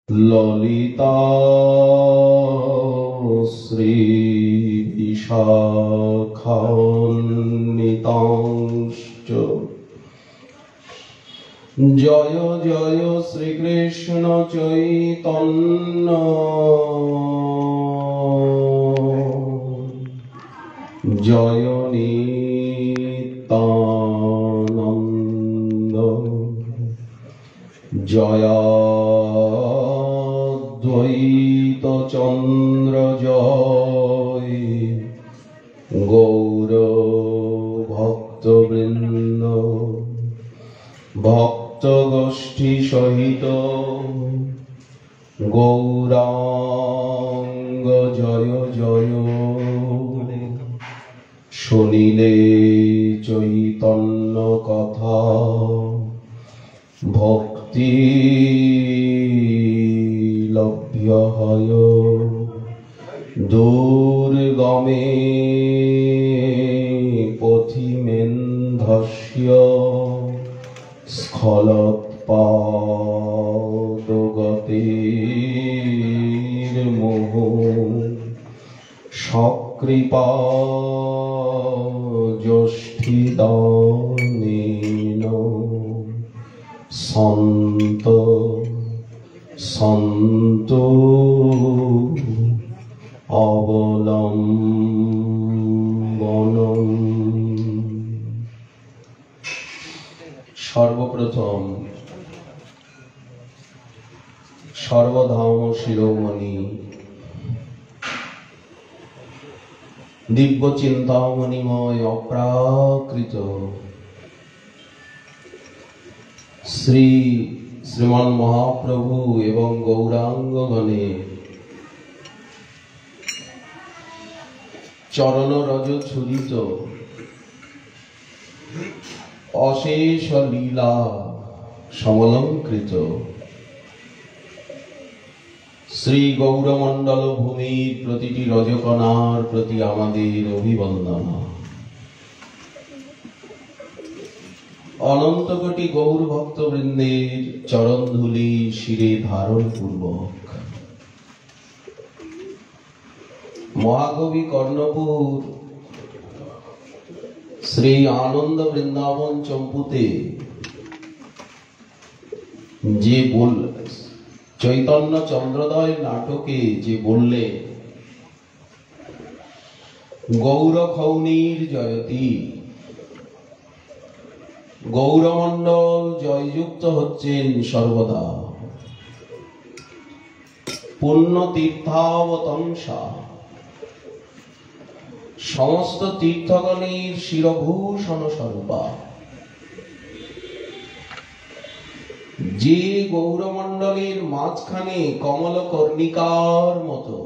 ললিতা শ্রী বিশাখান্বিতাংশ্চ জয় জয় শ্রীকৃষ্ণ চৈতন্য জয় নিত্যানন্দ জয় দ্বৈত চন্দ্র জয় গৌর ভক্তবৃন্দ ভক্ত গোষ্ঠী সহিত গৌরাঙ্গ জয় জয় শুনিলে চৈতন্য কথা ভক্তি লভ্য হয় দুর্গমে পথিমেন্ধস্য স্খলৎপাদগতির্মুহ সকৃপা জ্যোষ্ঠিদানেন সন্ত সন্তু অবলম্বনম। সর্বপ্রথম সর্বধাম শিরোমণি দিব্য চিন্তামণিময় অপ্রাকৃত শ্রীমান মহাপ্রভু এবং গৌরাঙ্গগণের চরণ রজ ছুরিত অশেষ লীলা সমলঙ্কৃত শ্রী গৌরমণ্ডল ভূমির প্রতিটি রজকণার প্রতি আমাদের অভিবন্দনা। অনন্ত কোটি গৌর ভক্তবৃন্দের চরণ ধূলি শিরে ধারণ পূর্বক মহাকবি কর্ণপুর শ্রী আনন্দ বৃন্দাবন চম্পুতে যে চৈতন্য চন্দ্রোদয় নাটকে যে বললে গৌর খৌনির জয়তী, গৌরমণ্ডল জয়যুক্ত হচ্ছেন সর্বদা, পুণ্য তীর্থাবতংসা সমস্ত তীর্থগণের শিরভূষণ স্বরূপা। যে গৌরমণ্ডলের মাঝখানে কমল কর্ণিকার মতো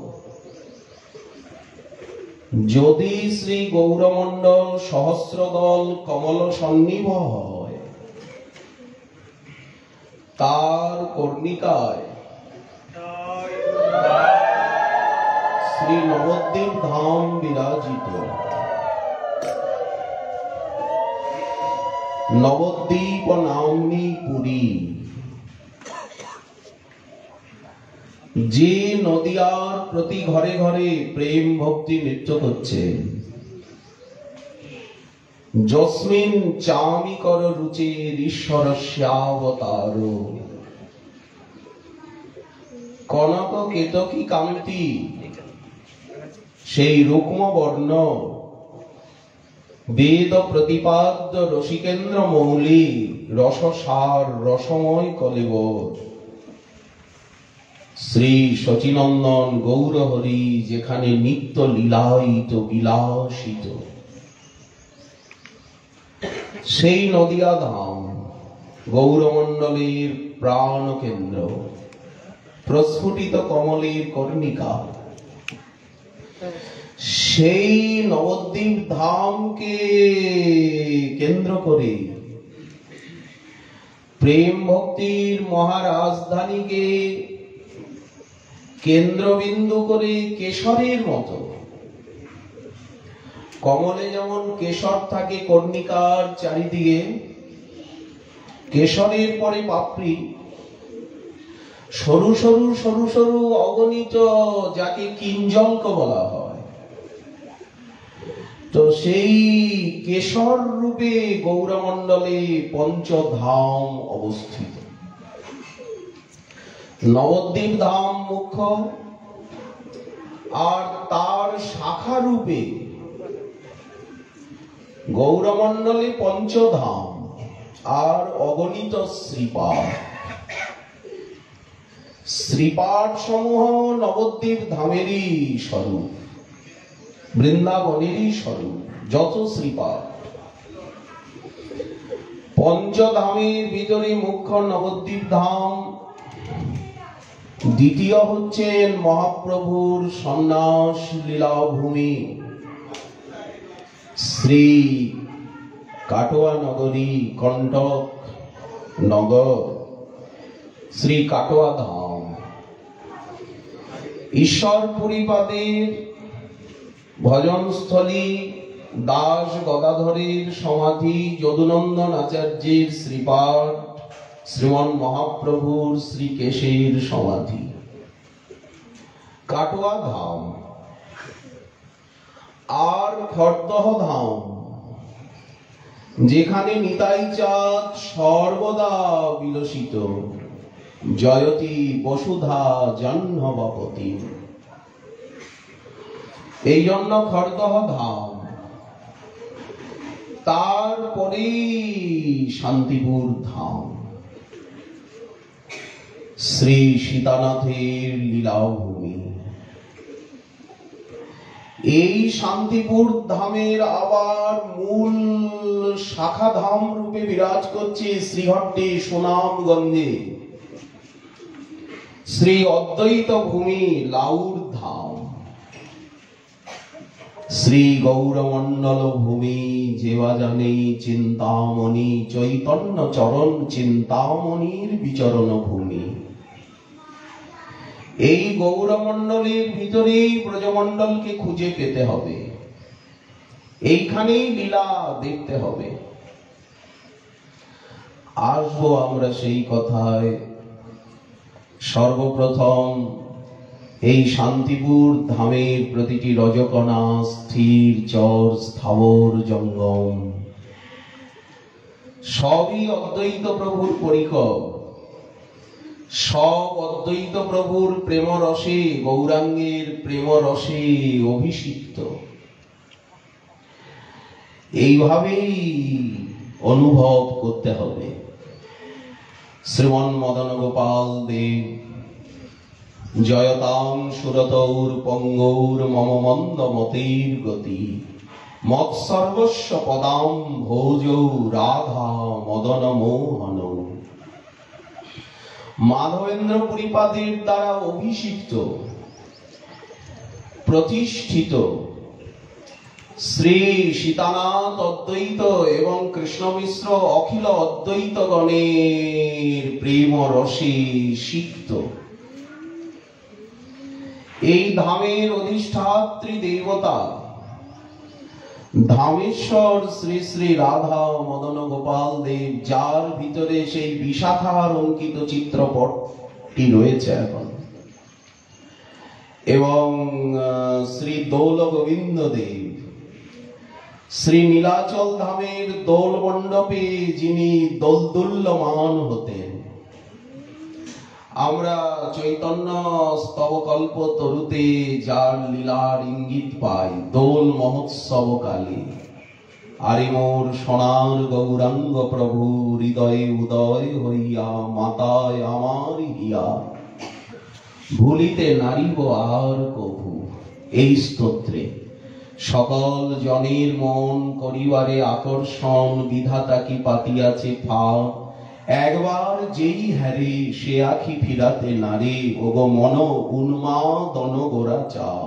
যদি শ্রী গৌরমণ্ডল সহস্রদল কমল সন্নিভ হয়, তার কর্ণিকায় শ্রী নবদ্বীপ ধাম বিরাজিত। নবদ্বীপ নাম্নী পুরী, যে নদিয়ার প্রতি ঘরে ঘরে প্রেম ভক্তি নৃত্য করছে, যস্মিন চামি কর রুচের ঈশ্বরস্যাবতার, কনক কেতকী কান্তি সেই রুক্ম বর্ণ, বেদ প্রতিপাদ্য রসিকেন্দ্র মৌলি রসসার রসময় কলেবর, শ্রী শচীনন্দন গৌরহরি যেখানে নিত্য লীলায়িত বিলাসিত, সেই নদিয়া ধাম গৌরমণ্ডলের প্রাণ কেন্দ্র, প্রস্ফুটিত কমলের কর্ণিকা। সেই নবদ্বীপ ধামকে কেন্দ্র করে প্রেম ভক্তির মহারাজধানীকে কেন্দ্রবিন্দু করে কেশরের মতো, কমলে যেমন কেশর থাকে কর্ণিকার চারিদিকে, কেশরের পরে পাপড়ি, সরু সরু সরু সরু অগণিত, যাকে কিঞ্জলক বলা হয়। তো সেই কেশর রূপে গৌরমণ্ডলে পঞ্চধাম অবস্থিত। নবদ্বীপ ধাম মুখ্য, আর তার শাখা রূপে গৌরমণ্ডলে পঞ্চধাম আর অগণিত শ্রীপাঠ। শ্রীপাঠ সমূহ নবদ্বীপ ধামেরই স্বরূপ, বৃন্দাবনেরই স্বরূপ। যত শ্রীপাঠ, পঞ্চধামের ভিতরে মুখ্য নবদ্বীপ ধাম, দ্বিতীয় হচ্ছেন মহাপ্রভুর সন্ন্যাস লীলাভূমি শ্রী কাটোয়া নগরী, কণ্টক নগর, শ্রী কাটোয়া ধাম। ঈশ্বর পরিপাদের ভজনস্থলী, দাস গদাধরের সমাধি, যদুনন্দন আচার্যের শ্রীপাঠ, শ্রীমন মহাপ্রভুর শ্রীকেশের সমাধি, কাটোয়া ধাম। আর খড়দহ ধাম, যেখানে নিতাই চাঁদ সর্বদা বিলসিত, জয়তী বসুধা জাহ্নবাপতি। এই জন্য খড়দহ ধাম। তারপরেই শান্তিপুর ধাম, শ্রী সীতানাথের লীলাভূমি। এই শান্তিপুর ধামের আবার মূল শাখা ধাম রূপে বিরাজ করছে শ্রীহট্টে সুনামগঞ্জে শ্রী অদ্বৈত ভূমি লাউর ধাম, শ্রী গৌরমণ্ডল ভূমি যেবা জানে চিন্তামণি, চৈতন্য চরণ চিন্তামণির বিচরণ ভূমি। এই গৌরমণ্ডলের ভিতরেই ব্রজমণ্ডলকে খুঁজে পেতে হবে, এইখানেই লীলা দেখতে হবে। আসবো আমরা সেই কথায়। সর্বপ্রথম এই শান্তিপুর ধামের প্রতিটি রজকণা স্থির চর স্থাবর জঙ্গম, সবই অদ্বৈত প্রভুর পরিকর, সব অদ্বৈত প্রভুর প্রেম রসে, গৌরাঙ্গের প্রেম রসে অভিষিক্ত। এইভাবেই অনুভব করতে হবে। শ্রীমন মদন গোপাল দেব জয়তাং সুরতৌর পঙ্গৌর মম মন্দ মতির গতি, মৎসর্বস্ব পদাম ভোজৌ রাধা মদন মোহন। মাধবেন্দ্র পরিপাদের দ্বারা অভিষিক্ত, প্রতিষ্ঠিত শ্রী সীতানাথ অদ্বৈত এবং কৃষ্ণ মিশ্র অখিল অদ্বৈত গণের প্রেম রসে সিক্ত এই ধামের অধিষ্ঠাত্রী দেবতা ধামেশ্বর শ্রী শ্রী রাধা মদন গোপাল দেব, যার ভিতরে সেই বিশাখার অঙ্কিত চিত্রপটটি রয়েছে এখন, এবং শ্রী দৌল গোবিন্দ দেব, শ্রী নীলাচল ধামের দোল মণ্ডপে যিনি দোলদুল্যমান হতেন। আমরা চৈতন্য স্তবকল্প তরুতে যার লীলার ইঙ্গিত পাই দোল মহোৎসব কালে। আরে মোর সোনার গৌরাঙ্গ প্রভু, হৃদয়ে উদয় হইয়া মাতায় আমার হিয়া, ভুলিতে নারিব আর কভু। এই স্তোত্রে সকল জনের মন করিবারে আকর্ষণ, বিধাতা কি পাতিয়াছে ফাও, একবার যেই হারে সে আখি ফিরাতে নারে, ওগো মন উন্মাদন গোরা চাও।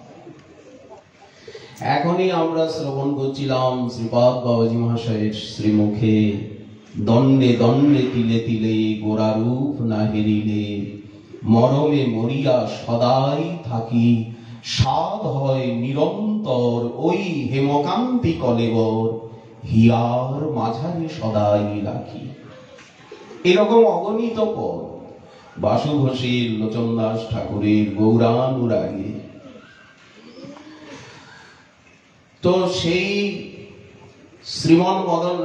এখনই আমরা শ্রবণ করছিলাম শ্রীপাদ বাবাজি মহাশয়ের শ্রীমুখে, দণ্ডে দণ্ডে তিলে তিলে গোরা রূপ না হেরিলে, মরমে মরিয়া সদাই থাকি, সাধ হয় নিরন্তর ওই হেমকান্তি কলেবর, হিয়ার মাঝারে সদাই রাখি। এরকম অগণিত পদ বাসু ঘোষের, লোচন দাস ঠাকুরের গৌরানুরাগে। তো সেই শ্রীমন মদন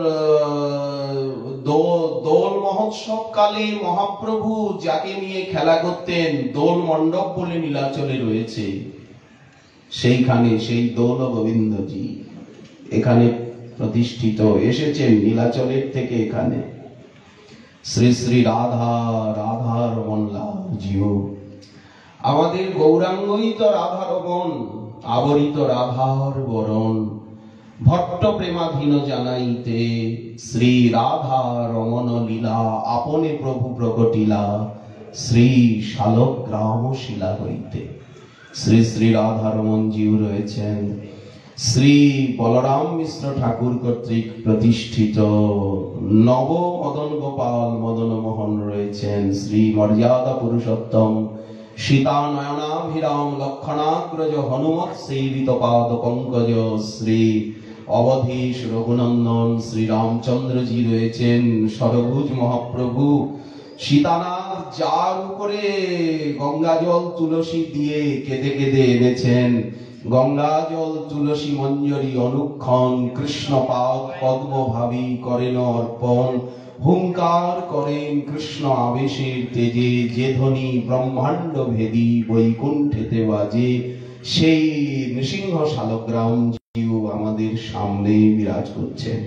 দোল মহোৎসব কালে মহাপ্রভু যাকে নিয়ে খেলা করতেন, দোল মণ্ডপ বলে নীলাচলে রয়েছে, সেইখানে সেই দোল গোবিন্দজি এখানে প্রতিষ্ঠিত, এসেছেন নীলাচলের থেকে এখানে। শ্রী শ্রী রাধা রমন লাল জিও, আমাদের গৌরাঙ্গই তো রাধারমন, আবরিত রাধার বরণ, ভট্ট প্রেমাধীন জানাইতে শ্রী রাধা রমন লীলা, আপনে প্রভু প্রকটিলা শ্রী শালগ্রাম শিলা হইতে। শ্রী শ্রী রাধা রমন জিউ রয়েছেন শ্রী বলরাম মিশ্র ঠাকুর কর্তৃক প্রতিষ্ঠিত। নব মদন গোপাল মদন মোহন রয়েছেন শ্রী মর্যাদা পুরুষোত্তম সীতা নয়নাভিরাম লক্ষণাগ্রজ হনুমৎ সেবিত পাদ পঙ্কজ শ্রী অবধীশ রঘুনন্দন শ্রী রামচন্দ্রজি রয়েছেন। সরভুজ মহাপ্রভু সীতানাথ যার উপরে গঙ্গা জল তুলসী দিয়ে কেঁদে কেঁদে এনেছেন, গঙ্গা জল তুলসী মঞ্জরি অনুক্ষণ কৃষ্ণ পাদ পদ্ম ভাবী করেন অর্পণ, হুঙ্কার করেন কৃষ্ণ আবেশের তেজে, যে ধ্বনি ব্রহ্মাণ্ড ভেদী বৈকুণ্ঠেতে বাজে, সেই নৃসিংহ শালগ্রাম জিউ আমাদের সামনে বিরাজ করছেন।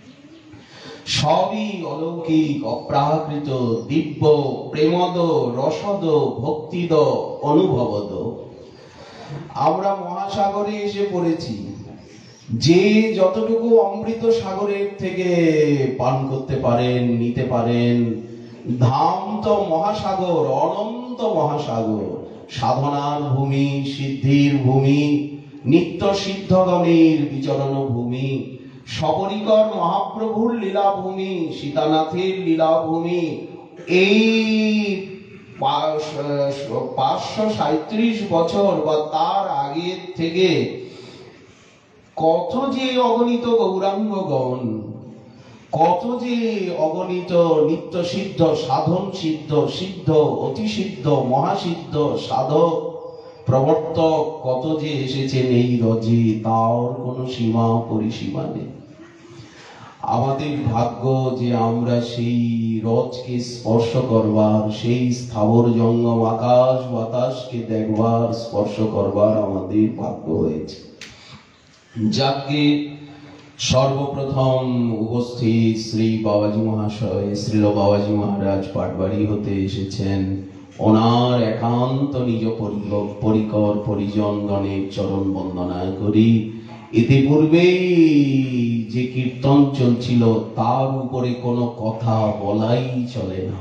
সবই অলৌকিক, অপ্রাকৃত, দিব্য, প্রেমদ, রসদ, ভক্তিদ, অনুভবদ। আমরা মহাসাগরে এসে পড়েছি, যে যতটুকু অমৃত সাগরের থেকে পান করতে পারেন, নিতে পারেন। ধাম তো মহাসাগর, অনন্ত মহাসাগর, সাধনার ভূমি, সিদ্ধির ভূমি, নিত্য সিদ্ধগণের বিচরণ ভূমি, সপরিকর মহাপ্রভুর লীলাভূমি, সীতানাথের লীলাভূমি। এই 537 বছর বা তার আগে থেকে কত যে অগণিত গৌরাঙ্গগণ, কত যে অগণিত নিত্য সিদ্ধ, সাধন সিদ্ধ, সিদ্ধ, অতি সিদ্ধ, মহাসিদ্ধ, সাধক, প্রবর্তক কত যে এসেছেন এই রজে, তার কোনো সীমা পরিসীমা নেই। আমাদের ভাগ্য যে আমরা সেই রজকে স্পর্শ করবার, সেই স্থাবর জঙ্গম আকাশ বাতাসকে দেখবার, স্পর্শ করবার আমাদের ভাগ্য হয়েছে। যাকে সর্বপ্রথম উপস্থিত শ্রী বাবাজি মহাশয়, শ্রীল বাবাজি মহারাজ পাটবাড়ি হতে এসেছেন। ওনার একান্ত নিজ পরিকর পরিজনগণের চরণ বন্দনা করি। ইতিপূর্বেই যে কীর্তন চলছিল তার উপরে কোনো কথা বলাই চলে না,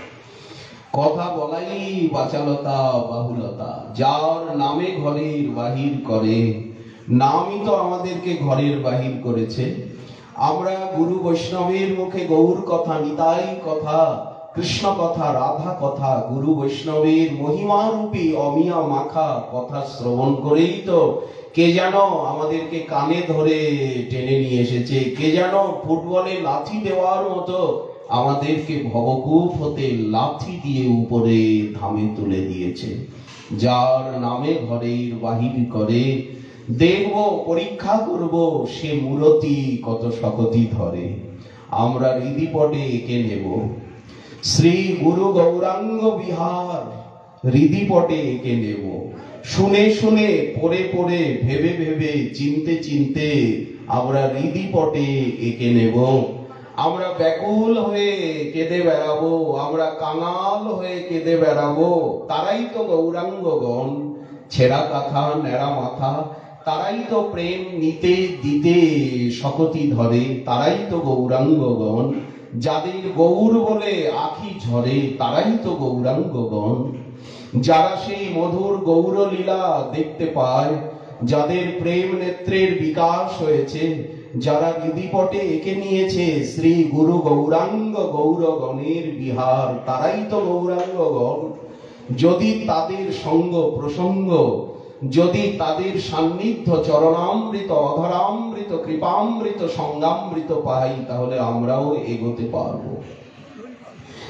কথা বলাই বাচালতা, বাহুলতা। যার নামে ঘরের বাহির করে, নামই তো আমাদেরকে ঘরের বাহির করেছে। আমরা গুরু বৈষ্ণবের মুখে গৌর কথা, নিতাই কথা, কৃষ্ণ কথা, রাধা কথা, গুরু বৈষ্ণবের মহিমারূপী অমিয়া মাখা কথা শ্রবণ করেই তো কে যেন আমাদেরকে কানে ধরে টেনে নিয়ে এসেছে, কে যেন ফুটবলে লাথি দেওয়ার মতো আমাদেরকে ভবকূপ হতে লাথি দিয়ে উপরে ধামে তুলে দিয়েছে। যার নামে ঘরের বাহির করে, দেখব পরীক্ষা করব সে মূরতি কত শকতি ধরে। আমরা হৃদিপটে এঁকে নেব শ্রী গুরু গৌরাঙ্গ বিহার, হৃদিপটে এঁকে নেব। শুনে শুনে, পড়ে পড়ে, ভেবে ভেবে, চিনতে চিনতে আমরা হৃদিপটে এঁকে নেব। আমরা ব্যাকুল হয়ে কেঁদে বেড়াবো, আমরা কাঙাল হয়ে কেঁদে বেড়াবো। তারাই তো গৌরাঙ্গগণ, ছেঁড়া কাঁথা, নেড়া মাথা, তারাই তো প্রেম নিতে দিতে শকতি ধরে। তারাই তো গৌরাঙ্গগণ, যাদের গৌর বলে আখি ঝরে, তারাই তো গৌরাঙ্গগণ। যারা সেই মধুর গৌর লীলা দেখতে পায়, যাদের প্রেম নেত্রের বিকাশ হয়েছে, যারা হৃদিপটে এঁকে নিয়েছে শ্রী গুরু গৌরাঙ্গ গৌরগণের বিহার, তারাই তো গৌরাঙ্গগণ। যদি তাদের সঙ্গ প্রসঙ্গ, যদি তাদের সান্নিধ্য, চরণামৃত, অধরামৃত, কৃপামৃত, সঙ্গামৃত পাই, তাহলে আমরাও এগোতে পারবো।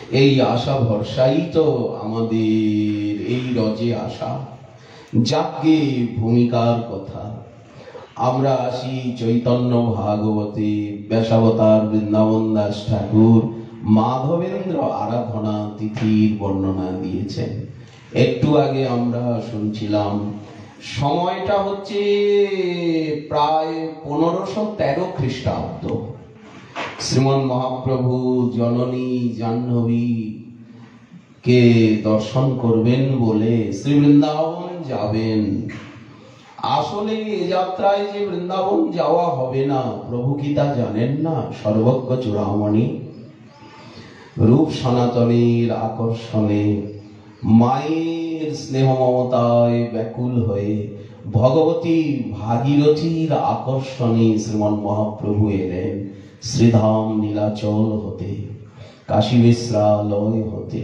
এই আশা ভরসাই তো আমাদের এই রজে আসা। যাকে ভূমিকার কথা আমরা আসি চৈতন্য ভাগবতে ব্যাসাবতার বৃন্দাবন দাস ঠাকুর মাধবেন্দ্র আরাধনা তিথির বর্ণনা দিয়েছেন। একটু আগে আমরা শুনছিলাম, সময়টা হচ্ছে প্রায় 1513 খ্রিস্টাব্দ। শ্রীমন মহাপ্রভু জননী জাহ্নবী কে দর্শন করবেন বলে শ্রী বৃন্দাবন যাবেন। আসলে এ যাত্রায় যে বৃন্দাবন যাওয়া হবে না, প্রভু কি তা জানেন না? সর্বজ্ঞ চূড়ামণি রূপ সনাতনের আকর্ষণে মায়ের স্নেহ মমতায় ব্যাকুল হয়ে ভগবতী ভাগীরথীর আকর্ষণে শ্রীমন মহাপ্রভু এলেন শ্রীধাম নীলাচল হতে, কাশী বিশ্রালয় হতে।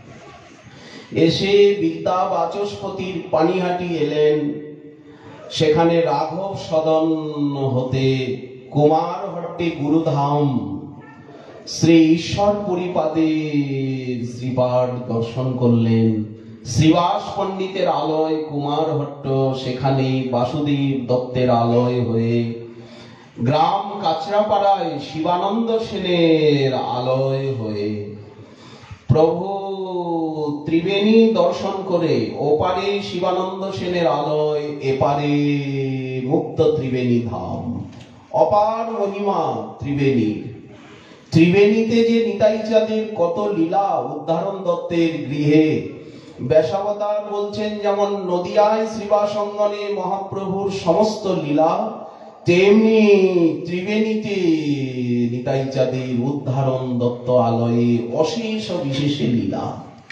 এসে বিদ্যা বাচস্পতির পানিহাটি এলেন, সেখানে রাঘব সদন হতে কুমারহট্টে গুরুধাম শ্রী ঈশ্বর পরিপাদের শ্রীপাদ দর্শন করলেন। শ্রীবাস পণ্ডিতের আলয় কুমারহট্ট, সেখানে বাসুদেব দত্তের আলয় হয়ে গ্রাম কাছড়াপাড়ায় শিবানন্দ সেনের আলয় হয়ে প্রভু ত্রিবেণী দর্শন করে ওপারে শিবানন্দ সেনের আলয়, এপারে মুক্ত ত্রিবেণী ধাম। অপার মহিমা ত্রিবেণীর। ত্রিবেণীতে যে নিতাই চাঁদের কত লীলা, উদ্ধারণ দত্তের গৃহে ব্যাসাবতার বলছেন যেমন নদিয়ায় শ্রীবাস অঙ্গনে মহাপ্রভুর সমস্ত লীলা, তেমনি ত্রিবেণীতে নিতাই চাঁদের উদ্ধারণ দত্ত আলয়ে অশেষ বিশেষে লীলা।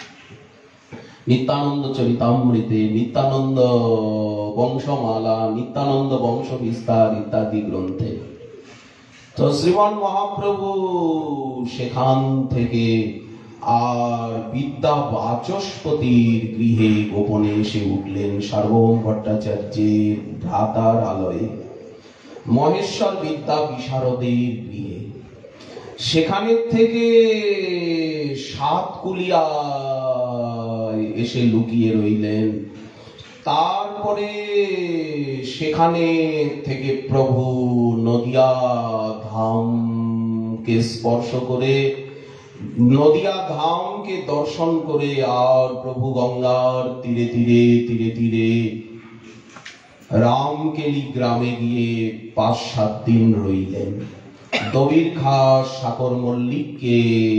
নিত্যানন্দ চরিতামৃতে, নিত্যানন্দ বংশমালা, নিত্যানন্দ বংশ বিস্তার ইত্যাদি গ্রন্থে। তো শ্রীমন মহাপ্রভু সেখান থেকে আর বিদ্যা বাচস্পতির গৃহে গোপনে এসে উঠলেন সার্বভৌম ভট্টাচার্যের ভ্রাতার আলয়ে, মহেশ্বর বিদ্যা বিশারদের গৃহে। সেখানে থেকে সাতকুলিয়ায় এসে লুকিয়ে রইলেন। তারপরে সেখানে থেকে প্রভু নদিয়া ধামকে স্পর্শ করে, নদিয়া ধামকে দর্শন করে আর প্রভু গঙ্গার তীরে তীরে তীরে তীরে রামকেলি গ্রামে গিয়ে 5-7 দিন রইলেন। দবির খাস সাকর মল্লিককে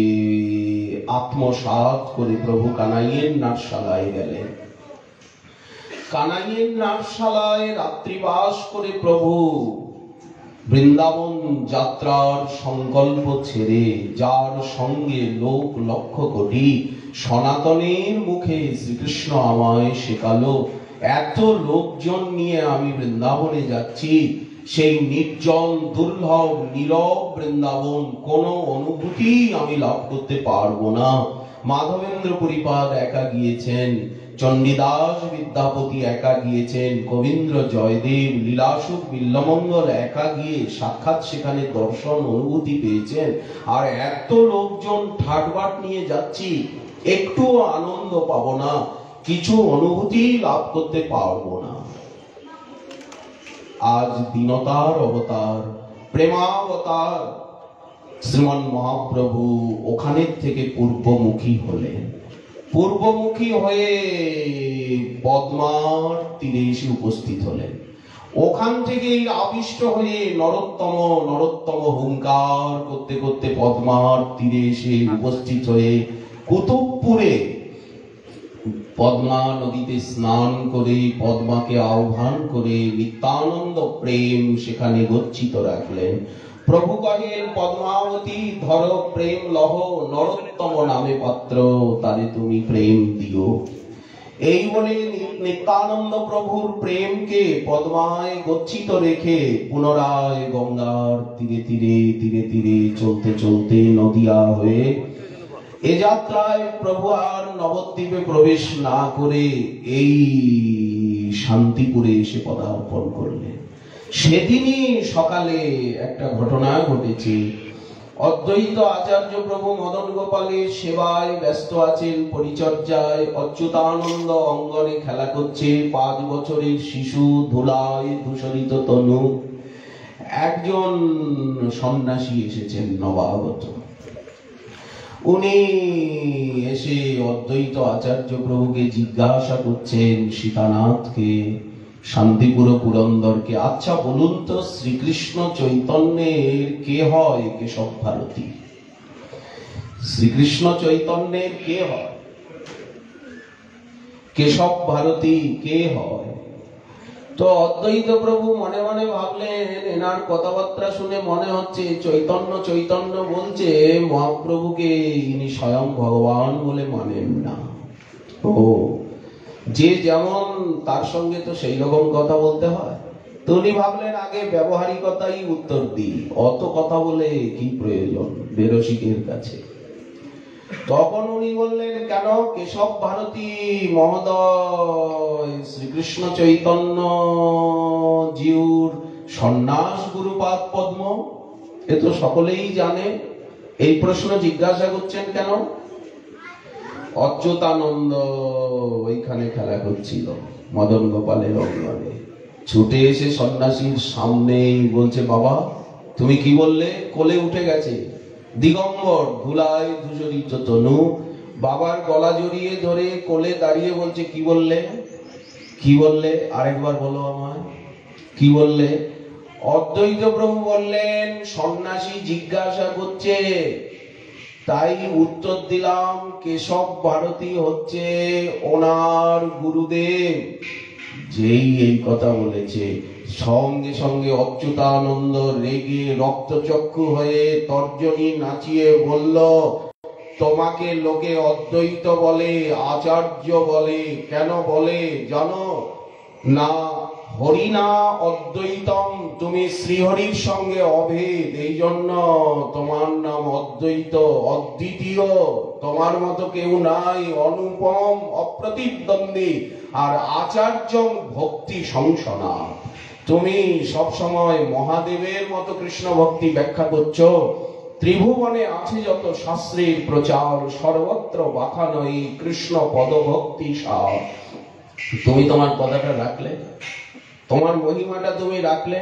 আত্মসাৎ করে প্রভু কানাইয়ের নাটশালায় গেলেন। কানাইয়ের নাটশালায় রাত্রিবাস করে প্রভু বৃন্দাবন যাত্রার সংকল্প ছেড়ে, যার সঙ্গে লোক লক্ষ কোটি, সনাতনের মুখে শ্রীকৃষ্ণ আমায় শেখালো, এত লোকজন নিয়ে আমি বৃন্দাবনে যাচ্ছি, সেই নির্জন দুর্লভ নীরব বৃন্দাবন কোনো অনুভূতি আমি লাভ করতে পারবো না। মাধবেন্দ্র পরিপাদ একা গিয়েছেন, চণ্ডীদাস বিদ্যাপতি একা গিয়েছেন, কবীন্দ্র জয়দেব লীলাসুখ বিল্লমঙ্গল একা গিয়ে সাক্ষাৎ সেখানে দর্শন অনুভূতি পেয়েছেন। আর এত লোকজন ঠাটবাট নিয়ে যাচ্ছি, একটু আনন্দ পাবো না, কিছু অনুভূতি লাভ করতে পারবো না। আজ দীনতার অবতার, প্রেমাবতার শ্রীমন মহাপ্রভু ওখানের থেকে পূর্বমুখী হলেন। পূর্বমুখী হয়ে পদ্মার তীরে এসে উপস্থিত হলেন। ওখান থেকে আবিষ্ট হয়ে নরোত্তম হুঙ্কার করতে করতে পদ্মার তীরে এসে উপস্থিত হয়ে কুতুবপুরে পদ্মা নদীতে স্নান করে, পদ্মাকে আহ্বান করে নিত্যানন্দ প্রেম সেখানে গচ্ছিত রাখলেন। প্রভু কহেন, পদ্মাবতী ধর প্রেম লহ, নরোত্তম নামে পাত্র তারে তুমি প্রেম দিও। এই বলে নিত্যানন্দ প্রভুর প্রেমকে পদ্মায় গচ্ছিত রেখে পুনরায় গঙ্গার তীরে তীরে তীরে তীরে চলতে চলতে নদিয়া হয়ে এ যাত্রায় প্রভু আর নবদ্বীপে প্রবেশ না করে এই শান্তিপুরে এসে পদার্পণ করলেন। সেদিনই সকালে একটা ঘটনা ঘটেছে। অদ্বৈত আচার্য প্রভু মদন গোপালের সেবায় ব্যস্ত আছেন, পরিচর্যায়। অচ্যুতানন্দ অঙ্গনে খেলা করছে, 5 বছরের শিশু, ধুলায় ধূসরিত তনু। একজন সন্ন্যাসী এসেছেন নবাগত। উনি এসে অদ্বৈত আচার্য প্রভুকে জিজ্ঞাসা করছেন, সীতানাথকে, শান্তিপুর পুরন্দরকে, আচ্ছা বলুন তো, শ্রীকৃষ্ণ চৈতন্যের কে হয় কেশব ভারতী? শ্রীকৃষ্ণ চৈতন্যের কে হয়? কেশব ভারতী কে হয়? তো অদ্বৈত প্রভু মনে মনে ভাবলেন, এনার কথাবার্তা শুনে মনে হচ্ছে চৈতন্য চৈতন্য বলছে, মহাপ্রভুকে ইনি স্বয়ং ভগবান বলে মানেন না। ও, যে যেমন তার সঙ্গে তো সেই রকম কথা বলতে হয়। তো উনি ভাবলেন আগে ব্যবহারিকতাই উত্তর দিই, অত কথা বলে কি প্রয়োজন বেরসিকের কাছে। তখন উনি বললেন, কেন কেশব ভারতী মহোদয় শ্রীকৃষ্ণ চৈতন্য জিউর সন্ন্যাস গুরুপাদ পদ্ম, এ তো সকলেই জানে, এই প্রশ্ন জিজ্ঞাসা করছেন কেন? অচ্যুতানন্দ ওইখানে খেলা করছিল মদন গোপালের অঙ্গনে, ছুটে এসে সন্ন্যাসীর সামনে বলছে, বাবা তুমি কি বললে? কোলে উঠে গেছে, দিগম্বর, ধুলায় ধূসরিত তনু, বাবার গলা জড়িয়ে ধরে কোলে দাঁড়িয়ে বলছে, কি বললে? কি বললে? আরেকবার বলো আমায়, কি বললে? অদ্বৈত প্রভু বললেন, সন্ন্যাসী জিজ্ঞাসা করছে তাই উত্তর দিলাম, কেশব ভারতী হচ্ছে ওনার গুরুদেব। যেই এই কথা বলেছে, সঙ্গে সঙ্গে অচ্যুতানন্দ রেগে রক্তচক্ষু হয়ে তর্জনী নাচিয়ে বলল, তোমাকে লোকে অদ্বৈত বলে, আচার্য বলে, কেন বলে জানো না? হরিনা অদ্বৈতম, তুমি শ্রীহরির সঙ্গে অভেদ, এই জন্য তোমার নাম অদ্বৈত, অদ্বিতীয়, তোমার মতো কেউ নাই, অনুপম, অপ্রতিদ্বন্দ্বী। আর আচার্য ভক্তি সংসনা, তুমি সব সময় মহাদেবের মতো কৃষ্ণ ভক্তি ব্যাখ্যা করছো। ত্রিভুবনে আছে যত শাস্ত্রের প্রচার, সর্বত্র বাখানো এই কৃষ্ণ পদভক্তি সার। তুমি তোমার কথাটা রাখলে, তোমার মহিমাটা তুমি রাখলে।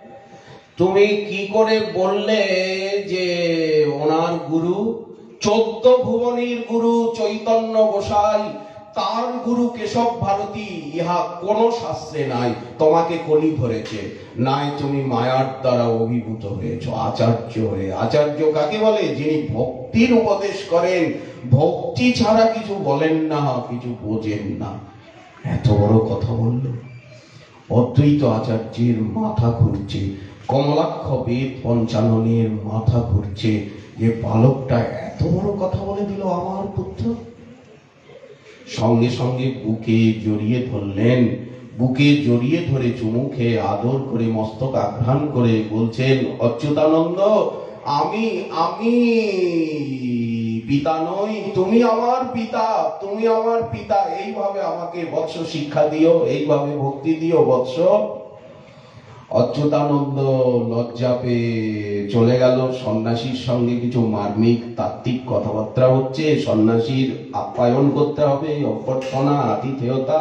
তুমি কি করে বললে যে ওনার গুরু 14 ভুবনের গুরু চৈতন্য গোসাই, তার গুরু কেশব ভারতী, ইহা কোন শাস্ত্রে নাই। তোমাকে কলি ধরেছে, নাই তুমি মায়ার দ্বারা অভিভূত হয়েছ আচার্য হয়ে। আচার্য কাকে বলে? যিনি ভক্তির উপদেশ করেন, ভক্তি ছাড়া কিছু বলেন না, কিছু বোঝেন না। এত বড় কথা বলল। অদ্বৈত আচার্যের মাথা ঘুরছে, কমলাক্ষ বেদ পঞ্চাননের মাথা ঘুরছে, যে বালকটা এত বড় কথা বলে দিল আমার পুত্র। সঙ্গে সঙ্গে বুকে জড়িয়ে ধরলেন, বুকে জড়িয়ে ধরে চুমু খেয়ে আদর করে মস্তক আঘ্রাণ করে বলছেন, অচ্যুতানন্দ, আমি আমি পিতা নই, তুমি আমার পিতা, তুমি আমার পিতা। এইভাবে আমাকে বৎস শিক্ষা দিও, এইভাবে ভক্তি দিও বৎস। অচ্যুতানন্দ লজ্জা পেয়ে চলে গেল। সন্ন্যাসীর সঙ্গে কিছু মার্মিক তাত্ত্বিক কথাবার্তা হচ্ছে, সন্ন্যাসীর আপ্যায়ন করতে হবে, অভ্যর্থনা, আতিথেয়তা।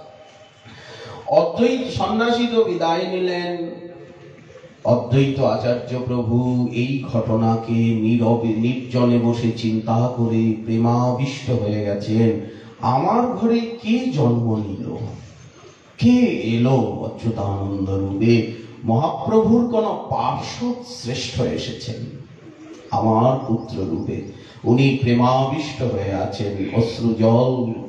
অদ্বৈত সন্ন্যাসী তো বিদায় নিলেন। অদ্বৈত আচার্য প্রভু এই ঘটনাকে নীরবে নির্জনে বসে চিন্তা করে প্রেমাবিষ্ট হয়ে গেছেন। আমার ঘরে কে জন্ম নিল, কে এলো অচ্যুতানন্দ রূপে? মহাপ্রভুর কোন পার্শ্বদ শ্রেষ্ঠ এসেছেন আমার পুত্র রূপে। উনি প্রেমাবিষ্ট হয়ে আছেন, অশ্রু জল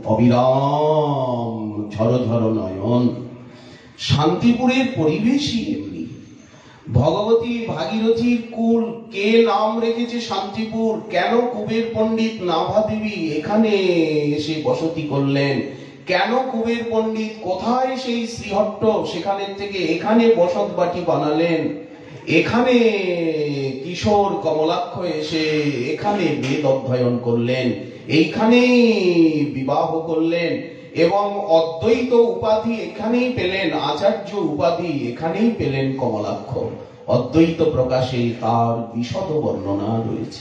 অবিরাম ঝরঝর নয়ন। শান্তিপুরের পরিবেশই এমনি। ভগবতী ভাগীরথীর কুল, কে নাম রেখেছে শান্তিপুর? কেন কুবের পণ্ডিত নাভাদেবী এখানে এসে বসতি করলেন? কেন কুবের পণ্ডিত কোথায় সেই শ্রীহট্ট, সেখানের থেকে এখানে বসত বাটি বানালেন? এখানে কিশোর কমলাক্ষ এসে এখানে বেদ অধ্যয়ন করলেন, এইখানে বিবাহ করলেন এবং অদ্বৈত উপাধি এখানেই পেলেন, আচার্য উপাধি এখানেই পেলেন কমলাক্ষ। অদ্বৈত প্রকাশে তার বিশদ বর্ণনা রয়েছে।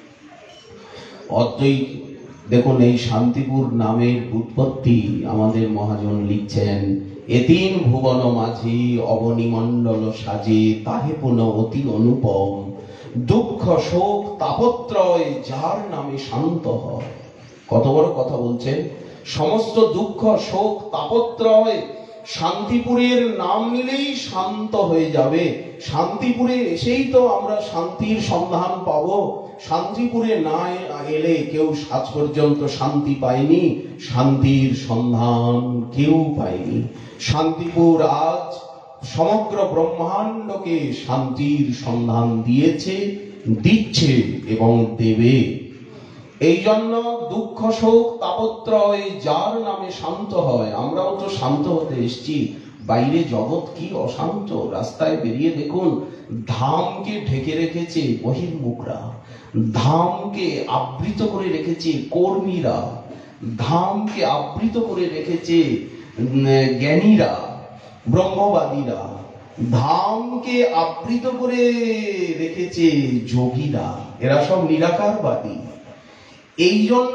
অদ্বৈত দেখুন, এই শান্তিপুর নামের উৎপত্তি আমাদের মহাজন লিখছেন, এতিন ভুবন মাঝি অবনিমণ্ডল সাজে তাহে পুন অতি অনুপম, দুঃখ শোক তাপত্রয় যার নামে শান্ত হয়। কত বড় কথা বলছেন! সমস্ত দুঃখ শোক তাপত্রয় শান্তিপুরের নাম নিলেই শান্ত হয়ে যাবে। শান্তিপুরে এসেই তো আমরা শান্তির সন্ধান পাবো। শান্তিপুরে না এলে কেউ আজ পর্যন্ত শান্তি পায়নি, শান্তির সন্ধান কেউ পায়নি। শান্তিপুর আজ সমগ্র ব্রহ্মাণ্ডকে শান্তির সন্ধান দিয়েছে, দিচ্ছে এবং দেবে। এই জন্য দুঃখ শোক তাপত্রয় যার নামে শান্ত হয়। আমরাও তো শান্ত হতে এসছি। বাইরে জগৎ কি অশান্ত! রাস্তায় বেরিয়ে দেখুন, ধামকে ঢেকে রেখেছে বহির্মুখরা, ধামকে আবৃত করে রেখেছে কর্মীরা, ধামকে আবৃত করে রেখেছে জ্ঞানীরা, ব্রহ্মবাদীরা, ধামকে আবৃত করে রেখেছে যোগীরা। এরা সব নিরাকারবাদী। এই জন্য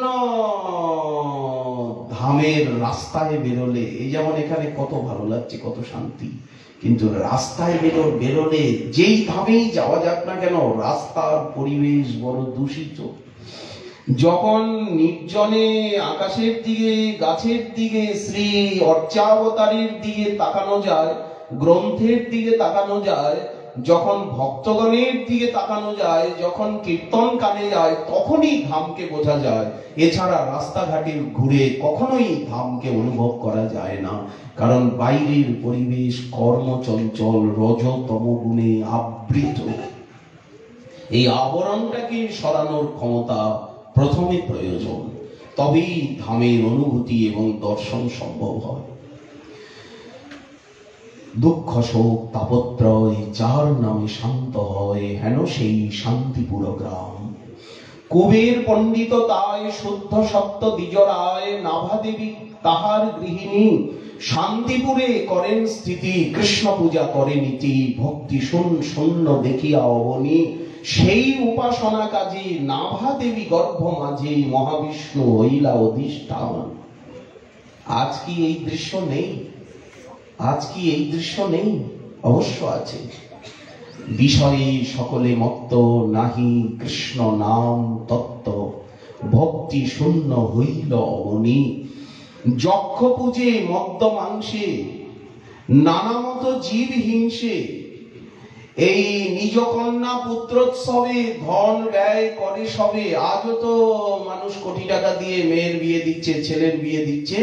ধামের রাস্তায় বেরোলে, এই যেমন এখানে কত ভালো লাগছে, কত শান্তি, কিন্তু রাস্তায় বেরোলে যেই ধামেই যাওয়া যাক না কেন, রাস্তার পরিবেশ বড় দূষিত। যখন নির্জনে আকাশের দিকে, গাছের দিকে, শ্রী অর্চাবতারের দিকে তাকানো যায়, গ্রন্থের দিকে তাকানো যায়, যখন ভক্তগণের দিকে তাকানো যায়, যখন কীর্তন কানে যায়, তখনই ধামকে বোঝা যায়। এছাড়া রাস্তাঘাটে ঘুরে কখনোই ধামকে অনুভব করা যায় না। কারণ বাইরের পরিবেশ কর্মচঞ্চল, রজতম গুণে আবৃত। এই আবরণটাকে সরানোর ক্ষমতা প্রথমে প্রয়োজন, তবেই ধামের অনুভূতি এবং দর্শন সম্ভব হয়। দুঃখ শোক তাপত্রয় যার নামে শান্ত হয়, হেন সেই শান্তিপুর গ্রাম। কুবের পণ্ডিত তাই শুদ্ধ সত্য দ্বিজরায়, নাভা দেবী তাহার গৃহিণী, শান্তিপুরে করেন স্থিতি, কৃষ্ণ পূজা করে নীতি, ভক্তি শূন্য দেখিয়া অবনী, সেই উপাসনা কাজী নাভা দেবী গর্ভ মাঝে, মহাবিষ্ণু হইলা অধিষ্ঠান। আজ কি এই দৃশ্য নেই? আজ কি এই দৃশ্য নেই? অবশ্য আছে। বিষয়ে সকলে মত্ত, নাহি কৃষ্ণ নাম তত্ত্ব, ভক্তি শূন্য হইল অবনী, যক্ষ পূজে মদ্য মাংসে, নানামত জীব হিংসে, এই নিজ কন্যা পুত্রোৎসবে ধন ব্যয় করে সবে। আজও তো মানুষ কোটি টাকা দিয়ে মেয়ের বিয়ে দিচ্ছে, ছেলের বিয়ে দিচ্ছে।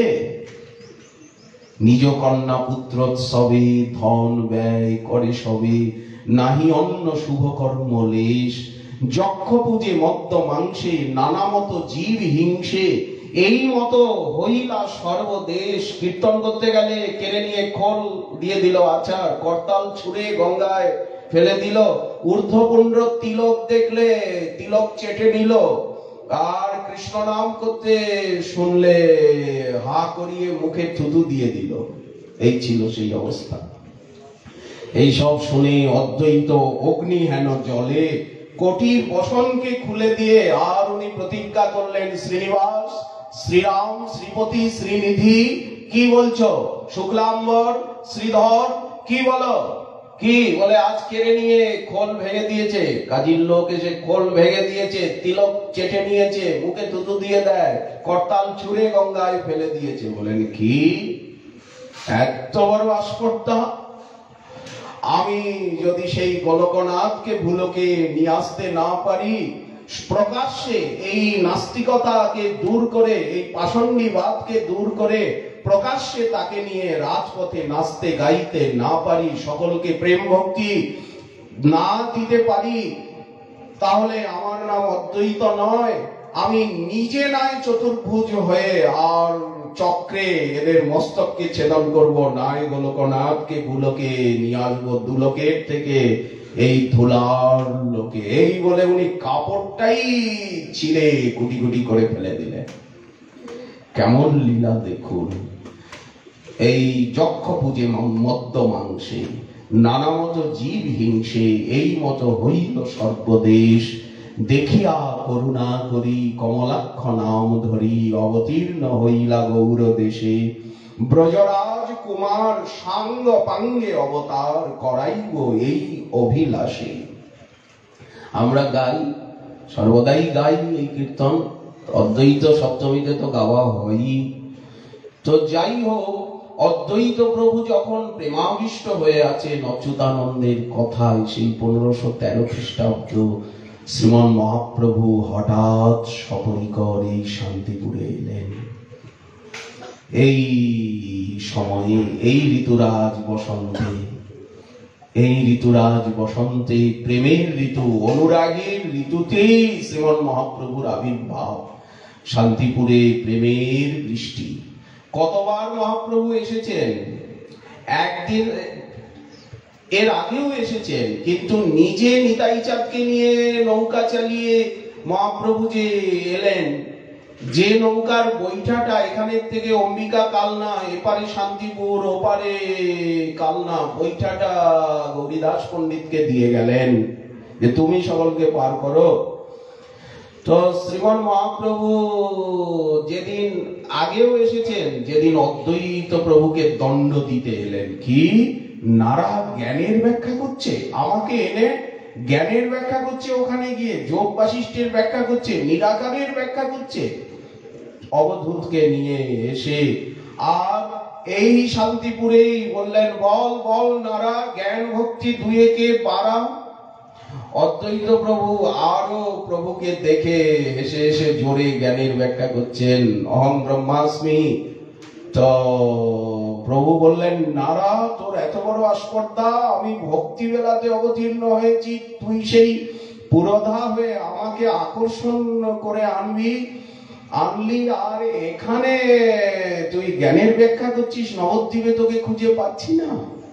নিজ কন্যা পুত্রোৎসবে ধন ব্যয় করে সবে, নাহি অন্য শুভ কর্ম লেশ, যক্ষ পূজে মদ্য মাংসে, নানামত জীব হিংসে, এই মতো হইলা সর্বদেশ। কীর্তন করতে গেলে কেড়ে নিয়ে খোল দিয়ে দিল আচার, করতাল ছুঁড়ে গঙ্গায় ফেলে দিল, ঊর্ধ্বপুণ্ড তিলক দেখলে তিলক চেটে নিল, আর কৃষ্ণ নাম করতে শুনলে হা করিয়ে মুখে থুতু দিয়ে দিল। এই ছিল সেই অবস্থা। এই সব শুনে অদ্বৈত অগ্নি হেন জলে কোটির বসনকে খুলে দিয়ে আর উনি প্রতিজ্ঞা করলেন, শ্রীনিবাস, শ্রীরাম, শ্রীপতি, শ্রীনিধি, কি বলছো? শুক্লাম্বর, শ্রীধর, কি বলো? কি বলে? আজ কেড়ে নিয়ে খোল ভেঙে দিয়েছে, কাজীর লোক এসে খোল ভেঙে দিয়েছে, তিলক চেটে নিয়েছে, মুখে থুতু দিয়ে দেয়, করতাল ছুঁড়ে গঙ্গায় ফেলে দিয়েছে। বলেন কি এত বড় আস্পর্ধা! আমি যদি সেই গোলকনাথকে ভুলোকে নিয়ে আসতে না পারি, প্রকাশ্যে এই নাস্তিকতাকে দূর করে, এই পাষণ্ডীবাদকে দূর করে প্রকাশ্যে তাকে নিয়ে রাজপথে নাচতে গাইতে না পারি, সকলকে প্রেম ভক্তি না দিতে পারি, তাহলে আমার নাম অদ্বৈত নয়। আমি নিজে নাই চতুর্ভুজ হয়ে আর চক্রে এদের মস্তককে ছেদন করব, নাই গোলকনাথকে ভুলোকে নিয়ে আসবো দুলোকের থেকে এই ধুলার লোকে। এই বলে উনি কাপড়টাই ছিঁড়ে কুটি কুটি করে ফেলে দিলেন। কেমন লীলা দেখুন! এই যক্ষ পূজে মদ্য মাংসে, নানামত জীব হিংসে এই মতো হইল সর্বদেশ, দেখিয়া করুণা করি কমলাক্ষ নাম ধরি, অবতীর্ণ হইলা গৌর দেশে, ব্রজরাজ কুমার সাঙ্গ পাঙ্গে অবতার করাইব এই অভিলাষে। আমরা গাই, সর্বদাই গাই এই কীর্তন, অদ্বৈত সপ্তমীতে তো গাওয়া হয়ই। তো যাই হোক, অদ্বৈত প্রভু যখন প্রেমাবিষ্ট হয়ে আছেন অচ্যুতানন্দের কথায়, সেই 1513 খ্রিস্টাব্দ শ্রীমন মহাপ্রভু হঠাৎ সপরিকর এই শান্তিপুরে এলেন। এই সময়ে, এই ঋতুরাজ বসন্তে, প্রেমের ঋতু, অনুরাগের ঋতুতে শ্রীমন মহাপ্রভুর আবির্ভাব, শান্তিপুরে প্রেমের বৃষ্টি। কতবার মহাপ্রভু এসেছেন, একদিন এর আগেও এসেছেন, কিন্তু নিজে নিতাই চাঁদকে নিয়ে নৌকা চালিয়ে মহাপ্রভু যে এলেন, যে নৌকার বৈঠাটা এখানের থেকে অম্বিকা কালনা, এপারে শান্তিপুর ওপারে কালনা, বৈঠাটা গৌরীদাস পণ্ডিতকে দিয়ে গেলেন যে তুমি সকলকে পার করো। তো শ্রীমন মহাপ্রভু যেদিন আগেও এসেছেন, যেদিন অদ্বৈত প্রভুকে দণ্ড দিতে এলেন, কি নারাদ জ্ঞানের ব্যাখ্যা করছে, আমাকে এনে জ্ঞানের ব্যাখ্যা করছে, ওখানে গিয়ে যোগ বাশিষ্ঠের ব্যাখ্যা করছে, নিরাকারের ব্যাখ্যা করছে, অবধূতকে নিয়ে এসে আর এই শান্তিপুরেই বললেন, বল বল নারা, জ্ঞান ভক্তি দুয়েকে পারা। অদ্বৈত প্রভু আরো প্রভুকে দেখে এসে এসে জোরে জ্ঞানের ব্যাখ্যা করছেন, অহং ব্রহ্মাস্মি। তো প্রভু বললেন, নারা তোর এত বড় আস্পর্ধা, আমি ভক্তি বেলাতে অবতীর্ণ হয়েছি, তুই সেই পুরোধা হয়ে আমাকে আকর্ষণ করে আনলি, আর এখানে তুই জ্ঞানের ব্যাখ্যা করছিস, নবদ্বীপে তোকে খুঁজে পাচ্ছি না।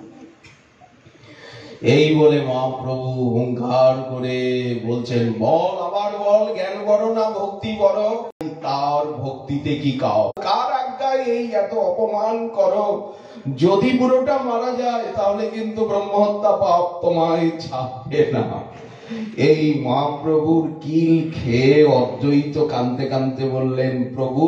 এই বলে মহাপ্রভু হুঙ্কার করে বলছেন, বল আবার বল, জ্ঞান বড় না ভক্তি বড়? তার ভক্তিতে কি কাও, কার আজ্ঞায় এই এত অপমান করো? যদি পুরোটা মারা যায় তাহলে কিন্তু ব্রহ্মহত্যা পাপ তোমায় ছাড়বে না। এই মহাপ্রভুর কিল খেয়ে অদ্বৈত কাঁদতে কাঁদতে বললেন, প্রভু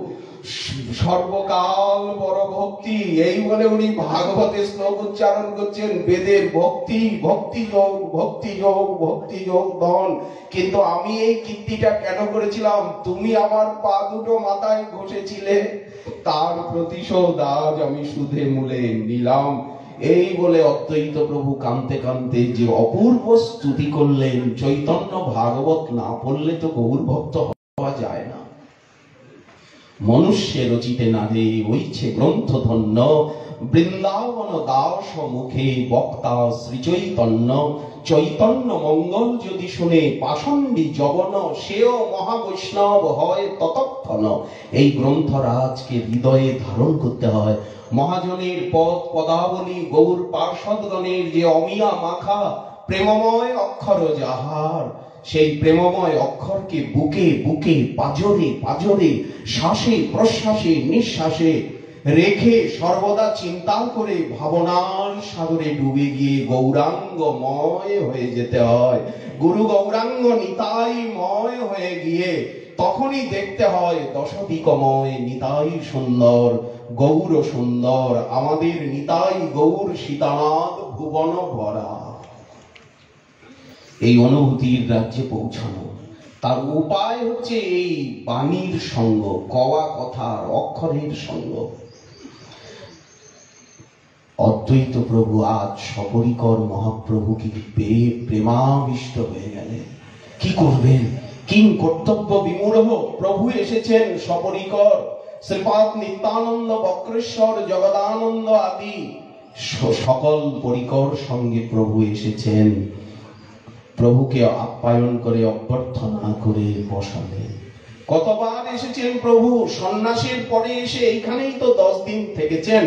সর্বকাল বড় ভক্তি, এই বলে উনি ভাগবতের শ্লোক উচ্চারণ করছেন, বেদের ভক্তি, ভক্তি যোগ, ভক্তি যোগ, ভক্তি যোগ ধন। কিন্তু আমি এই কীর্তিটা কেন করেছিলাম? তুমি আমার পা দুটো মাথায় ঘষেছিলে, তার প্রতিশোধ আজ আমি সুধে মূলে নিলাম। এই বলে অদ্বৈত প্রভু কাঁদতে কাঁদতে যে অপূর্ব স্তুতি করলেন। চৈতন্য ভাগবত না পড়লে তো গৌর ভক্ত হওয়া যায় না। মনুষ্যে রচিতে না রে ওইছে গ্রন্থ ধন্য, বৃন্দাবন দাস মুখে বক্তা শ্রী চৈতন্য। চৈতন্য মঙ্গল যদি শুনে পাষণ্ডী জবন, সেও মহাবৈষ্ণব হয় ততক্ষণ। এই গ্রন্থরাজকে হৃদয়ে ধারণ করতে হয়। মহাজনের পদ পদাবলী, গৌর পার্ষদগণের যে অমিয়া মাখা প্রেমময় অক্ষর যাহার, সেই প্রেমময় অক্ষরকে বুকে বুকে, পাজরে পাজরে, শ্বাসে প্রশ্বাসে নিঃশ্বাসে রেখে সর্বদা চিন্তা করে ভাবনার সাগরে ডুবে গিয়ে গৌরাঙ্গময় হয়ে যেতে হয়। গুরু গৌরাঙ্গ নিতাইময় হয়ে গিয়ে তখনই দেখতে হয় দশদিকময় নিতাই সুন্দর, গৌর সুন্দর, আমাদের নিতাই গৌর সীতানাথ ভুবন ভরা। এই অনুভূতির রাজ্যে পৌঁছানো, তার উপায় হচ্ছে এই বাণীর সঙ্গ, কওয়া কথার অক্ষরের সঙ্গ। অদ্বৈত প্রভু আজ সপরিকর মহাপ্রভুকে পেয়ে প্রেমাবিষ্ট হয়ে গেলেন। কি করবেন? কিং কর্তব্য বিমূঢ়। প্রভু এসেছেন সপরিকর, শ্রীপাদ নিত্যানন্দ, বক্রেশ্বর, জগদানন্দ আদি সকল পরিকর সঙ্গে প্রভু এসেছেন। প্রভুকে আপ্যায়ন করে অভ্যর্থনা করে বসালেন। কতবার এসেছেন প্রভু? সন্ন্যাসের পরে এসে এইখানেই তো 10 দিন থেকেছেন।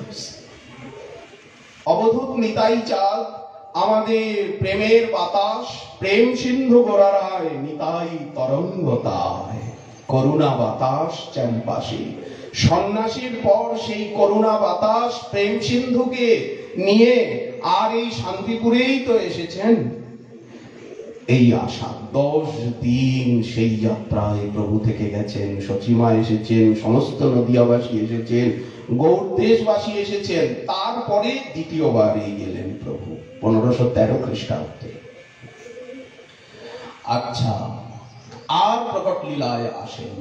অবধূত নিতাই চাঁদ, আমাদের প্রেমের বাতাস, প্রেম সিন্ধু গোরারায় নিতাই তরঙ্গতায়, করুণা বাতাস চারিপাশে, সন্ন্যাসীর পর সেই করুণা বাতাস প্রেম সিন্ধুকে নিয়ে আর এই শান্তিপুরেই তো এসেছেন। এই আশা 10 দিন সেই যাত্রায় প্রভু থেকে গেছেন। সচিমা এসেছেন, সমস্ত নদিয়াবাসী এসেছেন, গৌড় দেশবাসী এসেছেন। তারপরে দ্বিতীয়বার এই গেলেন প্রভু 1513 খ্রিস্টাব্দে। আচ্ছা, আর প্রকট লীলায় আসেন।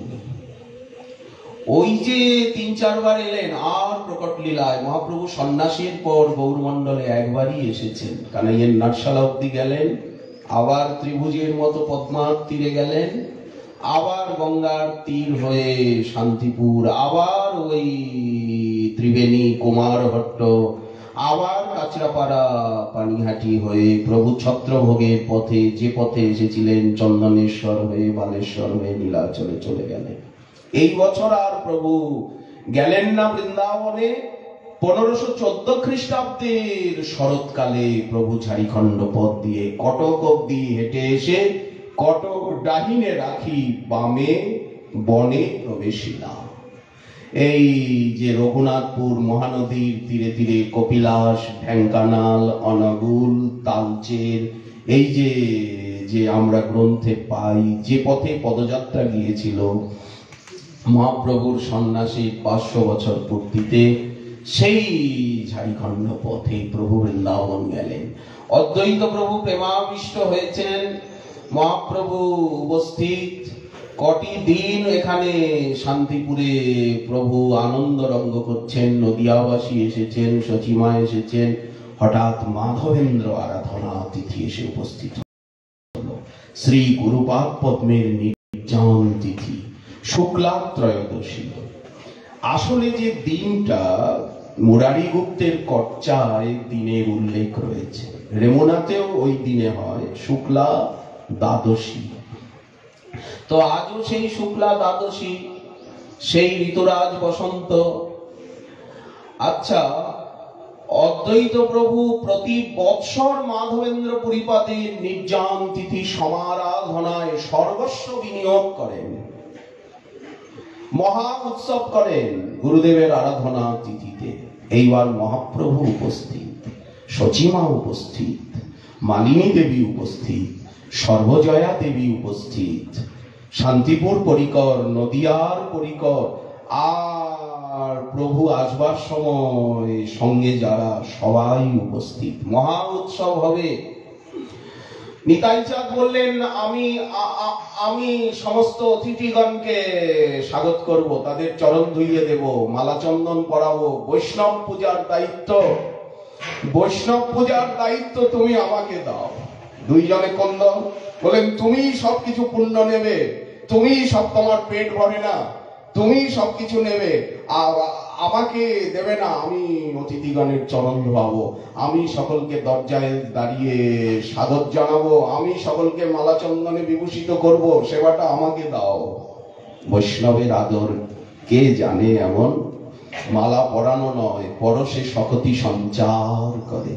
ওই যে 3-4 বার এলেন, আর প্রকট লীলায় মহাপ্রভু সন্ন্যাসীর পর গৌরমণ্ডলে একবারই এসেছেন। কানাইয়ের নাটশালা অব্দি গেলেন, আবার ত্রিভুজের মতো পদ্মার তীরে গেলেন, আবার গঙ্গার তীর হয়ে শান্তিপুর, আবার ওই ত্রিবেণী কুমারহট্ট, আবার কাঁচরাপাড়া পানিহাটি হয়ে প্রভু ছত্রভোগের পথে, যে পথে এসেছিলেন চন্দনেশ্বর হয়ে বালেশ্বর হয়ে নীলাচলে চলে গেলেন। এই বছর আর প্রভু গেলেন না বৃন্দাবনে। 1514 খ্রিস্টাব্দের শরৎকালে প্রভু ঝাড়িখণ্ড পথ দিয়ে কটক অব্দি হেঁটে এসে কটক ডাহিনে রাখি বামে বনে প্রবেশিলা। এই যে রঘুনাথপুর মহানদীর তীরে তীরে কপিলাস, ঢেঙ্কানাল, অনগুল, তালচের, এই যে যে আমরা গ্রন্থে পাই, যে পথে পদযাত্রা গিয়েছিল মহাপ্রভুর সন্ন্যাসীর 500 বছর পূর্তিতে, সেই ঝাড়িখণ্ড পথে প্রভু বৃন্দাবন গেলেন। অদ্বৈত প্রভু প্রেমাবিষ্ট হয়েছেন। মহাপ্রভু উপস্থিত। কটি দিন এখানে শান্তিপুরে প্রভু আনন্দ রঙ্গ করছেন। নদিয়াবাসী এসেছেন, সচিমা এসেছেন। হঠাৎ মাধবেন্দ্র আরাধনা তিথি এসে উপস্থিত হল। শ্রী গুরুপাদ পদ্মের নির্যান তিথি, শুক্লা ত্রয়োদশী। আসলে যে দিনটা মুরারি গুপ্তের কচ্চায় দিনের উল্লেখ রয়েছে, রেমুনাতেও ওই দিনে হয়, শুক্লা দ্বাদশী। তো আজও সেই শুক্লা দ্বাদশী, সেই ঋতুরাজ বসন্ত। আচ্ছা, অদ্বৈত প্রভু প্রতি বৎসর মাধবেন্দ্র পুরীপাদের নির্যান তিথি সমারাধনায় সর্বস্ব বিনিয়োগ করেন, মহা উৎসব করেন গুরুদেবের আরাধনা তিথিতে। এইবার মহাপ্রভু উপস্থিত, সচিমা উপস্থিত, মালিনী দেবী উপস্থিত, সর্বজয়া দেবী উপস্থিত, শান্তিপুর পরিকর, নদিয়ার পরিকর, আর প্রভু আসবার সময় সঙ্গে যারা সবাই উপস্থিত। মহা উৎসব হবে। নিতাই চাঁদ বললেন, আমি সমস্ত অতিথিগণকে স্বাগত করব, তাদের চরণ ধুইয়ে দেব, মালা চন্দন পরাবো। বৈষ্ণব পূজার দায়িত্ব তুমি আমাকে দাও। দুইজনে কন্দ বলেন, তুমি সবকিছু পুণ্য নেবে, তুমি সব, তোমার পেট ভরে না, তুমি সবকিছু নেবে, আর আমাকে দেবে না। আমি অতিথিগণের চরণ ধোয়াবো, আমি সকলকে দরজায় দাঁড়িয়ে স্বাগত জানাবো, আমি সকলকে মালা চন্দনে বিভূষিত করব, সেবাটা আমাকে দাও। বৈষ্ণবের আদর কে জানে এমন? মালা পরানো নয়, পরশে শকতি সঞ্চার করে।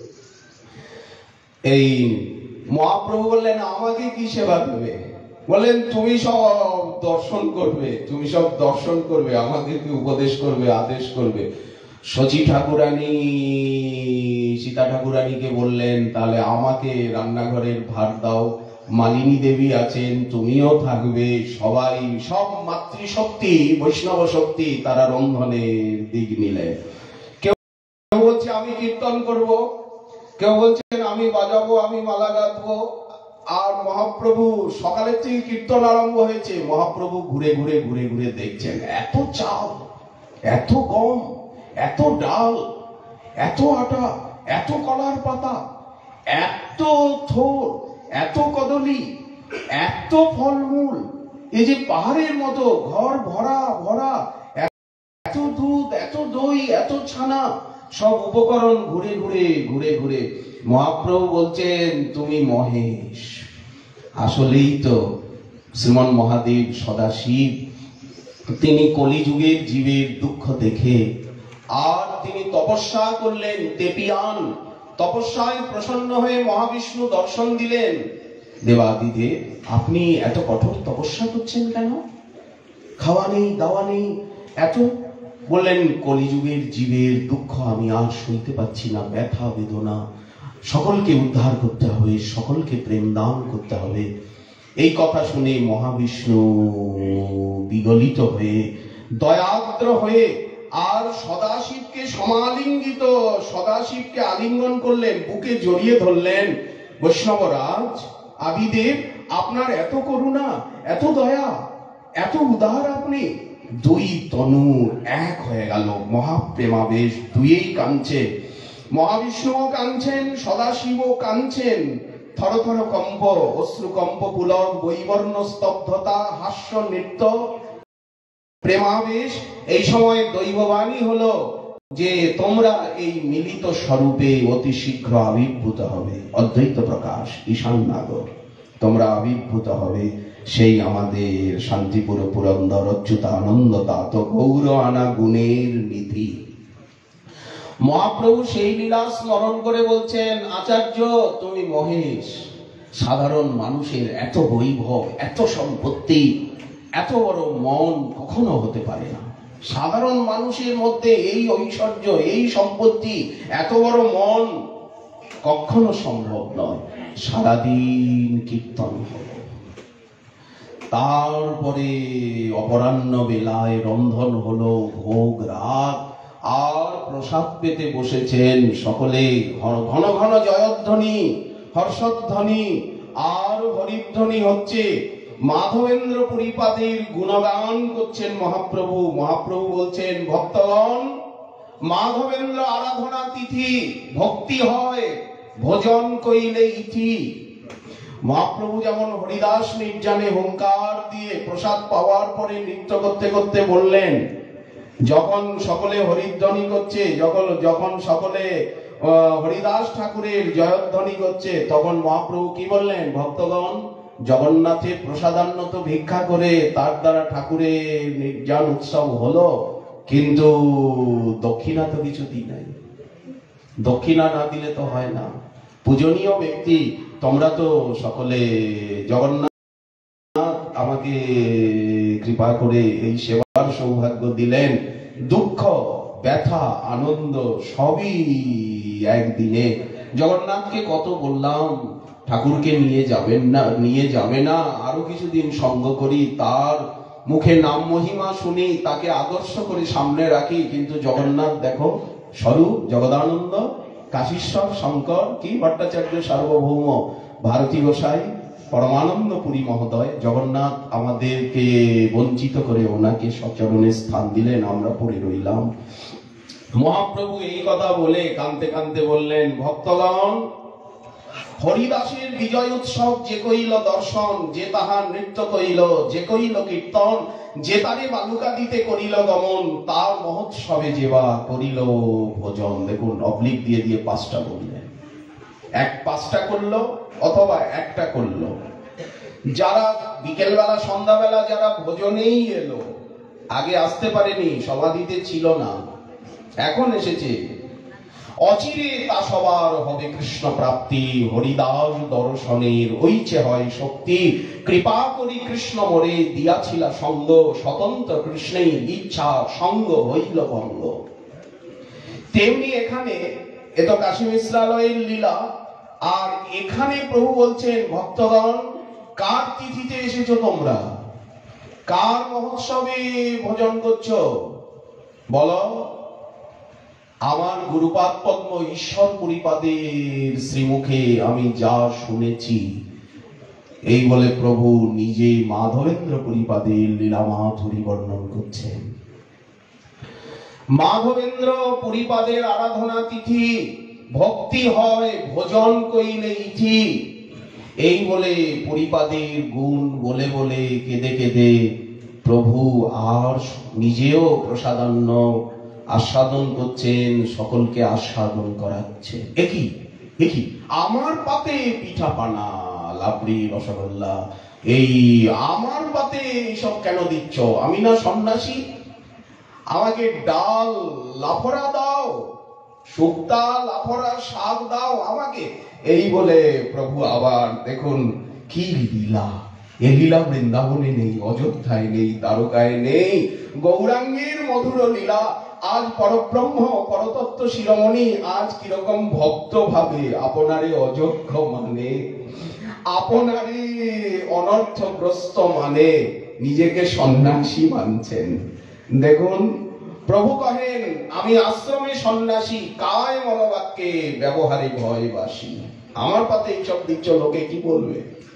এই মহাপ্রভু বললেন, আমাকে কি সেবা দেবে? বললেন, তুমি সব দর্শন করবে, তুমি সব দর্শন করবে, আমাদেরকে উপদেশ করবে, আদেশ করবে। শচী ঠাকুরানী সীতা ঠাকুরানীকে বললেন, তাহলে আমাকে রান্নাঘরের ভার দাও। মালিনী দেবী আছেন, তুমিও থাকবে। সবাই, সব মাতৃশক্তি, বৈষ্ণব শক্তি, তারা রন্ধনের দিক নিলেন। কেউ বলছে আমি কীর্তন করব, কেউ বলছেন আমি বাজাবো, আমি মালা গাঁথবো। আর মহাপ্রভু সকালের থেকে কীর্তন আরম্ভ হয়েছে, মহাপ্রভু ঘুরে ঘুরে ঘুরে ঘুরে দেখছেন, এত চাল, এত গম, এত ডাল, এত আটা, এত কলার পাতা, এত থোর, এত কদলি, এত ফলমূল, এই যে পাহাড়ের মতো ঘর ভরা ভরা, এত দুধ, এত দই, এত ছানা, সব উপকরণ ঘুরে ঘুরে ঘুরে ঘুরে মহাপ্রভু বলছেন, তুমি মহেশ। আসলেই তো শ্রীমন মহাদেব সদাশিব, তিনি কলিযুগের জীবের দুঃখ দেখে আর তিনি তপস্যা করলেন, তেপিয়ান তপস্যায় প্রসন্ন হয়ে মহাবিষ্ণু দর্শন দিলেন। দেবাদিদেব, আপনি এত কঠোর তপস্যা করছেন কেন? খাওয়া নেই, দাওয়া নেই, এত বললেন কলিযুগের জীবের দুঃখ আমি আর সইতে পারছি না, ব্যথা বেদনা, সকলকে উদ্ধার করতে হবে, সকলকে প্রেম দান করতে হবে। এই কথা শুনে মহাবিষ্ণু বিগলিত হয়ে দয়াদ্র হয়ে আর সদাশিবকে সমালিঙ্গিত, সদাশিবকে আলিঙ্গন করলেন, বুকে জড়িয়ে ধরলেন। বৈষ্ণবরাজ আদিদেব, আপনার এত করুণা, এত দয়া, এত উদার আপনি। দুই তনু এক হয়ে গেল, মহাপ্রেমাবেশ, দুইয়েই কাঁদছে। মহাবিষ্ণুও কাঁদছেন, সদাশিবও কাঁদছেন। থর থর কম্প, অশ্রুকম্প পুলক, বৈবর্ণ স্তব্ধতা, হাস্য নৃত্য, প্রেমাবেশ। এই সময় দৈববাণী হলো যে তোমরা এই মিলিত স্বরূপে অতি শীঘ্র আবির্ভূত হবে। অদ্বৈত প্রকাশ, ঈশান নাগর, তোমরা আবির্ভূত হবে সেই আমাদের শান্তিপুর পুরন্দর অচ্যুতানন্দ তাত গৌর আনা গুণের নিধি। মহাপ্রভু সেই লীলা স্মরণ করে বলছেন, আচার্য তুমি মহেশ, সাধারণ মানুষের এত বৈভব, এত সম্পত্তি, এত বড় মন কখনো হতে পারে না। সাধারণ মানুষের মধ্যে এই ঐশ্বর্য, এই সম্পত্তি, এত বড় মন কখনো সম্ভব নয়। সারাদিন কীর্তন হলো, তারপরে অপরাহ্ন বেলায় রন্ধন হলো, ভোগ রাত, আর প্রসাদ পেতে বসেছেন সকলে। ঘন ঘন জয়ধ্বনি, হর্ষধ্বনি আর হরিধ্বনি হচ্ছে। মাধবেন্দ্র পুরীপাদের গুণগান করছেন মহাপ্রভু। মহাপ্রভু বলছেন, ভক্তগণ, মাধবেন্দ্র আরাধনা তিথি, ভক্তি হয় ভোজন কইলে ইথি। মহাপ্রভু যেমন হরিদাস নির্জানে হুঙ্কার দিয়ে প্রসাদ পাওয়ার পরে নৃত্য করতে করতে বললেন, যখন সকলে হরিধ্বনি করছে, যখন সকলে হরিদাস ঠাকুরের জয়ধ্বনি করছে, তখন মহাপ্রভু কি বললেন, ভক্তগণ, জগন্নাথের প্রসাদান্ন তো ভিক্ষা করে তার দ্বারা ঠাকুরের নির্জান উৎসব হলো, কিন্তু দক্ষিণা তো কিছু দিই নাই। দক্ষিণা না দিলে তো হয় না। পূজনীয় ব্যক্তি তোমরা তো সকলে, জগন্নাথ আমাকে কৃপা করে এই সেবার সৌভাগ্য দিলেন। দুঃখ, ব্যথা, আনন্দ সবই একদিনে। জগন্নাথকে কত বললাম ঠাকুরকে নিয়ে যাবে না, আরো কিছুদিন সঙ্গ করি, তার মুখে নাম মহিমা শুনি, তাকে আদর্শ করে সামনে রাখি, কিন্তু জগন্নাথ দেখো স্বরূপ জগদানন্দ, কাশীশ্বর শঙ্কর কি ভট্টাচার্য সার্বভৌম, ভারতী গোসাই, পরমানন্দ পুরী মহোদয়, জগন্নাথ আমাদেরকে বঞ্চিত করে ওনাকে সচরণে স্থান দিলেন, আমরা পড়ে রইলাম। মহাপ্রভু এই কথা বলে কাঁদতে কাঁদতে বললেন, ভক্তগণ, হরিদাসের বিজয় উৎসব যে কইল দর্শন, যে তাহার নৃত্য কইল, যে কইল কীর্তন, যে তারে বালুকা দিতে করিল গমন, তার মহোৎসবে যেবা করিল ভোজন। দেখুন অবলিক দিয়ে দিয়ে পাঁচটা বললেন, পাঁচটা করলো অথবা একটা করলো। যারা বিকেলবেলা সন্ধ্যাবেলা যারা ভোজনেই এলো, আগে আসতে পারেনি, সমাধিতে ছিল না, এখন এসেছে, অচিরে তা সবার হবে কৃষ্ণ প্রাপ্তি। হরিদাস দর্শনের ওইছে হয় শক্তি, কৃপা করি কৃষ্ণ মোরে দিয়াছিলা সঙ্গ, স্বতন্ত্র কৃষ্ণের ইচ্ছা সঙ্গ হইল ভঙ্গ। তেমনি এখানে এ তো কাশী মিশ্রালয়ের লীলা, আর এখানে প্রভু বলছেন, ভক্তগণ, কার তিথিতে এসেছো তোমরা, কার মহোৎসবে ভোজন করছো বলো? আমার গুরুপাদ পদ্ম ঈশ্বর পুরীপাদের শ্রীমুখে আমি যা শুনেছি, এই বলে প্রভু নিজে মাধবেন্দ্র পুরীপাদের লীলা মাধুরী বর্ণন করছেন। মাধবেন্দ্র পুরীপাদের আরাধনা তিথি, ভক্তি হয় ভোজন কইলে ইথি। এই বলে পুরীপাদের গুণ বলে বলে কেঁদে কেঁদে প্রভু আর নিজেও প্রসাদান্ন আস্বাদন করছেন, সকলকে আস্বাদন করাচ্ছে। একই আমার পাতে পিঠা পানা লাবড়ি রসগোল্লা, এই আমার পাতে এইসব কেন দিচ্ছ? আমি না সন্ন্যাসী, আমাকে ডাল লাফরা দাও, শুক্তা লাফরা শাক দাও আমাকে। এই বলে প্রভু আবার দেখুন কি লীলা, এ লীলা বৃন্দাবনে নেই, অযোধ্যায় নেই, দ্বারকায় নেই। গৌরাঙ্গের মধুর লীলা আজ পরব্রহ্ম পরতত্ত্ব শিরোমণি আজ কিরকম ভক্ত ভাবে আপনারে অযোগ্য মানে, আপনারে অনর্থগ্রস্ত মানে, নিজেকে সন্ন্যাসী মানছেন। দেখুন প্রভু কহেন আমি আশ্রমে সন্ন্যাসী, কায় মনোবাক্যে ব্যবহারে ভয়বাসী। আমার পাতে এইসব দিচ্ছ, লোকে কি বলবে?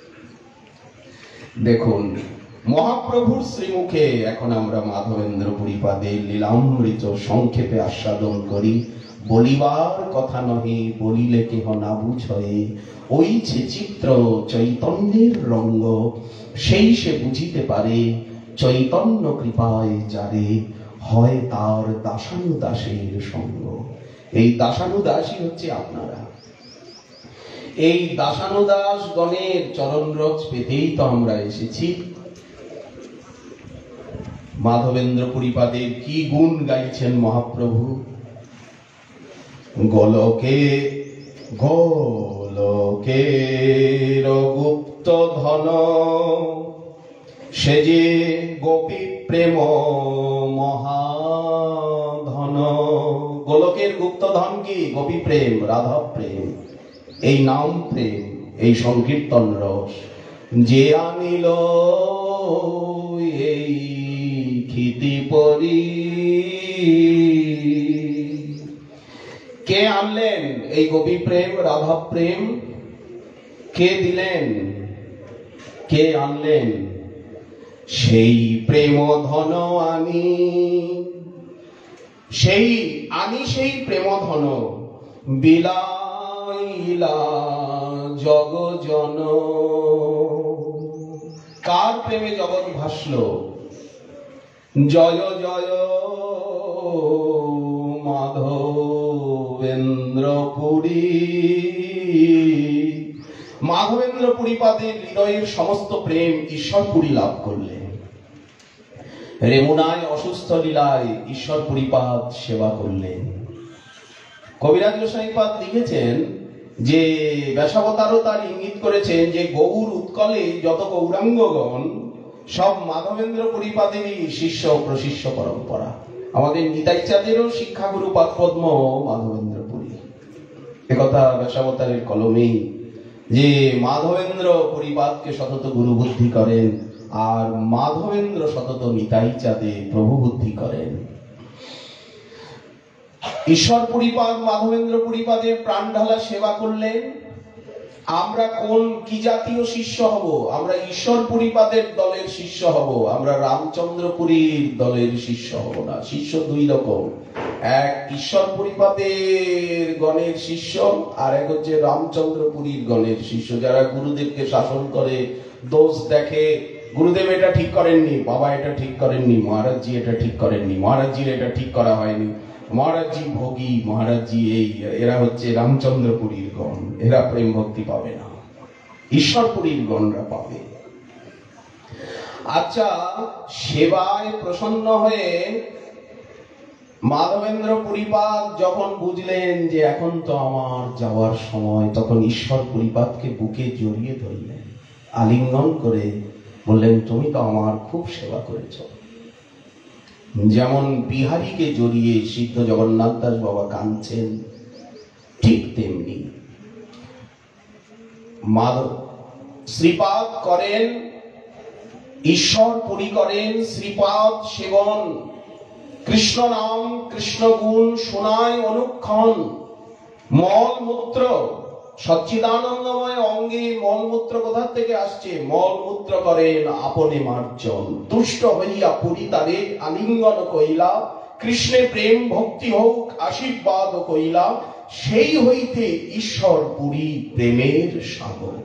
দেখুন মহাপ্রভুর শ্রীমুখে এখন আমরা মাধবেন্দ্র পুরীপাদের লীলামৃত সংক্ষেপে আস্বাদন করি। বলিবার কথা নহে, বলিলে কেহ না বুঝয়ে, ওইছে চিত্র চৈতন্যের রঙ্গ, সেই সে বুঝিতে পারে, চৈতন্য কৃপায় যারে, হয় তার দাসানুদাসের সঙ্গ। এই দাসানুদাসী হচ্ছে আপনারা। এই দাসানুদাস গণের চরণরজ পেতেই তো আমরা এসেছি। মাধবেন্দ্র পুরীপাদের কি গুণ গাইছেন মহাপ্রভু। গোলকে গোলকের গুপ্ত ধন, সে যে গোপী প্রেম মহাধন। গোলকের গুপ্ত ধন কি? গোপী প্রেম, রাধা প্রেম, এই নাম প্রেম, এই সংকীর্তন রস। যে আনিল এই ক্ষিতি পরি, কে আনলেন এই গোপী প্রেম রাধা প্রেম? কে দিলেন? কে আনলেন? সেই প্রেম ধন আনি, সেই আনি সেই প্রেম ধন, বিলাইলা জগজন। কার প্রেমে জগৎ ভাসল? জয় জয় মাধবেন্দ্র পুরী। মাধবেন্দ্র পুরীপাদের হৃদয়ের সমস্ত প্রেম ঈশ্বরপুরী লাভ করলেন। রেমুনায় অসুস্থ লীলায় ঈশ্বর পুরীপাদ সেবা করলেন। কবিরাজ গোসাইপাদ লিখেছেন যে ব্যাসাবতারও তার ইঙ্গিত করেছেন যে গৌর উৎকলে যত গৌরাঙ্গগণ সব মাধবেন্দ্র পুরীপাদেরই শিষ্য প্রশিষ্য পরম্পরা। আমাদের নিতাইচাঁদেরও শিক্ষাগুরু পাদপদ্ম মাধবেন্দ্র পুরী। একথা ব্যাসাবতারের কলমেই যে মাধবেন্দ্র পুরীপাদকে সতত গুরু বুদ্ধি করেন, আর মাধবেন্দ্র সতত নিতাইচাঁদে প্রভু বুদ্ধি করেন। ঈশ্বর পুরীপাদ মাধবেন্দ্র পুরীপাদের প্রাণ ঢালা সেবা করলেন। আমরা কোন কি জাতীয় শিষ্য হব? আমরা ঈশ্বর পুরীপাদের দলের শিষ্য হব, আমরা রামচন্দ্রপুরীর দলের শিষ্য হব না। শিষ্য দুই রকম, এক ঈশ্বর পুরীপাদের গণের শিষ্য, আর এক হচ্ছে রামচন্দ্রপুরীর গণের শিষ্য, যারা গুরুদেবকে শাসন করে, দোষ দেখে। গুরুদেব এটা ঠিক করেননি, বাবা এটা ঠিক করেননি, মহারাজজি এটা ঠিক করেননি, মহারাজজির এটা ঠিক করা হয়নি, মহারাজজি ভোগী, মহারাজজি এই। এরা হচ্ছে রামচন্দ্রপুরীর গণ, এরা প্রেম ভক্তি পাবে না, ঈশ্বরপুরীর গণরা পাবে। আচ্ছা, সেবায় প্রসন্ন হয়ে মাধবেন্দ্র পুরীপাদ যখন বুঝলেন যে এখন তো আমার যাওয়ার সময়, তখন ঈশ্বর পুরীপাদকে বুকে জড়িয়ে ধরলেন, আলিঙ্গন করে বললেন তুমি তো আমার খুব সেবা করেছ। যেমন বিহারীকে জড়িয়ে সিদ্ধ জগন্নাথ দাস বাবা কাঁদছেন, ঠিক তেমনি শ্রীপাদ করেন, ঈশ্বর পুরী করেন শ্রীপাদ সেবন। কৃষ্ণ নাম কৃষ্ণ গুণ শোনায় অনুক্ষণ। মলমূত্র সচ্চিদানন্দময় অঙ্গে মলমূত্র কোথা থেকে আসছে? মলমূত্র করেন আপনে মার্জন। তুষ্ট হইয়া পুরী তারে আলিঙ্গন কইলা, কৃষ্ণে প্রেম ভক্তি হোক আশীর্বাদ কইলা, সেই হইতে ঈশ্বর পুরী প্রেমের সাগর।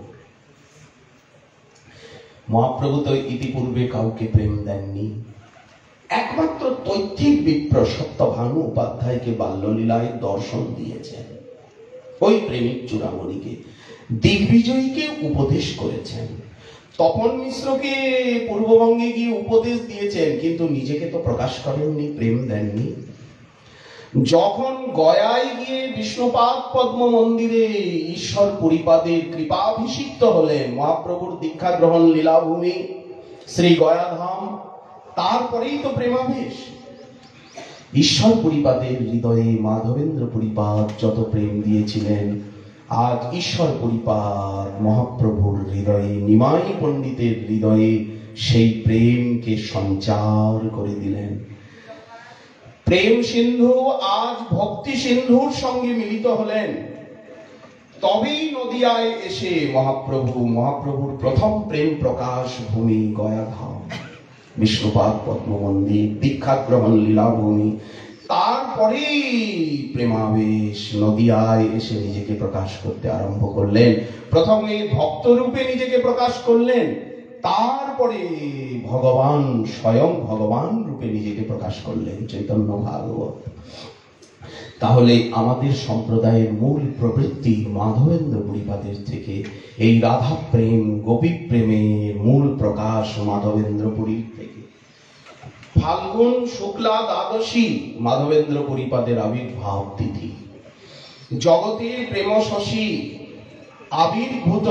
মহাপ্রভু তো ইতিপূর্বে কাউকে প্রেম দেননি, একমাত্র তৈত্তিক বিপ্র সত্যভানু উপাধ্যায়কে বাল্যলীলায় দর্শন দিয়েছেন। ওই প্রেমিক চূড়ামণিকে, দিগ্বিজয়ীকে উপদেশ করেছেন, তপন মিশ্রকে পূর্ববঙ্গে গিয়ে উপদেশ দিয়েছেন, কিন্তু নিজেকে তো প্রকাশ করেননি, প্রেম দেননি। যখন গয়ায় গিয়ে বিষ্ণুপাদ পদ্ম মন্দিরে ঈশ্বর পরিপাদের কৃপাভিষিক্ত হলেন, মহাপ্রভুর দীক্ষা গ্রহণ লীলাভূমি শ্রী গয়াধাম, তারপরেই তো প্রেমাবেশ। ঈশ্বর পরিপাদের হৃদয়ে মাধবেন্দ্র পরিপাদ যত প্রেম দিয়েছিলেন, আজ ঈশ্বর পরিপাদ মহাপ্রভুর হৃদয়ে, নিমাই পণ্ডিতের হৃদয়ে সেই প্রেমকে সঞ্চার করে দিলেন। প্রেম সিন্ধু আজ ভক্তি সিন্ধুর সঙ্গে মিলিত হলেন। তবেই নদিয়ায় এসে মহাপ্রভুর প্রথম প্রেম প্রকাশ ভূমি গয়াধাম, বিষ্ণুপাদ পদ্ম মন্দির, দীক্ষা গ্রহণ লীলাভূমি, তারপরেই প্রেমাবেশ নদিয়ায় এসে নিজেকে প্রকাশ করতে আরম্ভ করলেন। প্রথমে ভক্ত রূপে নিজেকে প্রকাশ করলেন, তারপরে ভগবান, স্বয়ং ভগবান রূপে নিজেকে প্রকাশ করলেন চৈতন্য ভাগবত। তাহলে আমাদের সম্প্রদায়ের মূল প্রবৃত্তি মাধবেন্দ্র পরিপাদের থেকে। এই রাধা প্রেম, গোপী প্রেমের মূল প্রকাশ মাধবেন্দ্র পুরীর থেকে। ফাল্গুন শুক্লা দ্বাদশী মাধবেন্দ্র পরিপাদের আবির্ভাব তিথি। জগতে প্রেম শশী আবির্ভূত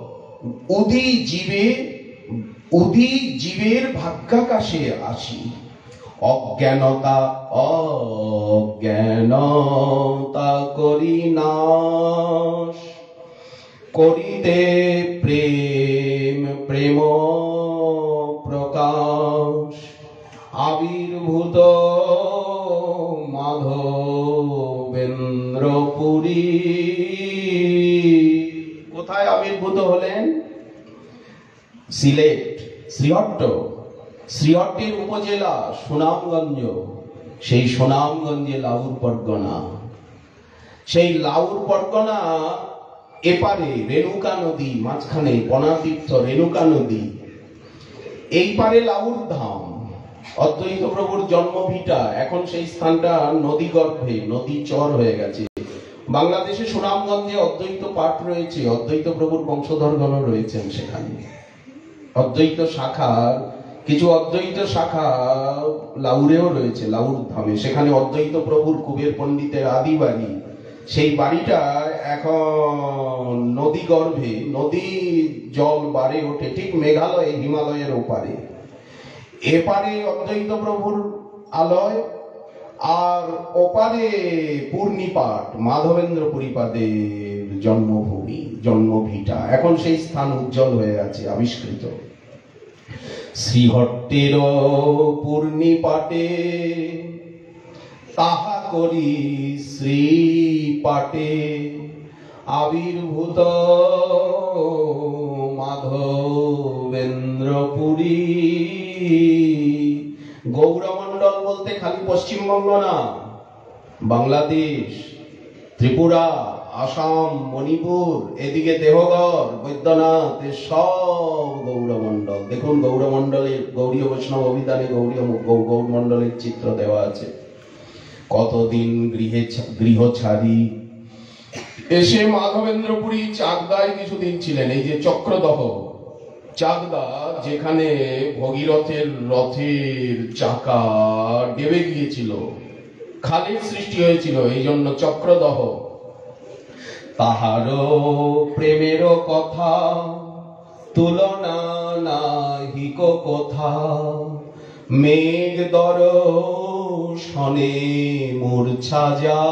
উদি জীবের ভাগ্যাকাশে আসি। অজ্ঞানতা করি নাশ, করিতে প্রেম প্রকাশ। আবির্ভূত মাধবেন্দ্র পুরী। কোথায় আবির্ভূত হলেন? সিলেট, শ্রীহট্টের উপজেলা সুনামগঞ্জ। সেই সুনামগঞ্জে লাউর পরগনা, সেই লাউর পরগনা এপারে রেণুকা নদী, মাঝখানে পনাতীর্থ রেণুকা নদী, এই পারে লাউর ধাম, অদ্বৈত প্রভুর জন্মভিটা। এখন সেই স্থানটা নদী গর্ভে, নদী চর হয়ে গেছে। বাংলাদেশে সুনামগঞ্জে অদ্বৈত পাঠ রয়েছে, অদ্বৈত প্রভুর বংশধরগণ রয়েছেন সেখানে। অদ্বৈত শাখার কিছু অদ্বৈত শাখা লাউরেও রয়েছে, লাউর ধামে। সেখানে অদ্বৈত প্রভুর কুবের পণ্ডিতের আদি বাড়ি। সেই বাড়িটা এখন নদী গর্ভে, নদী জল বাড়ে ওঠে ঠিক মেঘালয়ে, হিমালয়ের ওপারে। এপারে অদ্বৈত প্রভুর আলয়, আর ওপারে পূর্ণিপাট মাধবেন্দ্র পরিপাদের জন্মভূমি, জন্মভিটা। এখন সেই স্থান উজ্জ্বল হয়ে আছে, আবিষ্কৃত। শ্রীহট্টের পূর্ণিপাটে তাহা করি শ্রীপাটে, আবির্ভূত মাধবেন্দ্র পুরী। গৌরমণ্ডল বলতে খালি পশ্চিমবঙ্গ না, বাংলাদেশ, ত্রিপুরা, আসাম, মণিপুর, এদিকে দেহগড়, বৈদ্যনাথ, সব গৌরমণ্ডল। দেখুন গৌরমণ্ডলের, গৌরীয় বৈষ্ণব অভিধানে গৌরমণ্ডলের চিত্র দেওয়া আছে। কতদিন গৃহ ছাড়ি এসে মাধবেন্দ্রপুরী চাকদায় কিছুদিন ছিলেন। এই যে চক্রদহ চাকদা, যেখানে ভগীরথের রথের চাকা ডেবে গিয়েছিল, খালের সৃষ্টি হয়েছিল, এই জন্য চক্রদহ। তাহারও প্রেমের কথা তুলনা নাহিক কথা, মেঘ দর্শনে মূর্ছা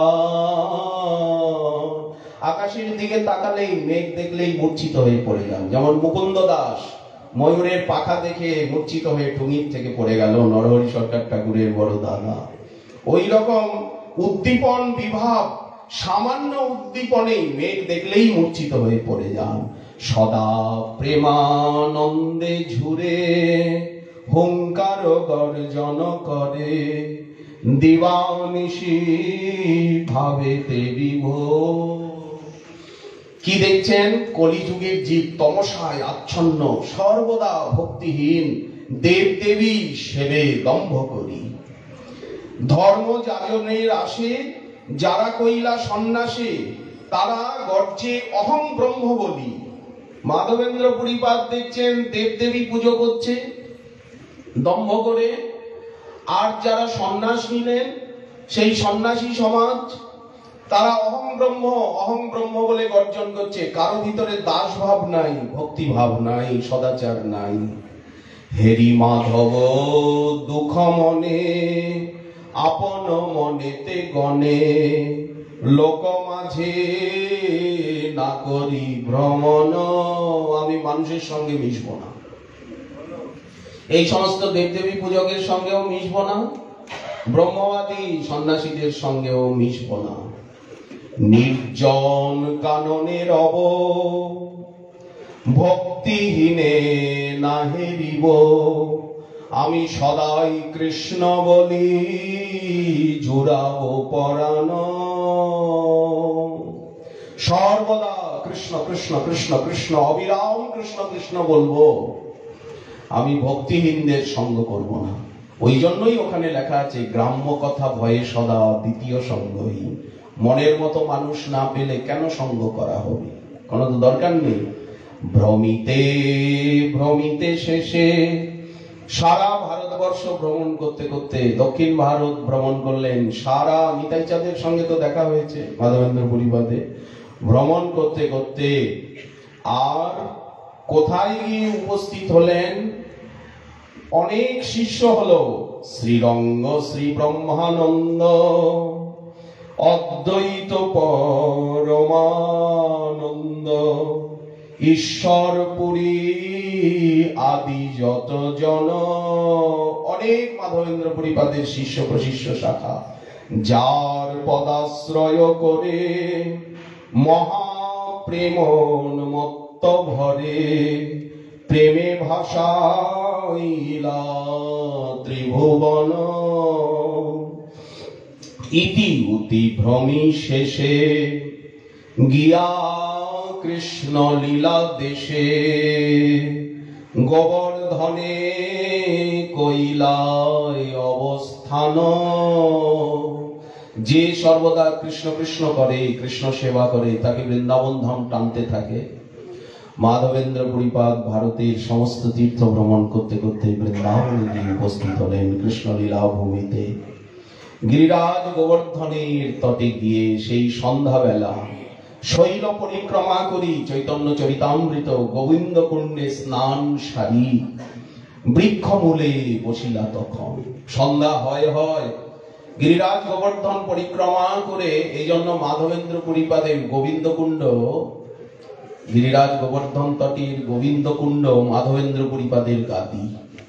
যায়। আকাশের দিকে তাকালেই, মেঘ দেখলেই মূর্ছিত হয়ে পড়ে যান। যেমন মুকুন্দ দাস ময়ূরের পাখা দেখে মূর্ছিত হয়ে টুঙির থেকে পড়ে গেল, নরহরি সরকার ঠাকুরের বড় দাদা। ওই রকম উদ্দীপন বিভাব, সামান্য উদ্দীপনেই মেঘ দেখলেই মূর্ছিত হয়ে পড়ে যান। সদা প্রেমানন্দে ঝুরে হুঙ্কার গর্জন করে, দিবানিশি ভাবেতে বিভোর। কি দেখছেন? কলিযুগের জীব তমসায় আচ্ছন্ন, সর্বদা ভক্তিহীন, দেব দেবী সেবে দম্ভ করি। ধর্ম যাজনের আসে যারা কইলা সন্ন্যাসে, তারা গর্জে অহং ব্রহ্ম বলি। মাধবেন্দ্র পরিপাদ দেখছেন দেবদেবী পুজো করছে দম্ভ করে, আর যারা সন্ন্যাস নিলেন সেই সন্ন্যাসী সমাজ, তারা অহং ব্রহ্ম বলে গর্জন করছে। কারো ভিতরে দাস ভাব নাই, ভক্তি ভাব নাই, সদাচার নাই। হেরি মাধব দুঃখ মনে, আপন মনেতে গণে, লোক মাঝে না করি ভ্রমণ। আমি মানুষের সঙ্গে মিশবো না, এই সমস্ত দেবদেবী পূজকের সঙ্গেও মিশবো না, ব্রহ্মবাদী সন্ন্যাসীদের সঙ্গেও মিশবো না। নির্জন কাননে রব, ভক্তিহীনে না হেরিব। আমি সদাই কৃষ্ণ বলি, জুড়াবো পরাণ। সর্বদা কৃষ্ণ কৃষ্ণ কৃষ্ণ কৃষ্ণ, অবিরাম কৃষ্ণ কৃষ্ণ বলবো, আমি ভক্তিহীনদের সঙ্গ করব না। ওই জন্যই ওখানে লেখা আছে, গ্রাম্য কথা ভয়ে সদা দ্বিতীয় সঙ্গহীন। মনের মতো মানুষ না পেলে কেন সঙ্গ করা হবে, কোনো তো দরকার নেই। ভ্রমিতে ভ্রমিতে শেষে সারা ভারতবর্ষ ভ্রমণ করতে করতে দক্ষিণ ভারত ভ্রমণ করলেন। সারা নিতাই চাঁদের সঙ্গে তো দেখা হয়েছে মাধবেন্দ্র পরিবাদে। ভ্রমণ করতে করতে আর কোথায় গিয়ে উপস্থিত হলেন, অনেক শিষ্য হলো। শ্রীরঙ্গ শ্রী ব্রহ্মানন্দ, অদ্বৈত পরমানন্দ, ঈশ্বরপুরী আদি যত জন, অনেক মাধবেন্দ্র পরিপাদের শিষ্য প্রশিষ্য শাখা। যার পদাশ্রয় করে মহাপ্রেমোন্মত্ত ভরে, প্রেমে ভাষাইলা ত্রিভুবন। ইতি উতি ভ্রমি শেষে গিয়া কৃষ্ণ লীলা দেশে, গোবর্ধনে কইলায় অবস্থান। যে সর্বদা কৃষ্ণ কৃষ্ণ করে, কৃষ্ণ সেবা করে, তাকে বৃন্দাবন ধাম টানতে থাকে। মাধবেন্দ্র পরিপাদ ভারতের সমস্ত তীর্থ ভ্রমণ করতে করতে বৃন্দাবনে গিয়ে উপস্থিত হলেন কৃষ্ণলীলা ভূমিতে। গিরিরাজ গোবর্ধনের তটে গিয়ে সেই সন্ধ্যাবেলা শৈল পরিক্রমা করি, চৈতন্য চরিতামৃত গোবিন্দ কুণ্ডে স্নান সারি, বৃক্ষ মূলে বসিলা তখন। সন্ধ্যা হয় হয়, গিরিরাজ গোবর্ধন পরিক্রমা করে, এই জন্য মাধবেন্দ্র পরিপাদের গোবিন্দ কুণ্ড, গিরিরাজ গোবর্ধন তটির গোবিন্দ কুণ্ড মাধবেন্দ্র পরিপাদের গাদি।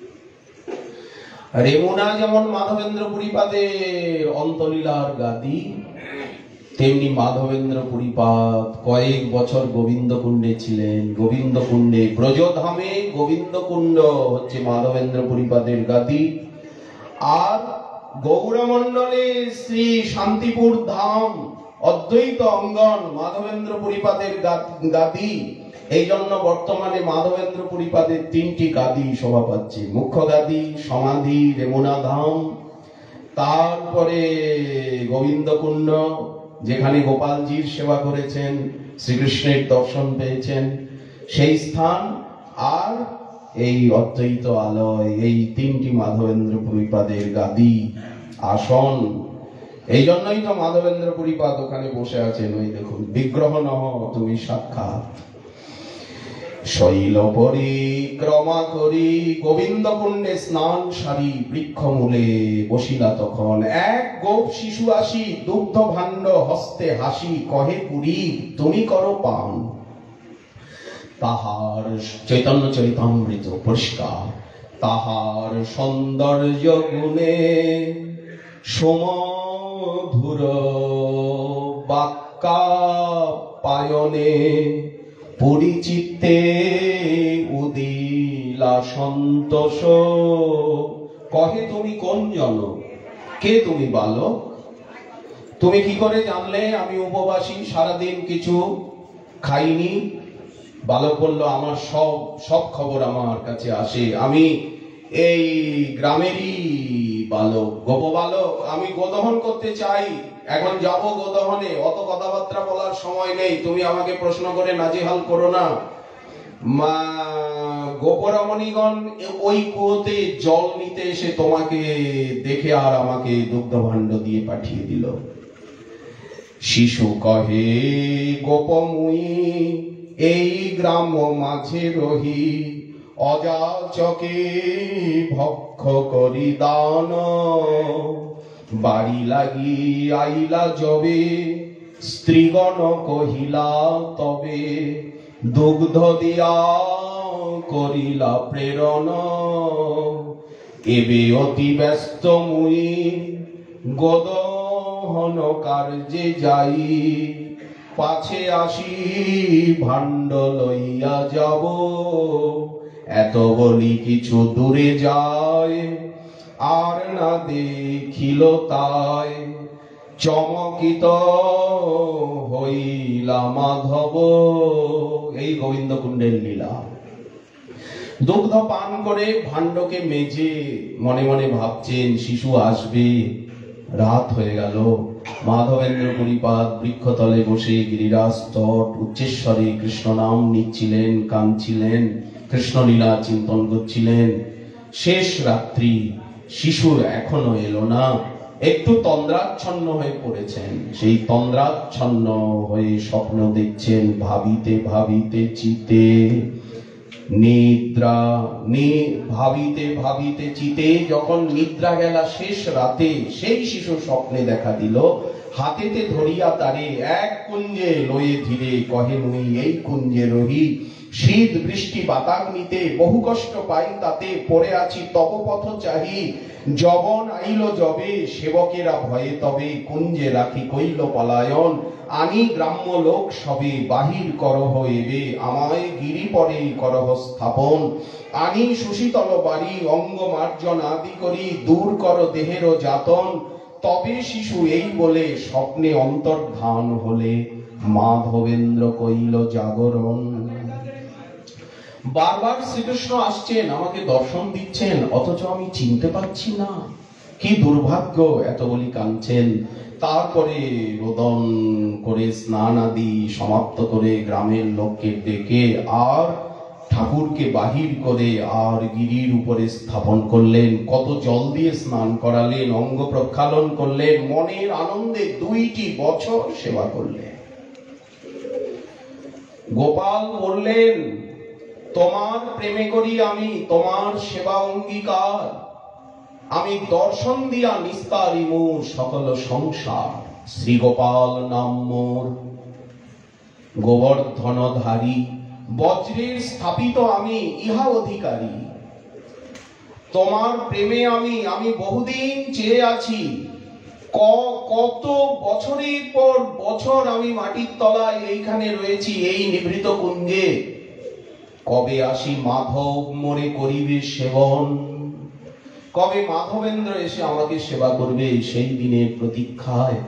রেমুনা যেমন মাধবেন্দ্র পরিপাদের অন্তলীলার গাদি, তেমনি মাধবেন্দ্র পরিপাদ কয়েক বছর গোবিন্দ কুণ্ডে ছিলেন। গোবিন্দ কুণ্ডে ব্রজধামে গোবিন্দ কুণ্ড হচ্ছে মাধবেন্দ্র পরিপাদের গাদি। আর গৌরমণ্ডলে শ্রী শান্তিপুর ধাম অদ্বৈত অঙ্গন মাধবেন্দ্র পরিপাদের গাদি। এই জন্য বর্তমানে মাধবেন্দ্র পরিপাদের তিনটি গাদি শোভা পাচ্ছে, মুখ্য গাদি, সমাধি, রেমুনা ধাম, তারপরে গোবিন্দ কুণ্ড, যেখানে গোপালজির সেবা করেছেন, শ্রীকৃষ্ণের দর্শন পেয়েছেন সেই স্থান, আর এই অদ্বৈত আলয়। এই তিনটি মাধবেন্দ্র পরিপাদের গাদি, আসন। এই জন্যই তো মাধবেন্দ্র পরিপাদ ওখানে বসে আছেন। ওই দেখুন, বিগ্রহ নহ তুমি সাক্ষাৎ। শৈল পরিক্রমা করি গোবিন্দ কুণ্ডে স্নান সারি, বৃক্ষ মূলে বসিলা তখন। এক গোপ শিশু আসি, দুগ্ধ ভাণ্ড হস্তে হাসি, কহে পুরী তুমি করো পান। তাহার চৈতন্য চরিতামৃত পরিষ্কার, তাহার সৌন্দর্য গুণে সমধুর বাক্যাপায়নে, পরিচিত্তে উদিলা সন্তোষ। কহে তুমি কোন জন, কে তুমি বালক, তুমি কি করে জানলে আমি উপবাসী, সারাদিন কিছু খাইনি? বালক বলল, আমার সব খবর আমার কাছে আসে, আমি এই গ্রামেরই বালক, গোপ বালক। আমি গোদহন করতে চাই, এখন যাব গোদহনে, অত কথাবার্তা বলার সময় নেই, তুমি আমাকে প্রশ্ন করে নাজেহাল করো না। গোপরমণিগণ ওই কুয়োতে জল নিতে এসে তোমাকে দেখে আর আমাকে দুগ্ধ ভাণ্ড দিয়ে পাঠিয়ে দিল। শিশু কহে গোপমুই এই গ্রাম মাঝে রহি, অযাচকে ভক্ষ করি দান। বাড়ি লাগি আইলা যবে, স্ত্রীগণ কহিলা তবে, দুগ্ধ দিয়া করিলা প্রেরণ। এবে অতি ব্যস্ত মুই গোদহন কার্যে যাই, পাছে আসি ভাণ্ড লইয়া যাব। এত বলি কিছু দূরে যায়, আর না দেখিল তাই, চমকিত হইলা মাধব। এই গোবিন্দ কুণ্ডের লীলা। দুগ্ধ পান করে ভাণ্ডকে মেজে মনে মনে ভাবছেন শিশু আসবে। রাত হয়ে গেল। মাধবেন্দ্র পুরীপাদ বৃক্ষতলে বসে গিরিরাজ তট উচ্চেশ্বরে কৃষ্ণ নাম নিচ্ছিলেন, কাঁদছিলেন, কৃষ্ণলীলা চিন্তন করছিলেন। শেষ রাত্রি, শিশু এখনো এলো না। একটু তন্দ্রাচ্ছন্ন হয়ে পড়েছেন। সেই তন্দ্রাচ্ছন্ন হয়ে স্বপ্ন দেখছেন, ভাবিতে ভাবিতে চিতে নিদ্রা, ভাবিতে ভাবিতে চিতে যখন নিদ্রা গেলা শেষ রাতে, সেই শিশু স্বপ্নে দেখা দিল। হাতেতে ধরিয়া তারে এক কুঞ্জে লয়ে ধীরে কহে মুই এই কুঞ্জে রহি। শীত বৃষ্টি বাতাগ্নিতে বহু কষ্ট পাই, তাতে পড়ে আছি তব পথ চাহি। যবন আইল যবে সেবকেরা ভয়ে তবে, কুঞ্জে রাখি কইল পলায়ন। আনি গ্রাম্য লোক সবে বাহির করহ এবে, আমায় গিরি পরে করহ স্থাপন। আনি সুশীতল বাড়ি অঙ্গ মার্জন আদি করি, দূর কর দেহের যাতন। তবে শিশু এই বলে স্বপ্নে অন্তর্ধান হলে, মাধবেন্দ্র কইল জাগরণ। বারবার শ্রীকৃষ্ণ আসছেন, আমাকে দর্শন দিচ্ছেন, অথচ আমি চিনতে পারছি না। কি দুর্ভাগ্য! এত বলি কাঁদছেন। তারপরে রোদন করে স্নান আদি সমাপ্ত করে গ্রামের লোককে ডেকে আর ঠাকুরকে বাহির করে আর গিরির উপরে স্থাপন করলেন। কত জল দিয়ে স্নান করালেন, অঙ্গ প্রক্ষালন করলেন, মনের আনন্দে 2টি বছর সেবা করলেন। গোপাল বললেন, তোমার প্রেমে করি আমি, তোমার সেবা অঙ্গীকার। আমি দর্শন দিয়া নিস্তারিমু সকল সংসার। শ্রী গোপাল নাম মোর, গোবর্ধনধারী, বজ্রের স্থাপিত আমি ইহা অধিকারী। তোমার প্রেমে আমি বহুদিন চেয়ে আছি। কত বছরের পর বছর আমি মাটির তলায় এইখানে রয়েছি, এই নিভৃত কুঞ্জে। কবে আসি মাধব মোরে করিবে সেবন, কবে মাধবেন্দ্র এসে আমাকে সেবা করবে, সেই দিনের প্রতীক্ষায়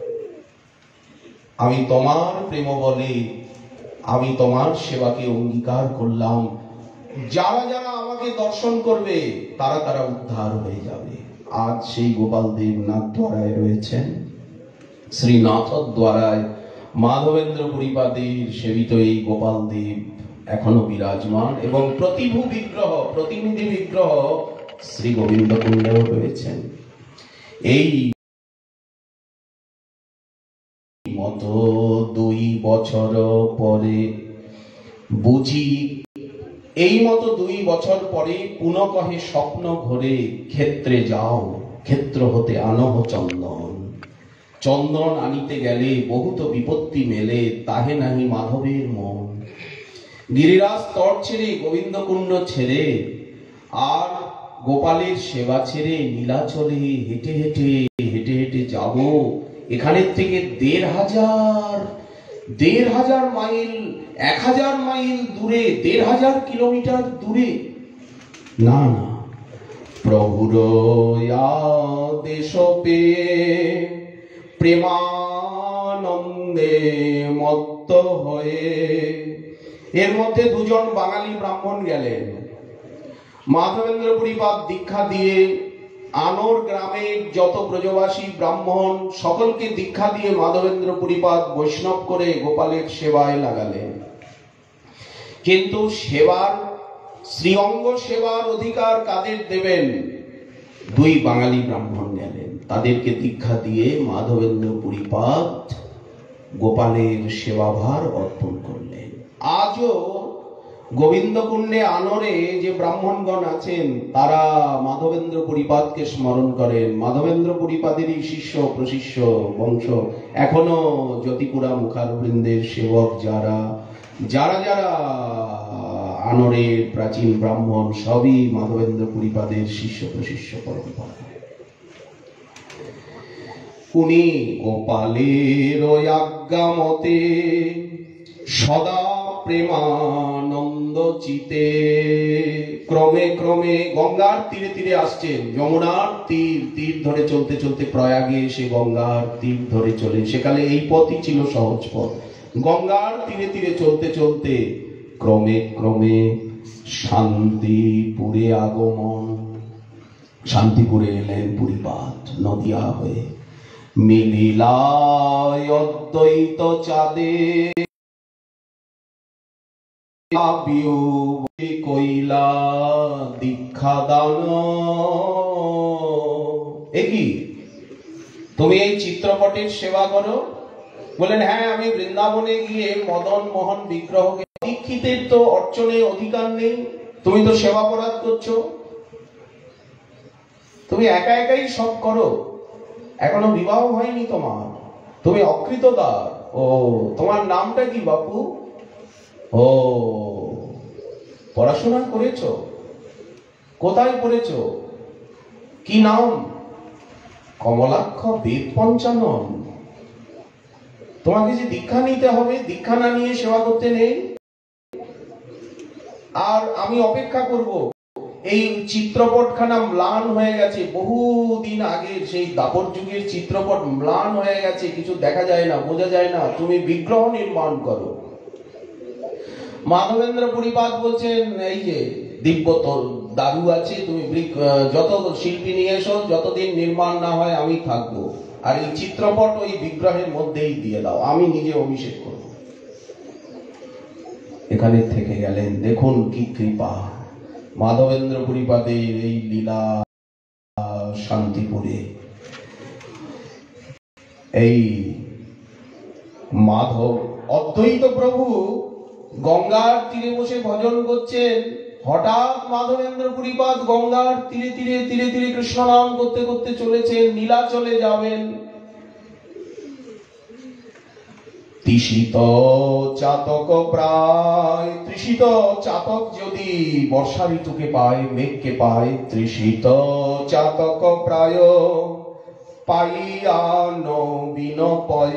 আমি তোমার প্রেম বলে আমি তোমার সেবাকে অঙ্গীকার করলাম। যারা যারা আমাকে দর্শন করবে তারা তারা উদ্ধার হয়ে যাবে। আজ সেই গোপাল দেব নাথদ্বারায় রয়েছেন। শ্রী নাথদ্বারায় মাধবেন্দ্র পুরীপাদের সেবিত এই গোপাল দেব এখনো বিরাজমান এবং প্রতিনিধি বিগ্রহ শ্রী গোবিন্দ কুণ্ডেও রয়েছেন। এই মতো 2 বছর পরে বুঝি, এই মতো 2 বছর পরে পুনঃ কহে স্বপ্ন ঘরে, ক্ষেত্রে যাও ক্ষেত্র হতে আনহ চন্দন। চন্দন আনিতে গেলে বহুত বিপত্তি মেলে, তাহে নাহি মাধবের মন। গিরিরাজ তট ছেড়ে, গোবিন্দ কুণ্ড ছেড়ে আর গোপালের সেবা ছেড়ে নীলাচলে হেঁটে হেঁটে হেঁটে হেঁটে যাব। এখানের থেকে 1,500 মাইল, 1000 মাইল দূরে, 1,500 কিলোমিটার দূরে। না না, প্রভুর আদেশ পেয়ে প্রেমানন্দে মত্ত হয়ে, এর মধ্যে 2 বাঙালি ব্রাহ্মণ গেলেন। মাধবেন্দ্র পুরীপাদ দীক্ষা দিয়ে আনোর গ্রামের যত ব্রজবাসী ব্রাহ্মণ সকলকে দীক্ষা দিয়ে মাধবেন্দ্র পুরীপাদ বৈষ্ণব করে গোপালের সেবায় লাগালেন। কিন্তু সেবার শ্রীঅঙ্গ সেবার অধিকার কাদের দেবেন? দুই বাঙালি ব্রাহ্মণ গেলেন, তাদেরকে দীক্ষা দিয়ে মাধবেন্দ্র পুরীপাদ গোপালের সেবাভার অর্পণ করলেন। আজও গোবিন্দকুণ্ডে আনরে যে ব্রাহ্মণগণ আছেন তারা মাধবেন্দ্র পুরীপাদকে স্মরণ করেন। মাধবেন্দ্র পুরীপাদেরই শিষ্য প্রশিষ্য বংশ এখনো জ্যোতিপুরা মুখারবৃন্দের সেবক যারা যারা যারা আনরের প্রাচীন ব্রাহ্মণ সবই মাধবেন্দ্র পুরীপাদের শিষ্য প্রশিষ্য পরম্পরা। উনি গোপালের আজ্ঞা মতে সদা প্রেমানন্দ চিতে ক্রমে ক্রমে গঙ্গার তীরে তীরে আসছেন। যমুনার তীর ধরে চলতে চলতে প্রয়াগে এসে গঙ্গার তীর ধরে চলে। সেকালে এই পথই ছিল সহজ পথ। গঙ্গার তীরে তীরে চলতে চলতে ক্রমে ক্রমে শান্তিপুরে আগমন। শান্তিপুরে এলেন পুরীপাদ নদিয়া হয়ে। মিলিলায় অদ্বৈত চাঁদে কইলা দীক্ষা দান। একই তুমি এই চিত্রপটের সেবা করো? বলেন হ্যাঁ, আমি বৃন্দাবনে গিয়ে মদন মোহন বিগ্রহকে, দীক্ষিতের তো অর্চনে অধিকার নেই, তুমি তো সেবা অপরাধ করছো, তুমি একা একাই সব করো, এখনো বিবাহ হয়নি তোমার, তুমি অকৃতদার। ও তোমার নামটা কি বাপু? ও পড়াশোনা করেছো? কোথায় পড়েছো? কি নাম? কমলাক্ষ বেদ পঞ্চানন। তোমাকে যে দীক্ষা নিতে হবে, দীক্ষা না নিয়ে সেবা করতে নেই। আর আমি অপেক্ষা করব। এই চিত্রপটখানা ম্লান হয়ে গেছে, বহুদিন আগের সেই দাপর যুগের চিত্রপট ম্লান হয়ে গেছে, কিছু দেখা যায় না, বোঝা যায় না, তুমি বিগ্রহ নির্মাণ করো। মাধবেন্দ্র পুরীপাদ বলছেন এই যে দিব্য দারু আছে, তুমি যত শিল্পী নিয়ে এসো, যতদিন নির্মাণ না হয় আমি থাকবো, আর এই চিত্রপট ওই বিগ্রহের মধ্যেই দিয়ে দাও, আমি নিজে অভিষেক করব। এখানে থেকে গেলেন। দেখুন কি কৃপা মাধবেন্দ্র পুরীপাদের এই লীলা। শান্তিপুরে এই মাধব অদ্বৈত প্রভু গঙ্গার তীরে বসে ভজন করছেন। হঠাৎ মাধবেন্দ্র পুরীপাদ গঙ্গার তীরে তীরে তীরে তীরে কৃষ্ণ নাম করতে করতে চলেছেন, নীলাচলে যাবেন। তৃষিত চাতক প্রায়, তৃষিত চাতক যদি বর্ষা ঋতুকে পায়, মেঘকে পায়, তৃষিত চাতক প্রায় পাইয়া নবীন পয়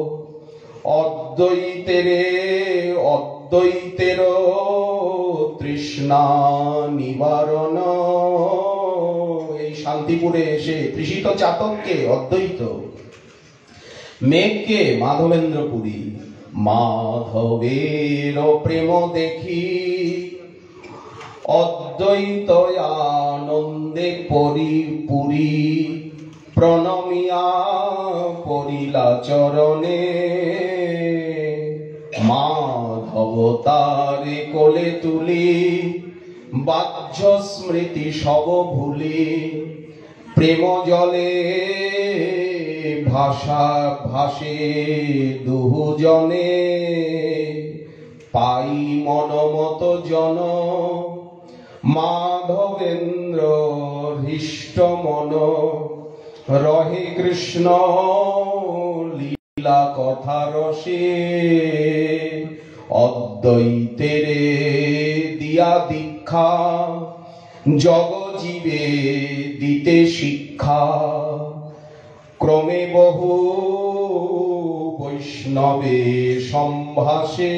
অদ্বৈতের তৃষ্ণা নিবারণ। এই শান্তিপুরে এসে তৃষিত চাতককে অদ্বৈত, মেঘকে মাধবেন্দ্র পুরী। মাধবের প্রেম দেখি অদ্বৈত আনন্দে পুরী প্রণমিয়া পরিলা চরণে। মাধব তারে কোলে তুলি বাহ্য স্মৃতি সব ভুলি, প্রেম জলে ভাষা ভাসে দুজনে। পাই মনমত জন মাধবেন্দ্র হৃষ্ট মন, রহে কৃষ্ণ লীলা কথা রসে। অদ্বৈতের দিয়া দীক্ষা জগ জীবে দিতে শিক্ষা, ক্রমে বহু বৈষ্ণবে সম্ভাসে।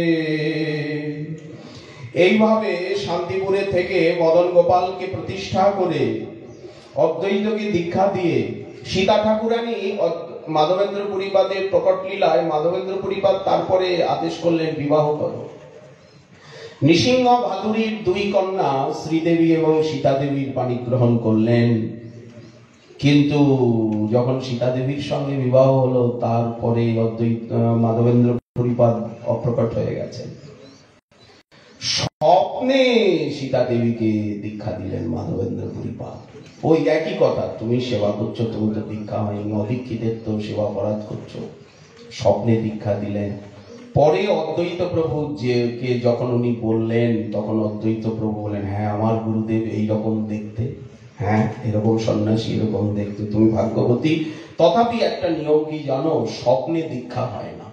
এইভাবে শান্তিপুরে থেকে মদন গোপালকে প্রতিষ্ঠা করে অদ্বৈতকে দীক্ষা দিয়ে সীতা ঠাকুরানী মাধবেন্দ্র পুরীপাদের প্রকট লীলায় মাধবেন্দ্র পুরীপাদ তারপরে আদেশ করলেন বিবাহ করো। নৃসিংহ ভাদুরীর দুই কন্যা শ্রীদেবী এবং সীতা দেবীর পাণি গ্রহণ করলেন। কিন্তু যখন সীতা দেবীর সঙ্গে বিবাহ হলো তারপরে মাধবেন্দ্র পুরীপাদ অপ্রকট হয়ে গেছেন। স্বপ্নে সীতা দেবীকে দীক্ষা দিলেন মাধবেন্দ্র পুরীপাদ। ওই একই কথা, তুমি সেবা করছো, তুমি তো দীক্ষা হয়নি, অদীক্ষিতের তো সেবা অপরাধ করছো। স্বপ্নে দীক্ষা দিলেন। পরে অদ্বৈত প্রভু কে যখন উনি বললেন, তখন অদ্বৈত প্রভু বলেন, হ্যাঁ আমার গুরুদেব এইরকম দেখতে, হ্যাঁ এরকম সন্ন্যাসী এরকম দেখতে, তুমি ভাগ্যবতী। তথাপি একটা নিয়ম কি জানো, স্বপ্নে দীক্ষা হয় না,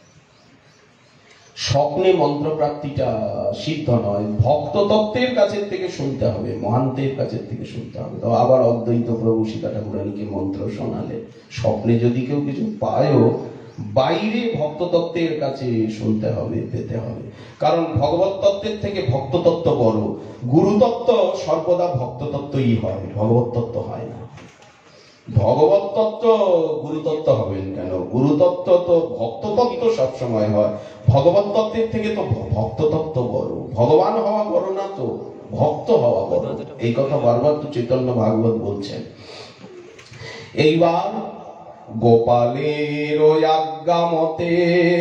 স্বপ্নে মন্ত্রপ্রাপ্তিটা সিদ্ধ নয়, ভক্ত তত্ত্বের কাছের থেকে শুনতে হবে, মহান্তের কাছের থেকে শুনতে হবে। তো আবার অদ্বৈত প্রভু সীতা ঠাকুরানীকে মন্ত্র শোনালে, স্বপ্নে যদি কেউ কিছু পায়ও, বাইরে ভক্ত তত্ত্বের কাছে শুনতে হবে, পেতে হবে। কারণ ভগবত তত্ত্বের থেকে ভক্ত তত্ত্ব বড়। গুরুতত্ত্ব সর্বদা ভক্ত তত্ত্বই হয়, ভগবত তত্ত্ব হয় না। ভগবত তত্ত্ব গুরুতত্ত্ব হবেন কেন? গুরুতত্ত্ব তো ভক্ত তত্ত্ব সবসময় হয়, ভগবত তত্ত্বের থেকে তো ভক্ত তত্ত্ব বড়। ভগবান হওয়া বড় না, তো ভক্ত হওয়া বড়। এই কথা বারবার তো চৈতন্য ভাগবত বলছেন। এইবার গোপালের আজ্ঞা মতে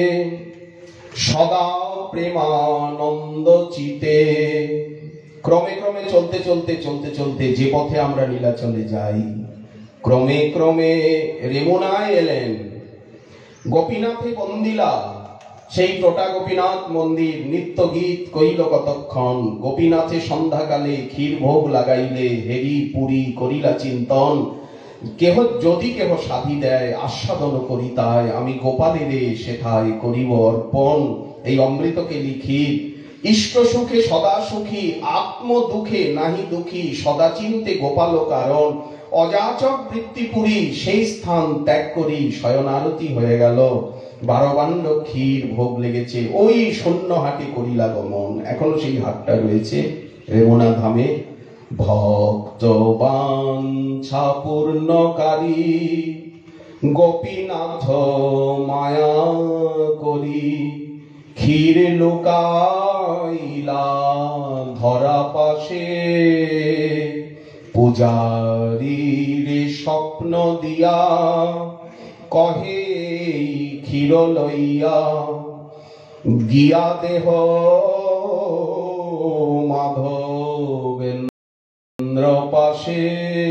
সদা প্রেমানন্দ চিতে, ক্রমে ক্রমে চলতে চলতে চলতে চলতে যে পথে আমরা নীলাচলে যাই, ক্রমে ক্রমে রেমুনায় এলেন। গোপীনাথে বন্দিলা, সেই টোটা গোপীনাথ মন্দির, নিত্য গীত কইল কতক্ষণ। গোপীনাথে সন্ধ্যাকালে ক্ষীর ভোগ লাগাইলে, হেরি পুরী করিলা চিন্তন। কেহ যদি কেহ সাধি দেয়, আস্বাদন করি তাই, আমি গোপালেরে সেথায় করিব অর্পণ। এই অমৃতকে লিখি, ইষ্ট সুখে সদা সুখী, আত্ম দুঃখে নাহি দুঃখী, সদা চিন্তে গোপাল কারণ। অযাচক বৃত্তি পুরী, সেই স্থান ত্যাগ করি, শয়ন আরতি হয়ে গেল। 12 বান্ড ক্ষীর ভোগ লেগেছে, ওই শূন্য হাটে করিলা গমন। এখনো সেই হাটটা রয়েছে রেমুনা ধামে। ভক্ত বাঞ্ছা পূর্ণকারী, গোপীনাথ মায়া করি, ক্ষীর লুকাইলা ধরা পাশে। পূজারীর স্বপ্ন দিয়া কহে ক্ষীর লইয়া, গিয়া দেহ মাধবেন্দ্র পাশে।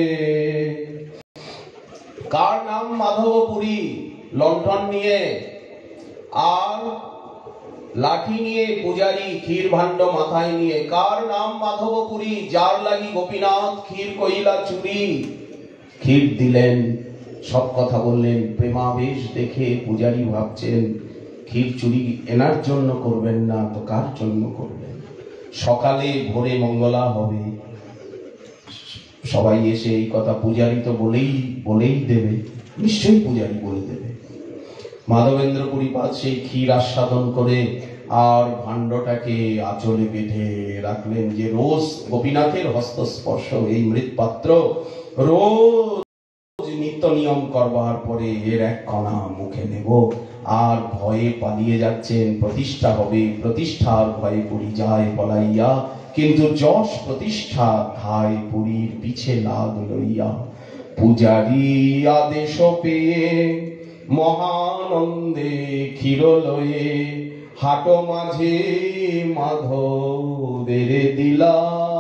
কার নাম মাধবপুরী? লণ্ঠন নিয়ে আর লাঠি নিয়ে পূজারী ক্ষীর ভাণ্ড মাথায় নিয়ে। কার নাম মাধবপুরী? যার লাগি গোপীনাথ ক্ষীর কইলা চুরি। ক্ষীর দিলেন, সব কথা বললেন। প্রেমাবেশ দেখে পূজারী ভাবছেন, ক্ষীর চুরি এনার জন্য করবেন না তো কার জন্য করবেন? সকালে ভোরে মঙ্গলা হবে, সবাই এসে এই কথা পূজারী তো বলেই দেবে, নিশ্চয়ই পূজারী বলে দেবে। মাধবেন্দ্র পুরীপাদ সেই ক্ষীর আস্বাদন করে আর ভাণ্ডটাকে আঁচলে বেঁধে রাখলেন, যে রোজ গোপীনাথের হস্তস্পর্শ এই মৃৎপাত্র রোজ নিত্য নিয়ম করবার পরে এর এক কণা মুখে নেব। আর ভয়ে পালিয়ে যাচ্ছেন, প্রতিষ্ঠা হবে, প্রতিষ্ঠার ভয়ে পুরী যায় পলাইয়া, কিন্তু যশ প্রতিষ্ঠা ধায় পুরীর পিছে লাগ লইয়া। পূজারী আদেশ পেয়ে মহানন্দে ক্ষীর লয়ে, হাট মাঝে মাধবের দিলা।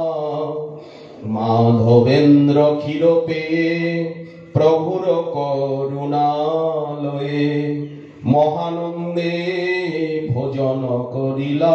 মাধবেন্দ্র ক্ষীর পেয়ে প্রভুর করুণালয়ে, মহানন্দে ভোজন করিলা।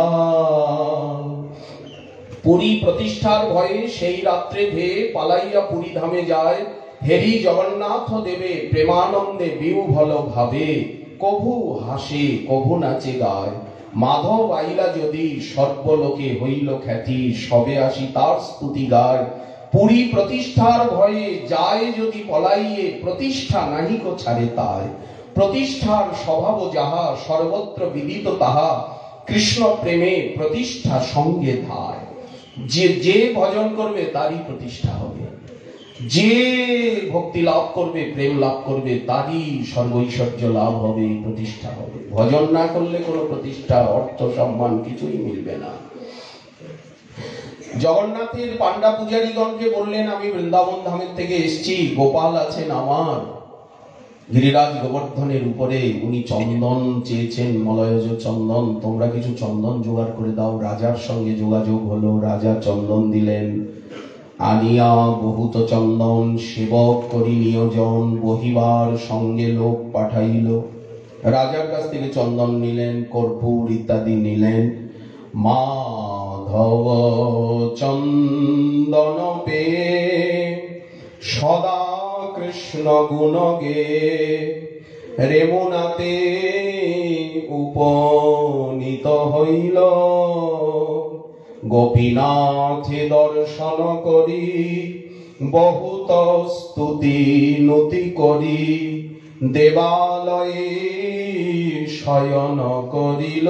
পুরী প্রতিষ্ঠার ভয়ে সেই রাত্রে ধেয়ে পালাইয়া পুরী ধামে যায়। হেরি জগন্নাথ দেবে প্রেমানন্দে বিহ্বল ভাবে, কভু হাসে কভু নাচে গায়। মাধব আইলা যদি সর্বলোকে হইল খ্যাতি, সবে আসি তার স্তুতি গায়। পুরী প্রতিষ্ঠার ভয়ে যায় যদি পলাইয়ে, প্রতিষ্ঠা নাহিক ছাড়ে তাই। প্রতিষ্ঠার স্বভাব যাহা সর্বত্র বিদিত তাহা, কৃষ্ণ প্রেমে প্রতিষ্ঠা সঙ্গে ধায়। যে ভজন করবে তারই প্রতিষ্ঠা হবে, যে ভক্তি লাভ করবে, প্রেম লাভ করবে, তারই সর্বৈশ্বর্য লাভ হবে, প্রতিষ্ঠা হবে। ভজন না করলে কোনো প্রতিষ্ঠা, অর্থ, সম্মান কিছুই মিলবে না। জগন্নাথের পান্ডা পূজারীগণকে বললেন, আমি বৃন্দাবন ধামের থেকে এসেছি, গোপাল আছেন আমার, গিরিরাজ গোবর্ধনের উপরে উনি চন্দন চেয়েছেন, মলয়জ চন্দন, তোমরা কিছু চন্দন জোগাড় করে দাও। রাজার সঙ্গে যোগাযোগ হলো, রাজা চন্দন দিলেন। আনিয়া বহুত চন্দন সেবক করি নিয়োজন, বহিবার সঙ্গে লোক পাঠাইল। রাজার কাছ থেকে চন্দন নিলেন, কর্পূর ইত্যাদি নিলেন। মাধব চন্দন পেয়ে সদা কৃষ্ণ গুণ গে, রেমুনাতে উপনীত হইল। গোপীনাথে দর্শন করি বহুত স্তুতি নতি করি, দেবালয়ে শয়ন করিল।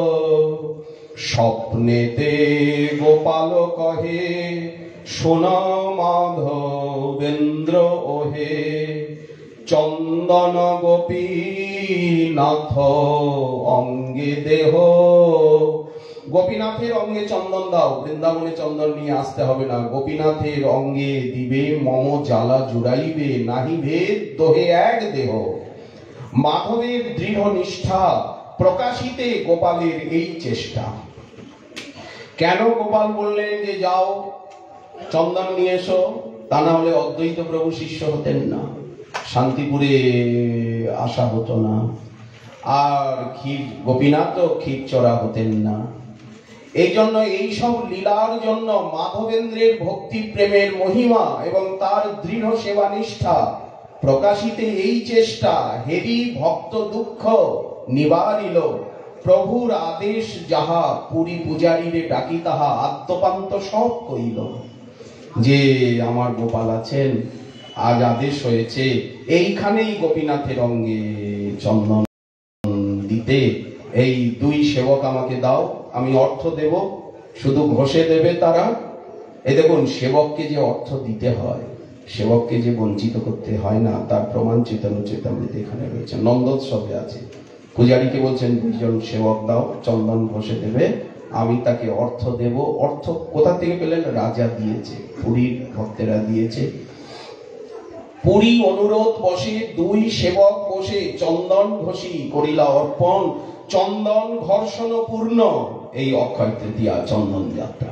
স্বপ্নেতে গোপাল কহে শোন মাধবেন্দ্র ওহে, চন্দন গোপীনাথ অঙ্গে দেহ। গোপীনাথের অঙ্গে চন্দন দাও, বৃন্দাবনে চন্দন নিয়ে আসতে হবে না। গোপীনাথের অঙ্গে দিবে মম জ্বালা জুড়াইবে, নাহি ভেদ দোহে এক দেহ। মাধবের দৃঢ় নিষ্ঠা প্রকাশিতে গোপালের এই চেষ্টা। কেন গোপাল বললেন যে যাও চন্দন নিয়ে এসো? তা না হলে অদ্বৈত প্রভু শিষ্য হতেন না, শান্তিপুরে আসা হতো না, আর গোপীনাথ ক্ষীর চড়া হতেন না। এই জন্য এইসব লীলার জন্য মাধবেন্দ্রের ভক্তি প্রেমের মহিমা এবং তার দৃঢ় সেবা নিষ্ঠা প্রকাশিতে এই চেষ্টা। হেরি ভক্ত দুঃখ নিবারিল, প্রভুর আদেশ যাহা পুরী পূজারীরে ডাকি তাহা আত্মপান্ত সব কইল। যে আমার গোপাল আছেন, আজ আদেশ হয়েছে এইখানেই গোপীনাথের অঙ্গে চন্দন দিতে। এই দুই সেবক আমাকে দাও, আমি অর্থ দেব, শুধু ঘষে দেবে তারা। এই দেখুন, সেবককে যে অর্থ দিতে হয়, সেবককে যে বঞ্চিত করতে হয় না, তার প্রমাণ চৈতন্য চৈতামৃতে এখানে রয়েছে, নন্দোৎসবে আছে। পূজারীকে বলছেন দুইজন সেবক দাও, চন্দন ঘষে দেবে, আমি তাকে অর্থ দেব। অর্থ কোথা থেকে পেলেন? রাজা দিয়েছে, পুরীর ভক্তেরা দিয়েছে। পুরী অনুরোধ বসে দুই সেবক বসে চন্দন ঘষি করিলা অর্পণ। চন্দন ঘর্ষণ পূর্ণ এই অক্ষয় তৃতীয়া চন্দন যাত্রা।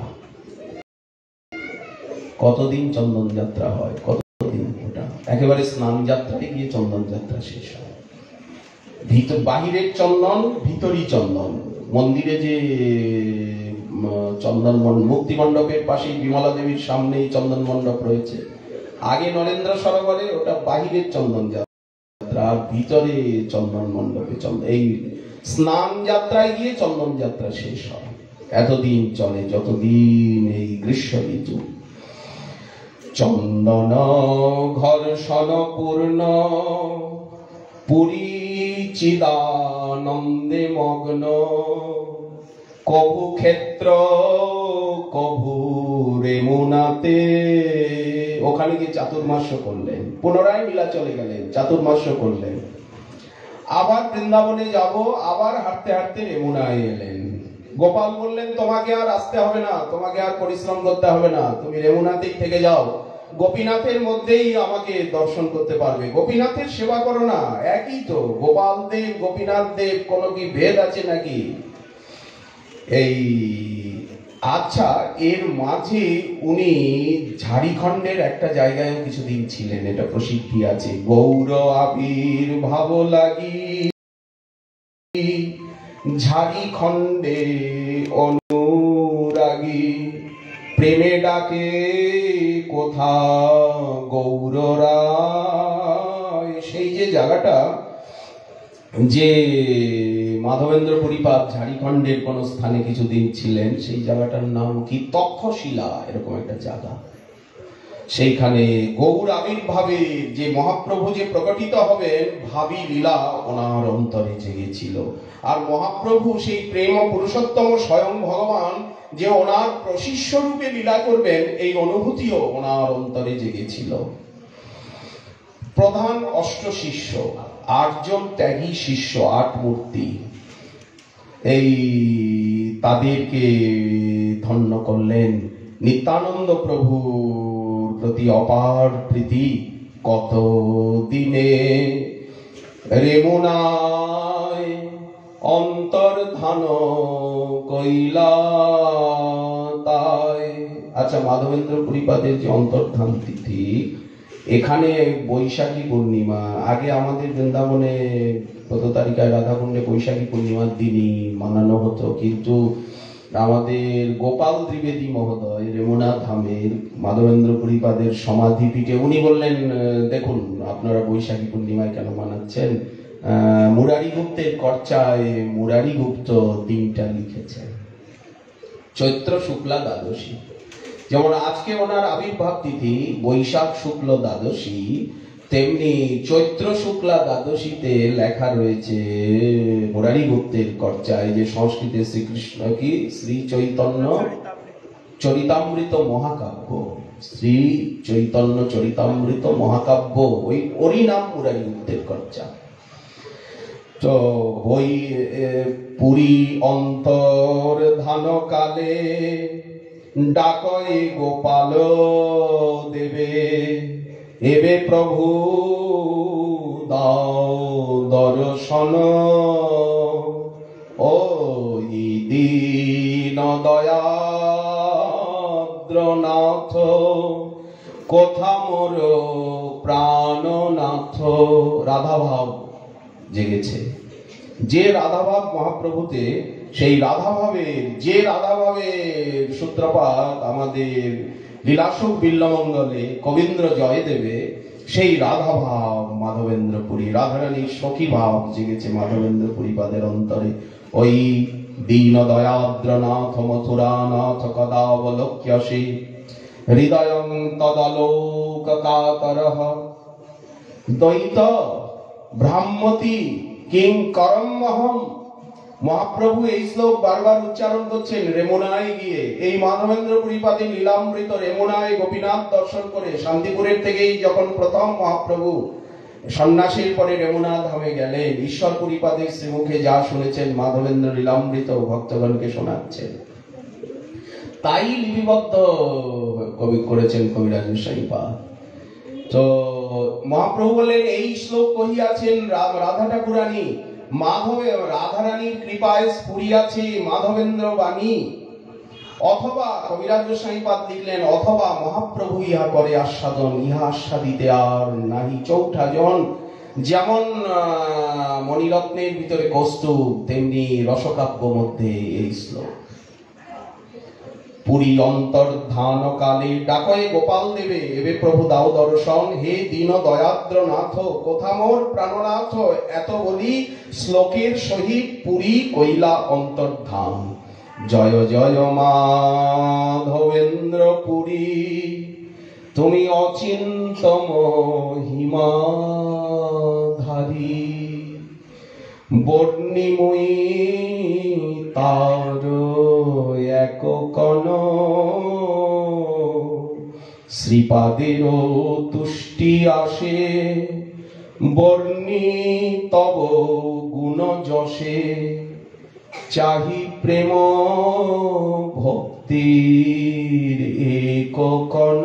কতদিন চন্দন যাত্রা হয়? কতদিন? ওটা একেবারে স্নান যাত্রায় গিয়ে চন্দন যাত্রা শেষ হয়। বাহিরের চন্দন, ভিতরি চন্দন। মন্দিরে যে চন্দন মুক্তি মণ্ডপের পাশে বিমলা দেবীর সামনেই চন্দন মণ্ডপ রয়েছে, আগে নরেন্দ্র সরোবরে, ওটা বাহিরের চন্দন যাত্রা, আর ভিতরে চন্দন মণ্ডপে চন্দন। এই স্নান যাত্রায় গিয়ে চন্দন যাত্রা শেষ হয়। এতদিন চলে যতদিন এই গ্রীষ্ম ঋতু। চন্দন ঘর্ষণ পূর্ণ পুরী চিদানন্দে মগ্ন, কভু ক্ষেত্র কভু রেমুনাতে। ওখানে গিয়ে চাতুর্মাস্য করলেন, পুনরায় লীলা চলে গেলেন, চাতুর্মাস্য করলেন। আবার বৃন্দাবনে যাব, আবার হাঁটতে হাঁটতে রেমুনায় এলেন। গোপাল বললেন তোমাকে আর আসতে হবে না, তোমাকে আর পরিশ্রম করতে হবে না, তুমি রেমুনাতেই থেকে যাও, গোপীনাথের মধ্যেই আমাকে দর্শন করতে পারবে, গোপীনাথের সেবা করো না। একই তো, গোপাল দেব গোপীনাথ দেব, কোনো কি ভেদ আছে নাকি? এই আচ্ছা, এর মাঝে উনি ঝাড়িখণ্ডের একটা জায়গায় কিছুদিন ছিলেন, এটা প্রসিদ্ধি আছে। গৌর আবির ভাব লাগি ঝাড়িখণ্ডে অনুরাগী, প্রেমে ডাকে কোথা গৌররায়। সেই যে জায়গাটা, যে মাধবেন্দ্র পরিপাত ঝাড়িখণ্ডের কোন স্থানে কিছুদিন ছিলেন, সেই জায়গাটার নাম কি? তক্ষশিলা, এরকম একটা জায়গা। সেইখানে গৌর আবির্ভাবে যে মহাপ্রভু যে প্রকটিত হবেন, ভাবী লীলা ওনার অন্তরে জেগেছিল। আর মহাপ্রভু সেই প্রেম পুরুষোত্তম স্বয়ং ভগবান যে ওনার প্রশিষ্য রূপে লীলা করবেন, এই অনুভূতিও ওনার অন্তরে জেগেছিল। প্রধান অষ্ট শিষ্য, 8 জন ত্যাগী শিষ্য, 8 মূর্তি, এই তাদেরকে ধন্য করলেন। নিত্যানন্দ প্রভুর প্রতি অপার প্রীতি, কত দিনে রেমুনায় অন্তর্ধান কইলা তাই। আচ্ছা, মাধবেন্দ্র পুরীপাদের যে অন্তর্ধান তিথি, এখানে বৈশাখী পূর্ণিমা, আগে আমাদের বৃন্দাবনে ১৪ তারিখায় রাধাকুণ্ডে বৈশাখী পূর্ণিমার দিনই মানানো হতো, কিন্তু আমাদের গোপাল ত্রিবেদী মহোদয় রেমুনা ধামের মাধবেন্দ্র পুরীপাদের সমাধিপীঠে উনি বললেন, দেখুন আপনারা বৈশাখী পূর্ণিমায় কেন মানাচ্ছেন? মুরারি গুপ্তের কর্চায় মুরারি গুপ্ত দিনটা লিখেছেন চৈত্র শুক্লা দ্বাদশী। যেমন আজকে ওনার আবির্ভাব তিথি বৈশাখ শুক্ল দ্বাদশী, তেমনি চৈত্র শুক্লা দ্বাদশীতে লেখা রয়েছে মুরারি গুপ্তের কর্চায়, যে সংস্কৃতে শ্রীকৃষ্ণ কি শ্রী চৈতন্য চরিতামৃত মহাকাব্য, শ্রী চৈতন্য চরিতামৃত মহাকাব্য, ওরই নাম মুরারি গুপ্তের কর্চা। তো ওই পুরী অন্তর ধান কালে ডাকই গোপাল দেবে, এবে প্রভু দাও দর্শন, ওই দীন দয়াদ্রনাথ কোথা মোর প্রাণনাথ। রাধাভাব জেগেছে, যে রাধাভাব মহাপ্রভুতে, সেই রাধাভাবের সূত্রপাত আমাদের লীলাসুখ বিল্লমঙ্গলে কবীন্দ্র জয়দেবে, সেই রাধাভাব মাধবেন্দ্র পুরী, রাধারানীর সখী ভাব জেগেছে মাধবেন্দ্র পুরীপাদের অন্তরে। ওই দীন দয়াদ্রনাথ মথুরানাথ কদাবলোক্যসি হৃদয়ং তদালোক কাতরঃ দ্বৈত ভ্রাম্যতি কিং করমহম। মহাপ্রভু এই শ্লোক বারবার উচ্চারণ করছেন রেমুনায় গিয়ে। এই মাধবেন্দ্র পুরীপাদের লীলামৃত রেমুনায় গোপীনাথ দর্শন করে শান্তিপুরের থেকেই যখন প্রথম মহাপ্রভু সন্ন্যাসীর পরে রেমুনা ধামে গেলেন, ঈশ্বর পুরীপাদের শ্রীমুখে যা শুনেছেন মাধবেন্দ্র লীলামৃত ভক্তগণকে শোনাচ্ছেন, তাই লিপিবদ্ধ কবি করেছেন কবিরাজ গোস্বামীপাদ। তো মহাপ্রভু বলেন, এই শ্লোক কহিয়াছেন রাধা ঠাকুরানী, রাধারানীর কৃপায় স্ফুরিয়াছে মাধবেন্দ্র বাণী। অথবা কবিরাজ গোস্বামীপাদ লিখলেন, অথবা মহাপ্রভু ইহা করে আস্বাদন, ইহা আস্বাদিতে আর নাহি চৌঠা জন। যেমন মণিরত্নের ভিতরে কৌস্তুভ, তেমনি রসকাব্য মধ্যে এই শ্লোক। পুরী অন্তর্ধান কালে ডাকয়ে গোপাল দেবে, এবে প্রভু দাও দর্শন, হে দীন দয়াদ্র নাথ কোথা মোর প্রাণনাথ। এত বলি শ্লোকের সহিত পুরী কইলা অন্তর্ধান। জয় জয় মাধবেন্দ্র পুরী, তুমি অচিন্ত মহিমাধারী, বর্ণিময়ী তার এক কণ, শ্রীপাদের তুষ্টি আসে, বর্ণি তব গুণ যশে, চাহি প্রেম ভক্তির এক কণ।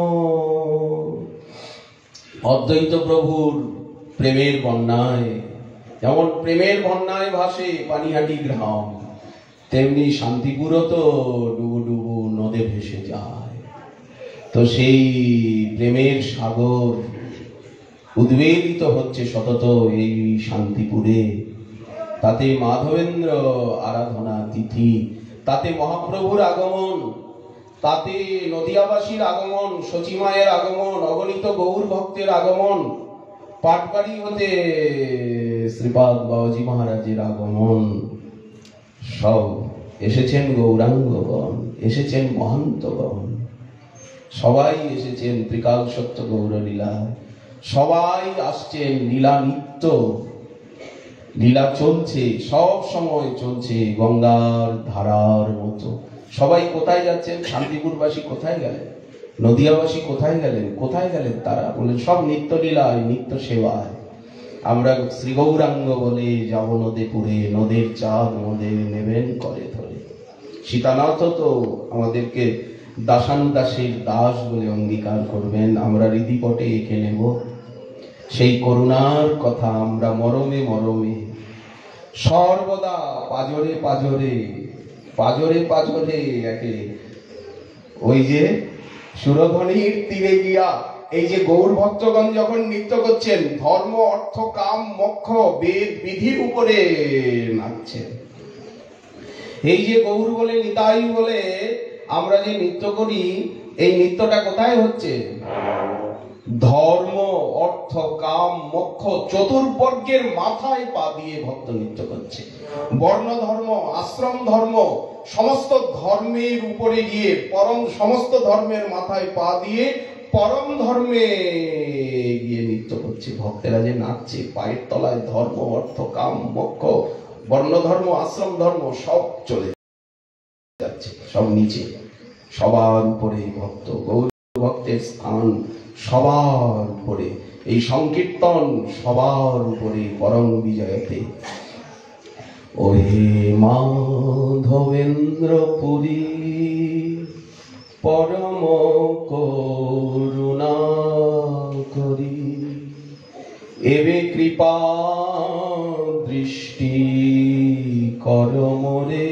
অদ্বৈত প্রভুর প্রেমের বন্যায়, যেমন প্রেমের বন্যায় ভাসে পানিহাটি গ্রাম, তেমনি শান্তিপুরও তো ডুবু ডুবু নদে ভেসে যায়। তো সেই প্রেমের সাগর উদ্বেলিত হচ্ছে সতত এই শান্তিপুরে। তাতে মাধবেন্দ্র আরাধনা তিথি, তাতে মহাপ্রভুর আগমন, তাতে নদিয়াবাসীর আগমন, সচিমায়ের আগমন, অগণিত গৌর ভক্তের আগমন, পাটবাড়ি হতে শ্রীপাদ বাবাজি মহারাজের আগমন। সব এসেছেন গৌরাঙ্গগণ, এসেছেন মহান্তগণ, সবাই এসেছেন ত্রিকাল সত্য গৌর লীলা, সবাই আসছেন লীলা নিত্য, লীলা চলছে, সব সময় চলছে গঙ্গার ধারার মতো। সবাই কোথায় যাচ্ছেন? শান্তিপুরবাসী কোথায় গেলেন? নদিয়াবাসী কোথায় গেলেন? কোথায় গেলেন তারা? বলেন সব নিত্য লীলায়, নিত্য সেবায়। আমরা শ্রী গৌরাঙ্গ বলে যাব নদেপুরে, নদের চাঁদ মোদের নেবেন করে ধরে। সীতানাথ তো আমাদেরকে দাসানুদাসের দাস বলে অঙ্গীকার করবেন, আমরা হৃদিপটে এঁকে নেব। সেই করুণার কথা আমরা মরমে মরমে সর্বদা পাজরে পাজরে পাজরে পাজরে একে ওই যে সুরধ্বনির তীরে গিয়া এই যে গৌর ভক্তগণ যখন নৃত্য করছেন, ধর্ম অর্থ কাম মোক্ষ বেদ বিধির উপরে নাচছেন। এই যে গৌর বলে নিতাই বলে আমরা যে নৃত্য করি, এই নৃত্যটা কোথায় হচ্ছে? ধর্ম অর্থ কাম মোক্ষ চতুর্বর্গের মাথায় পা দিয়ে ভক্ত নৃত্য করছে। বর্ণ ধর্ম আশ্রম ধর্ম সমস্ত ধর্মের উপরে গিয়ে সমস্ত ধর্মের মাথায় পা দিয়ে পরম ধর্মে গিয়ে নৃত্য করছে। ভক্তেরা যে নাচছে, পায়ের তলায় ধর্ম অর্থ কাম মোক্ষ বর্ণ ধর্ম আশ্রম ধর্ম সব চলে যাচ্ছে, সব নিচে, সবার উপরে ভক্ত। গৌর ভক্তের স্থান সবার উপরে, এই সংকীর্তন সবার উপরে পরম বিজয়তে। ওহে মাধবেন্দ্রপুরী পরম করুণা করি, এবে কৃপা দৃষ্টি কর মোরে।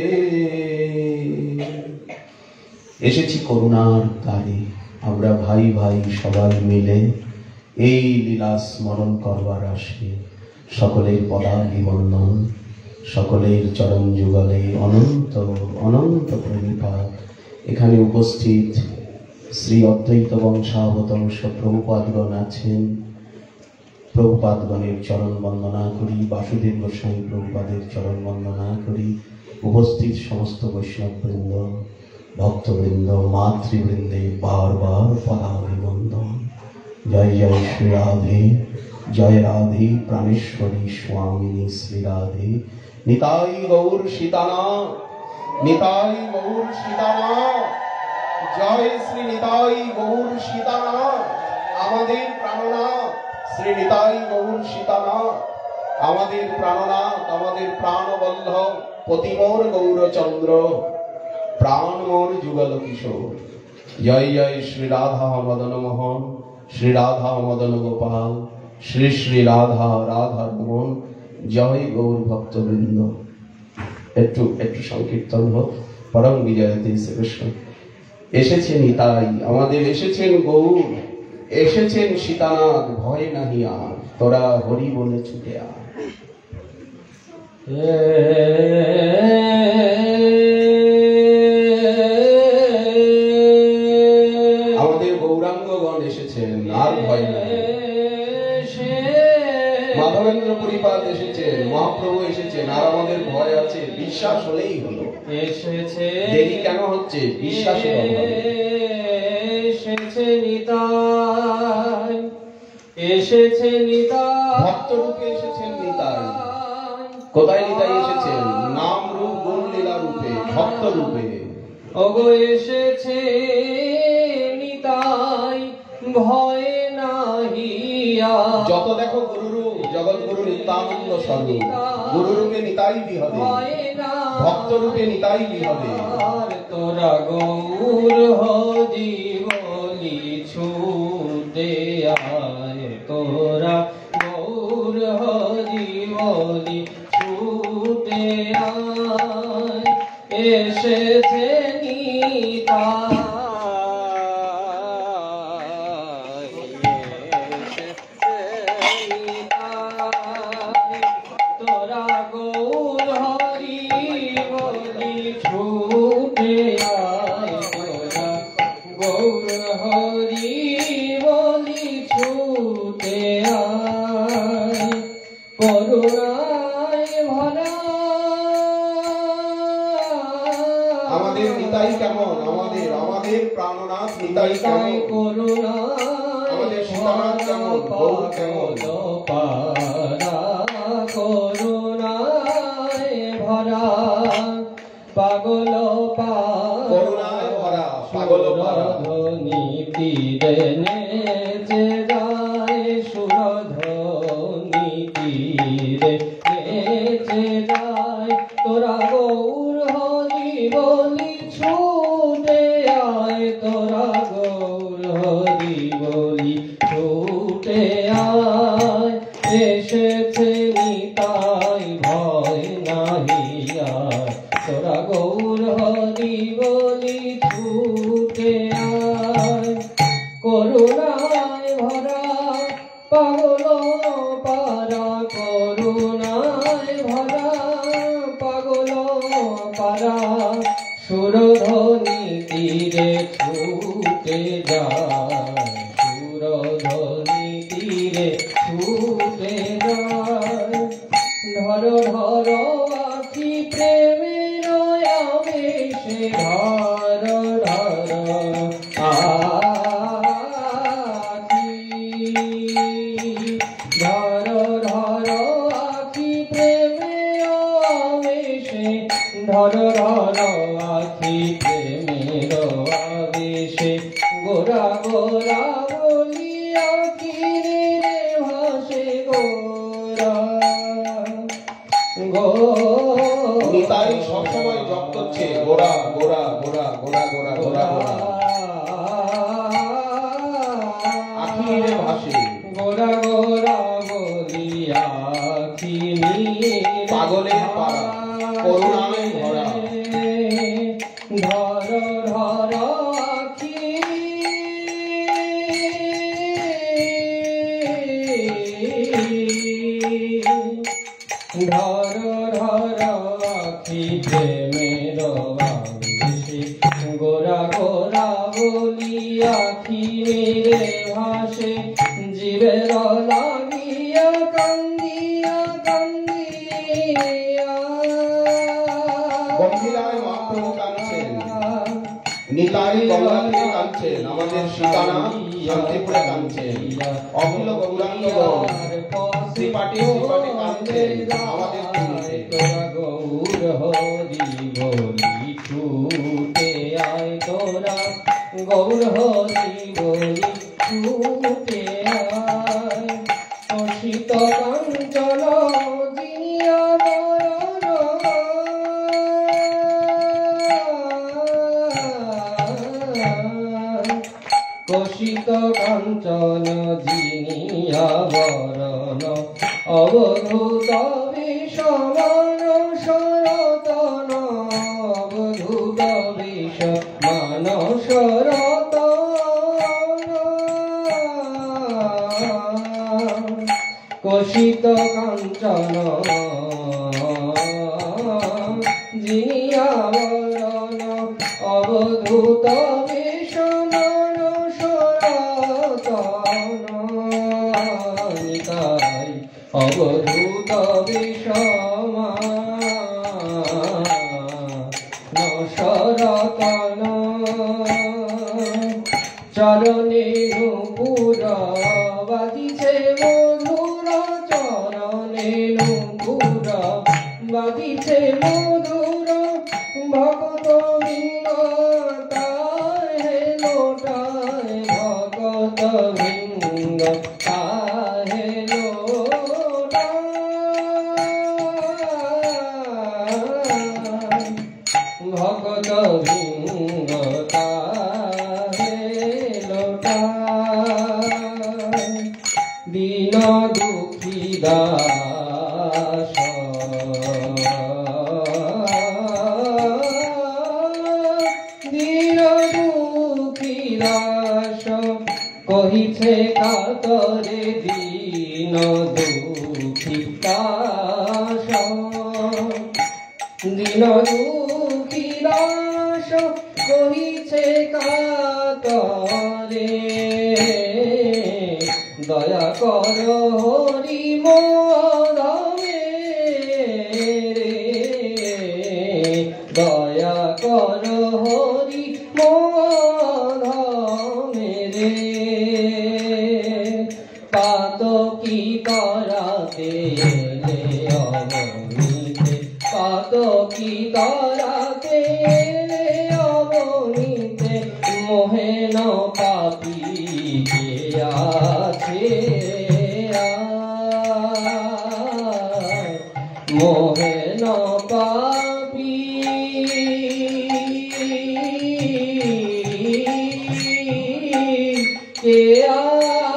এসেছি করুণার দ্বারে, আমরা ভাই ভাই সবাই মিলে এই লীলা স্মরণ করবার আসে। সকলের পদাভিবন্দন, সকলের চরণ যুগলে অনন্ত অনন্ত প্রণিপাত। এখানে উপস্থিত শ্রী অদ্বৈত বংশাবতংশ প্রভুপাদগণ আছেন, প্রভুপাদগণের চরণ বন্দনা করি। বাসুদেব গোস্বামী প্রভুপাদের চরণ বন্দনা করি। উপস্থিত সমস্ত বৈষ্ণববৃন্দ, ভক্তবৃন্দ, মাতৃবৃন্দে বারবার পদাভিবন্দন। জয় জয় শ্রী রাধে, জয় রাধে প্রাণেশ্বরী স্বামিনী শ্রী রাধে। নিতাই গৌর সীতানাথ, নিতাই গৌর সীতানাথ, জয় শ্রী নিতাই গৌর সীতানাথ। আমাদের প্রাণনাথ শ্রী নিতাই গৌর সীতানাথ, আমাদের প্রাণনাথ, আমাদের প্রাণবল্লভ পতিমোর গৌরচন্দ্র, প্রাণ মোর যুগল কিশোর। জয় জয় শ্রী রাধা মদন মোহন, শ্রী রাধা মদন গোপাল, শ্রী শ্রী রাধা রাধা রমন। জয় গৌর ভক্তবৃন্দ। একটু একটু সংকীর্তন হোক। পরম বিজয়তে শ্রীকৃষ্ণ এসেছেন নিতাই, আমাদের এসেছেন গৌর, এসেছেন সীতানাথ। ভয় নাহি আর, তোরা হরি বলে ছুটে আ। আমাদের গৌরাঙ্গগণ এসেছেন, আর ভয় নাই। মাধবেন্দ্র পরিপাত এসেছেন, মহাপ্রভু এসেছেন, আর আমাদের ভয় আছে? বিশ্বাস হলেই হলো। এসেছে, দেরি কেন হচ্ছে? বিশ্বাস এসেছে নিতাই, এসেছে নিতাই, ভক্ত রূপে এসেছেন নিতাই। কোথায় নিতাই এসেছেন? নাম রূপ গুণ লীলা রূপে, ভক্ত রূপে। ওগো এসেছে নিতাই, ভয় নাহি আর। যত দেখো গুরুরূপ, জগৎগুরু নিত্যানন্দ স্বরূপ। গুরুরূপে নিতাই বিহবে, ভক্ত রূপে নিতাই বিহবে। তোরা গৌর হরি বলি ছুটে আয়, তোরা গৌর হরি বলি ছুটে আয়। এসেছে নিতাই, আমাদের নিতাই কেমন? আমাদের আমাদের প্রাণনাথ নিতাই কেমন? করুণা। আমাদের সীতানাথ কেমন? গৌর কেমন? করুণায় ভরা পাগল করুণায় ভরা পাগল নীতি নেচে যায়, সুরধ্বনি তীরে নেচে যায়। তোরা গৌর হরি বলি ছুটে আয়, তোরা গৌর হরি বলি ছুটে আয়। হয় নাহিয়া তোরা গৌর হরি বলি ছুটে আয় করুণায় ভরা পাগল পারা করুণায় ভরা পাগল পারা সুরধ্বনি তীরে ছুটে যায় সুরধ্বনি তীরে ছুটে যায় ধর ধর আখি প্রেমের আবেশে ধর ধর আখি ধর ধর আখি প্রেমের আবেশে ধর ধর আখি প্রেমের আবেশে গোরা গোরা বলিয়া কিরে ভাসে গোরা নিতাই সবসময় জপ করছে গোরা গোরা গোরা গোরা গোরা গোরা গোরা আখিরে ভাসে গোরা গোরা বলিয়া পাগলের পাড়া করুণায় ভরা ধর ধর আখি ধর ধর আখি প্রেমের আবেশে গোরা গোরা বলিয়া আখি মেরে ভাসে জীবের লাগিয়া কান্দিয়া কান্দিয়া গম্ভীরায় মহাপ্রভু কাঁদছেন নিতাই গঙ্গাতে কাঁদছেন আমাদের সীতানাথ শান্তিপুরে কাঁদছেন অখিল গৌরাঙ্গগণ শ্রীপাঠে শ্রীপাঠে কাঁদছেন আমাদের তোরা গৌর হরি বলি ছুটে আয় তোরা গৌর হরি বলি ছুটে আয় অসিত কাঞ্চন জিয়া কষিত কাঞ্চন জিনিয়া বরণ অবধূত বিষমান সরতন অবধূত বিষমান সরতন কষিত কাঞ্চন জিনিয়া বরণ অবধূত বিষমান নিতাই অবধূত বিষমান সরতন চরণে নুপুর বাদিছে মধুর চরণে নুপুর বাদিছে মধুর ভগত বৃন্দ তাহে লোটায় ভগত বৃন্দ তাহে লোটায় ভগত বৃন্দ তাহে লোটায় দীন দুঃখী দাস দীন দুঃখী দাস কহিছে কাতরে দীন দুঃখী দাস দীন দুঃখী দাস কহিছে কাতরে দয়া কর হরি মোদমে দয়া কর হরি মোদমে পাতকি করাতে এলে অবনীতে পাতকি করাতে এলে অবনীতে মোহেন পাপী কে আছে মোহেন পাপী কে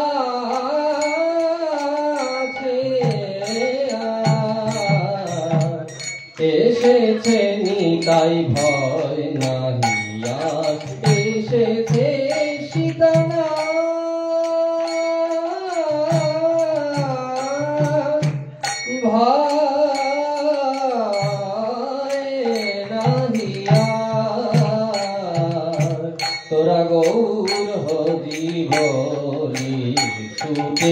আছে এসেছে নিতাই ভয় নাহিয়া, এসেছে সীতানা ভয় নাহিয়া। তোরা গৌর হরি বলি ছুটে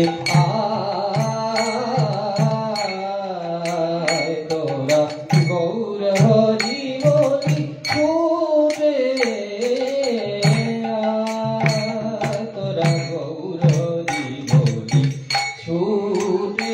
আয়, তোরা গৌর হরি বলি ছুটে আয়, তোরা গৌর হরি বলি ছুটে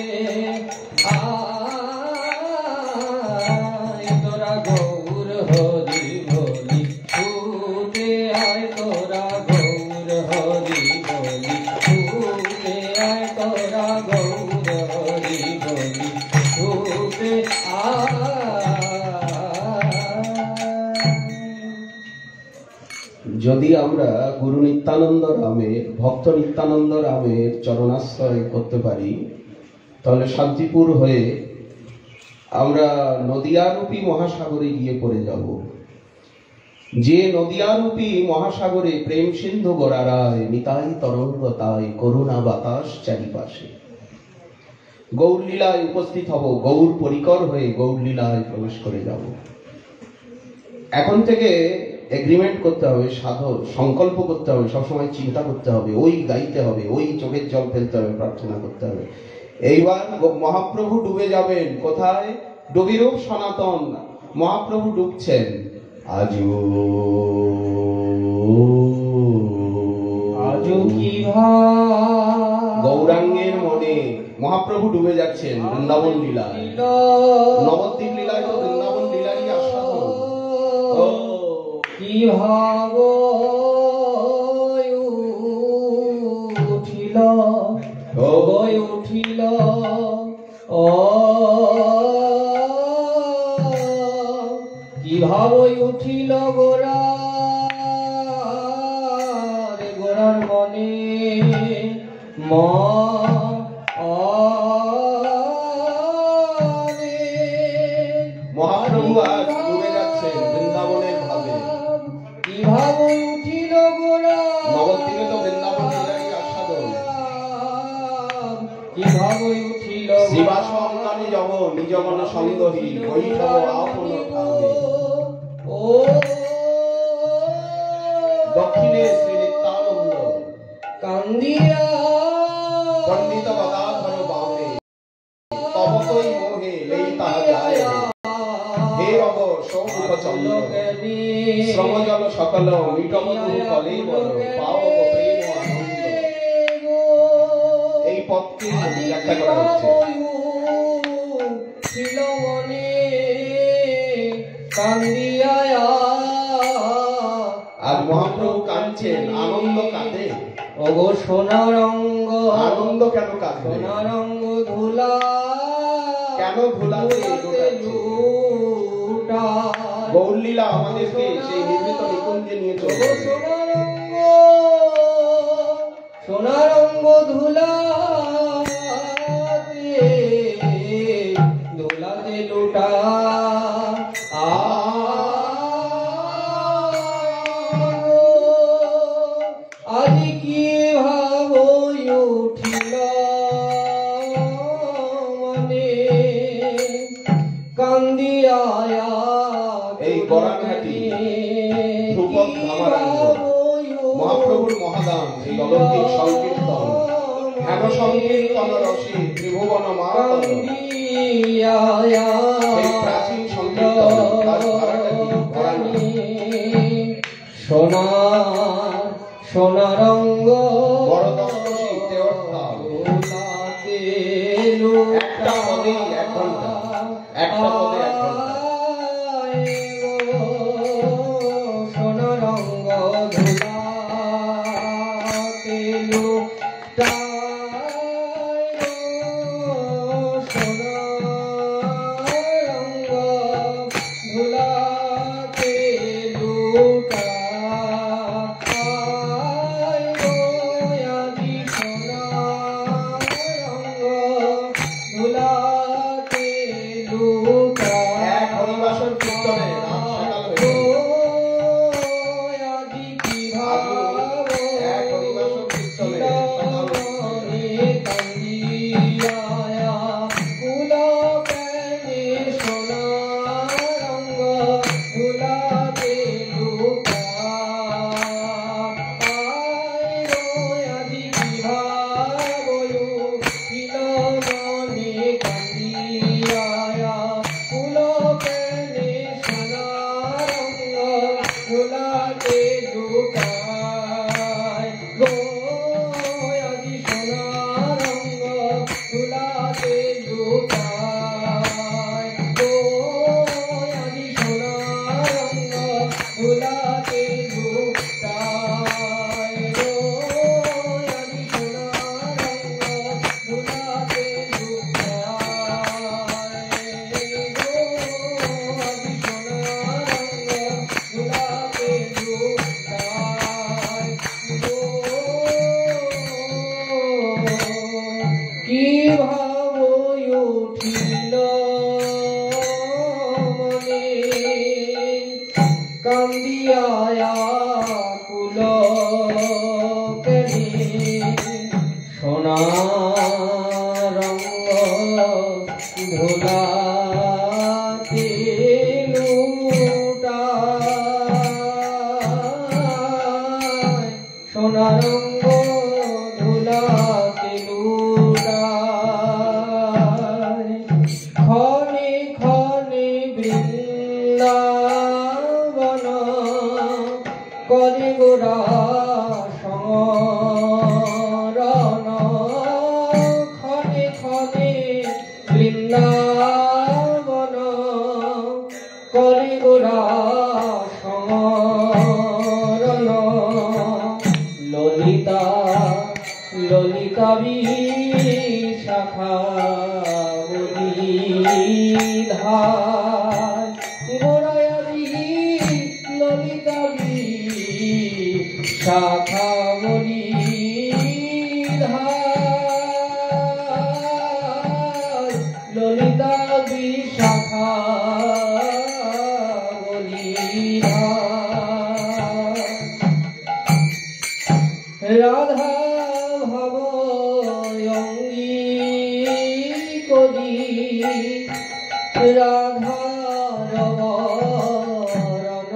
আয়, তোরা গৌর হরি বলি ছুটে আয়, তোরা গৌর হরি বলি ছুটে আয়, তোরা গৌর হরি বলি ছুটে আয়। যদি আমরা গুরু নিত্যানন্দ রামের, ভক্ত নিত্যানন্দ রামের চরণাশ্রয় করতে পারি, তাহলে শান্তিপুর হয়ে আমরা নদিয়ারূপী মহাসাগরে গিয়ে পড়ে যাব। যে নদিয়ারূপী মহাসাগরে প্রেম সিন্ধু গড়ারায়, নিতাই তরঙ্গ তাই, করুণা বাতাস চারিপাশে। গৌর লীলায় উপস্থিত হব, গৌর পরিকর হয়ে গৌর লীলায় প্রবেশ করে যাব। এখন থেকে এগ্রিমেন্ট করতে হবে, সাধন সংকল্প করতে হবে, সবসময় চিন্তা করতে হবে, ওই গাইতে হবে, ওই চোখের জল ফেলতে হবে, প্রার্থনা করতে হবে। এইবার মহাপ্রভু ডুবে যাবেন কোথায়? ডুবিরূপ সনাতন মহাপ্রভু ডুবছেন। আজু আজু কি গৌরাঙ্গের মনে মহাপ্রভু ডুবে যাচ্ছেন বৃন্দাবন লীলায়। নবদ্বীপ লীলায় তো বৃন্দাবন লীলারই আস্বাদন। কি ভাব উঠিল উঠিল ও কি ভাব উঠিল গোরার গোরার মনে মহাপ্রভু আজ ডুবে যাচ্ছেন বৃন্দাবনের ভাবে। কি ভাব উঠিল গোরা নবদ্বীপে তো বৃন্দাবন লীলারই আস্বাদন। কি ভাব উঠিল শিবাস অঙ্গানে যাব নিজগণ সঙ্গহী, বৈঠব আপন ধামে। ও দক্ষিণে শ্রী নিত্যানন্দ, কান্দিয়া পণ্ডিত গদাধর বামে, তব তৈ মোহে নেই তাহা যায়। হে রব সৌমুখ চন্দ্র, শ্রমজল সকল মিটব তুহু কলে বল, পাও প্রেম আনন্দ। এই পথটি ব্যাখ্যা করা হচ্ছে। ছিল মনে কান্দিয়া আর মহাপ্রভু কাঁদছেন, আনন্দ কাঁদে। ওগো সোনার অঙ্গ, আনন্দ কেন কাঁদবে? সোনার অঙ্গ ধুলা কেন ধুলাতে লুটা। গৌর লীলা আমাদেরকে সেই নিভৃত নিকুঞ্জে নিয়ে চলে। সোনার অঙ্গ, সোনার অঙ্গ ধুলাতে ধুলাতে লুটা। আজি কি ভাব উঠিল মনে কান্দিয়া। এই গড়ানহাটি ধ্রুপদ ধামারাঙ্গ মহাপ্রভুর মহাদান, এই অলৌকিক সংকীর্তন, হেম সংকীর্তন রসে ত্রিভুবন মাতন, এই প্রাচীন সংকীর্তন তার ধারাটা কি? গড়ানহাটি। সোনার সোনার অঙ্গ বড় দশী দেওয়ার একটা পদে 1 ঘন্টা, একটা পদে 1 ঘন্টা। সোনার অঙ্গ ধুলাতে লুটায়, সোনার অঙ্গ ধুলাতে লুটায়, আজি সোনার অঙ্গ ধুলা কান্দিয়া কুল কেনি সোনা রঙ্গ ধুলাতে লুটায় সোনা রঙ্গ ধুলাতে লুটায় ক্ষণে ক্ষণে বৃন্দাবন করে গোরা সমরণ ক্ষণে ক্ষণে বৃন্দাবন করে গোরা সমরণ ললিতা ললিতা বিশাখা ধার গোড়ায়াদি ললিতা বিশাখা ধার ললিতা বিশাখা রাধা ভাব অঙ্গী করি রাধার বরণ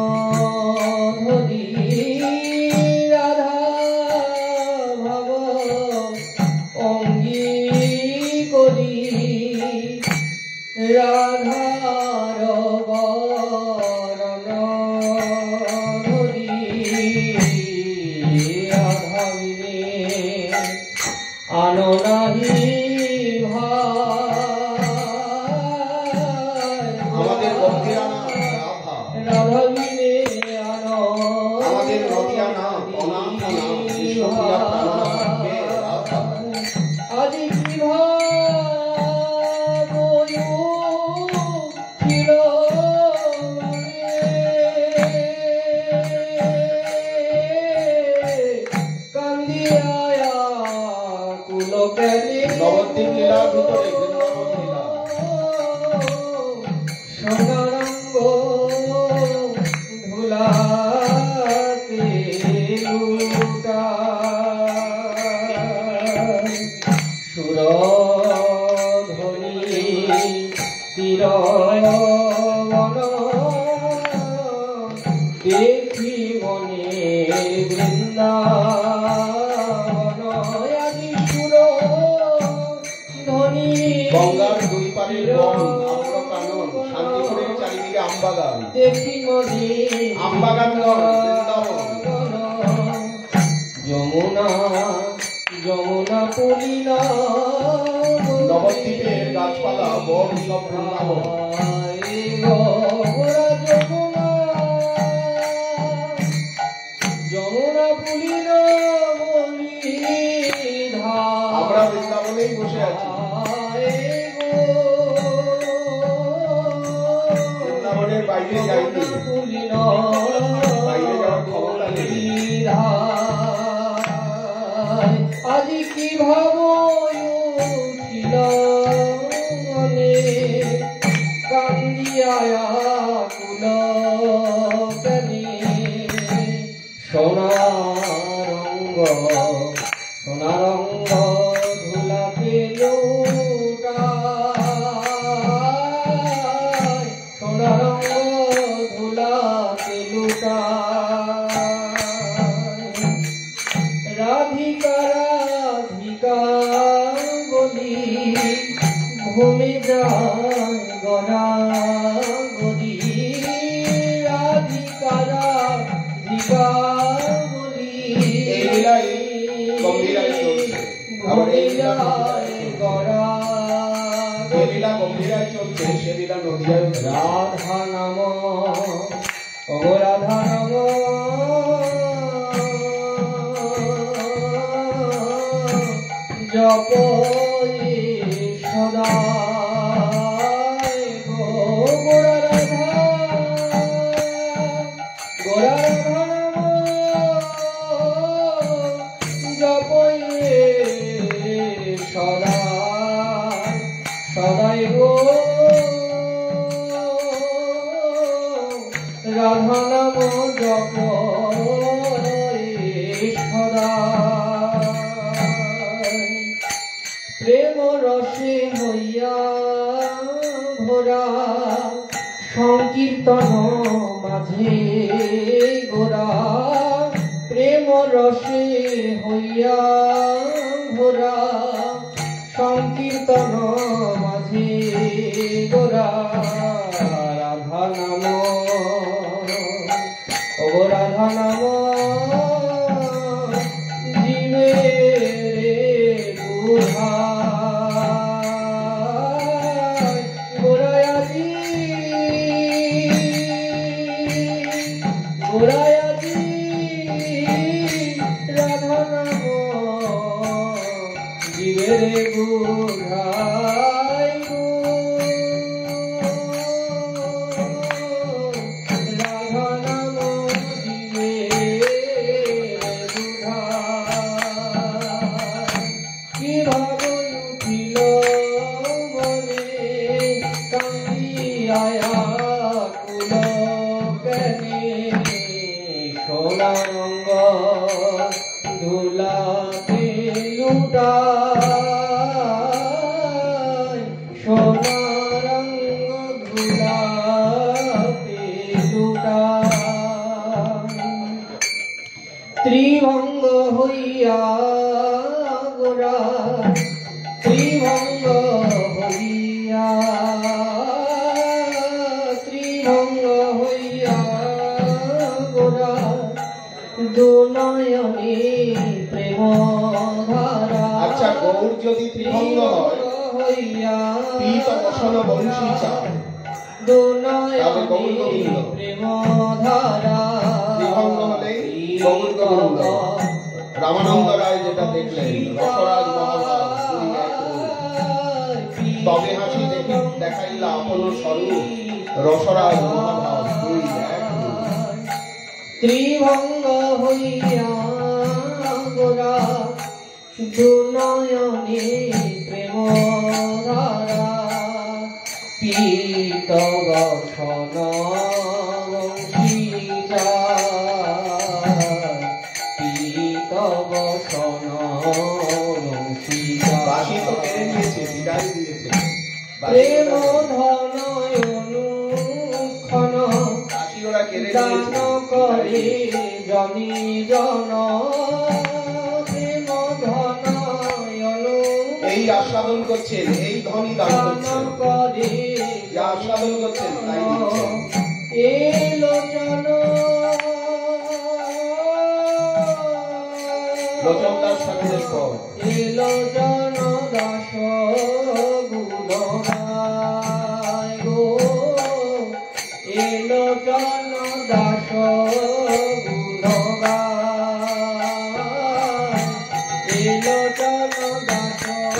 ধরি রাধা ভাব অঙ্গী করি রাধার বরণ ধরি রাধা বিনে আনো নাহি আমাদের বন্দিরা নাম রাধা, রাধা বিনে আনো আমাদের নদিয়া নাম অনাথ নাম বিশ্বপ্রিয়া প্রাণনা হে রাধা। আজ কি ভাবয় ছিল কান্দিয়া কুল কেনি নবদ্বীপ লীলার ভিতরে বৃন্দাবন লীলা সোনারঙ্গ ধুলাতে লুটায় সুরধ্বনি তীরবন দেখি মনে বৃন্দাবন আদি সুরধ্বনি গঙ্গার দুই পারের বন আম্রকানন, শান্তিপুরের চারিদিকে আমবাগান, দেখি মনে আমবাগান বৃন্দাবন, যমুনা যমুনা পুলিল নবদ্বীপের গাছপালা বন সব বৃন্দাবন। যমুনা পুলিল আমরা বৃন্দাবনেই বসে আছি, বৃন্দাবনের বাইরে যাইনি, বাইরে যাওয়ার ক্ষমতা নেই। আজি কি ভাব ছিল মনে কান্দিয়া কুল কেনি সোনা রঙ্গ ধুলাতে লুটায় সোনা রঙ্গ ধুলাতে লুটায় রাধিকা রাধিকা বলি ভূমি যায় গড়া গরি রাধিকা রাধিকা বলি এই লীলাই গম্ভীরাই চলছে, আবার এই লীলা গড়া যে লীলা গম্ভীরাই চলছে সে লীলা নদিয়ায় হচ্ছে। রাধা নাম ও রাধা নাম জপ সদা গোরা রাধা নাম জপ সদা সদাই গো রাধা নাম জপ সদা প্রেম রসে হইয়া ভরা সংকীর্তন মাঝে গোরা প্রেম রসে হইয়া ভরা সংকীর্তন মাঝে গোরা রাধা নাম ও রাধা নাম জীবে রে বুঝা গোরায়াজি গোরায়াজি রাধা নাম জীবে রে বুঝাই গো রাধা নাম জীবে বুঝাই কি ভাব উঠিল মনে কান্দিয়া কুল কেনে সোনা রঙ্গ ধুলাতে লুটায় সোনা রঙ্গ ধুলাতে লুটায় ত্রিভঙ্গ হইয়া গোরা ত্রিভঙ্গ হইয়া ত্রিভঙ্গ হইয়া গোরা দুনয়নে প্রেম ধারা আচ্ছা, গৌর যদি ত্রিভঙ্গ হয়, হইয়া পীত বসন বংশী চায়, দুনয়নে প্রেম ধারা ত্রিভঙ্গ হলেই গৌর গোবিন্দ। রামানন্দ রায় যেটা দেখলেন, রসরাজ মহাভাব দুই এক রূপ। তবে হাসি দেখি দেখাইলা আপন স্বরূপ, রসরাজ মহাভাব দুই এক রূপ। ত্রিভঙ্গ হইয়া গোরা দুনয়নে প্রেম ধারা পীত বসন বংশী যায় পীত বসন বংশী বাঁশি তো কেড়ে নিয়েছে, বিদায় দিয়েছে। প্রেম ধন অনুক্ষণ বাঁশি ওরা কেড়ে দান নিয়েছে। করে জনি জন প্রেম ধন এই আস্বাদন করছেন, এই ধনী দান দান করছেন, করে যে আস্বাদন করছেন তাই দিচ্ছেন। লোচন লোচন দাস ঠাকুরের পর লোচন দাস গুণগায় গো লোচন দাস গুণগায় লোচন দাস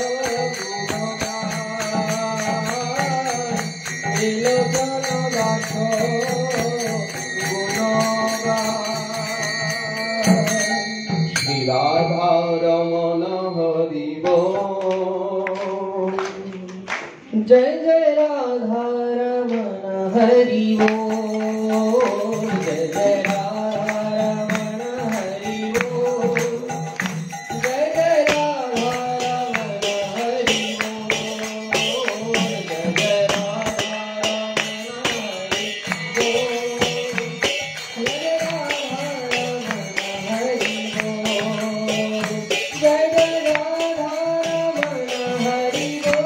গুণগায় লোচন দাস গুণগায় শ্রী রাধা রমণ হরি বল। जय जय राधा रमण हरि बोल जय जय राधा रमण हरि बोल जय जय राधा रमण हरि बोल जय जय राधा रमण हरि बोल जय राधा रमण हरि बोल जय जय राधा रमण हरि बोल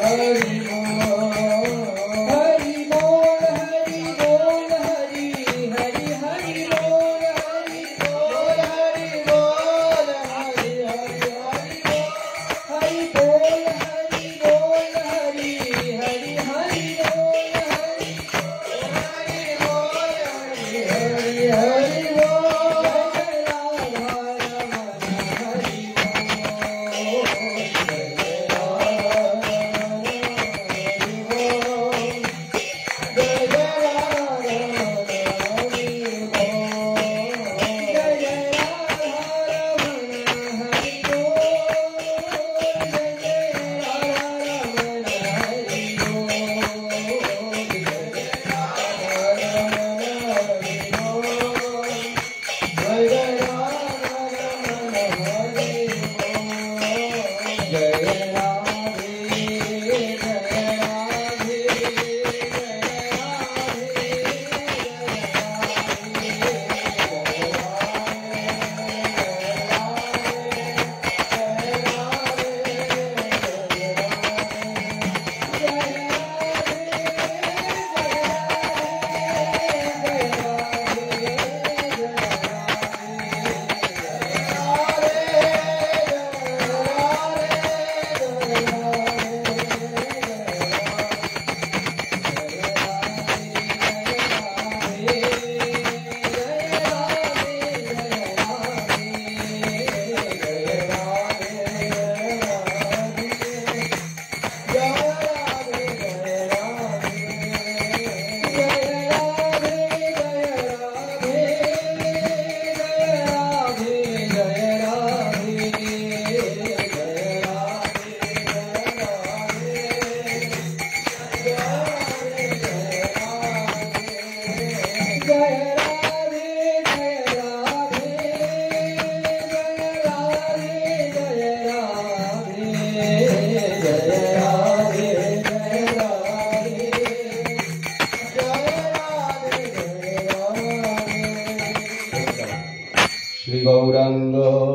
गौरांग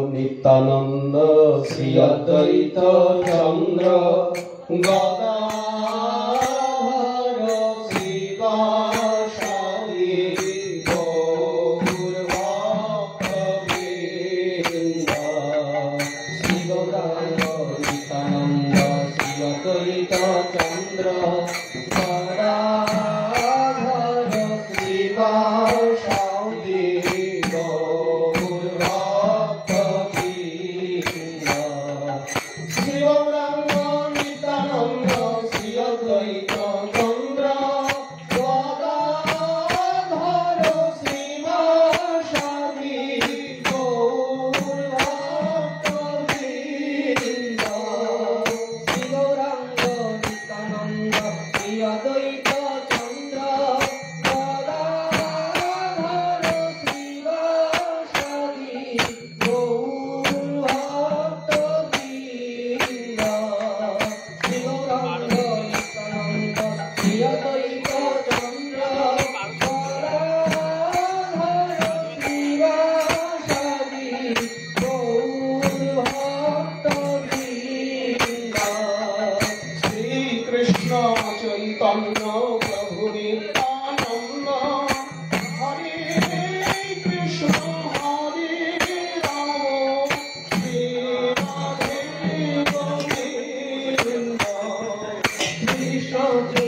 नित्यानंद श्री अद्वैत चंद्र गदाधर शिवासादि गौरभक्तवृंद श्री गौरांग नित्यानंद श्री अद्वैत चंद्र गदाधर शिवासादि चैतन्य प्रभु नित्यानंद हरे कृष्ण हरे राम श्री राधे गोविंद कृष्ण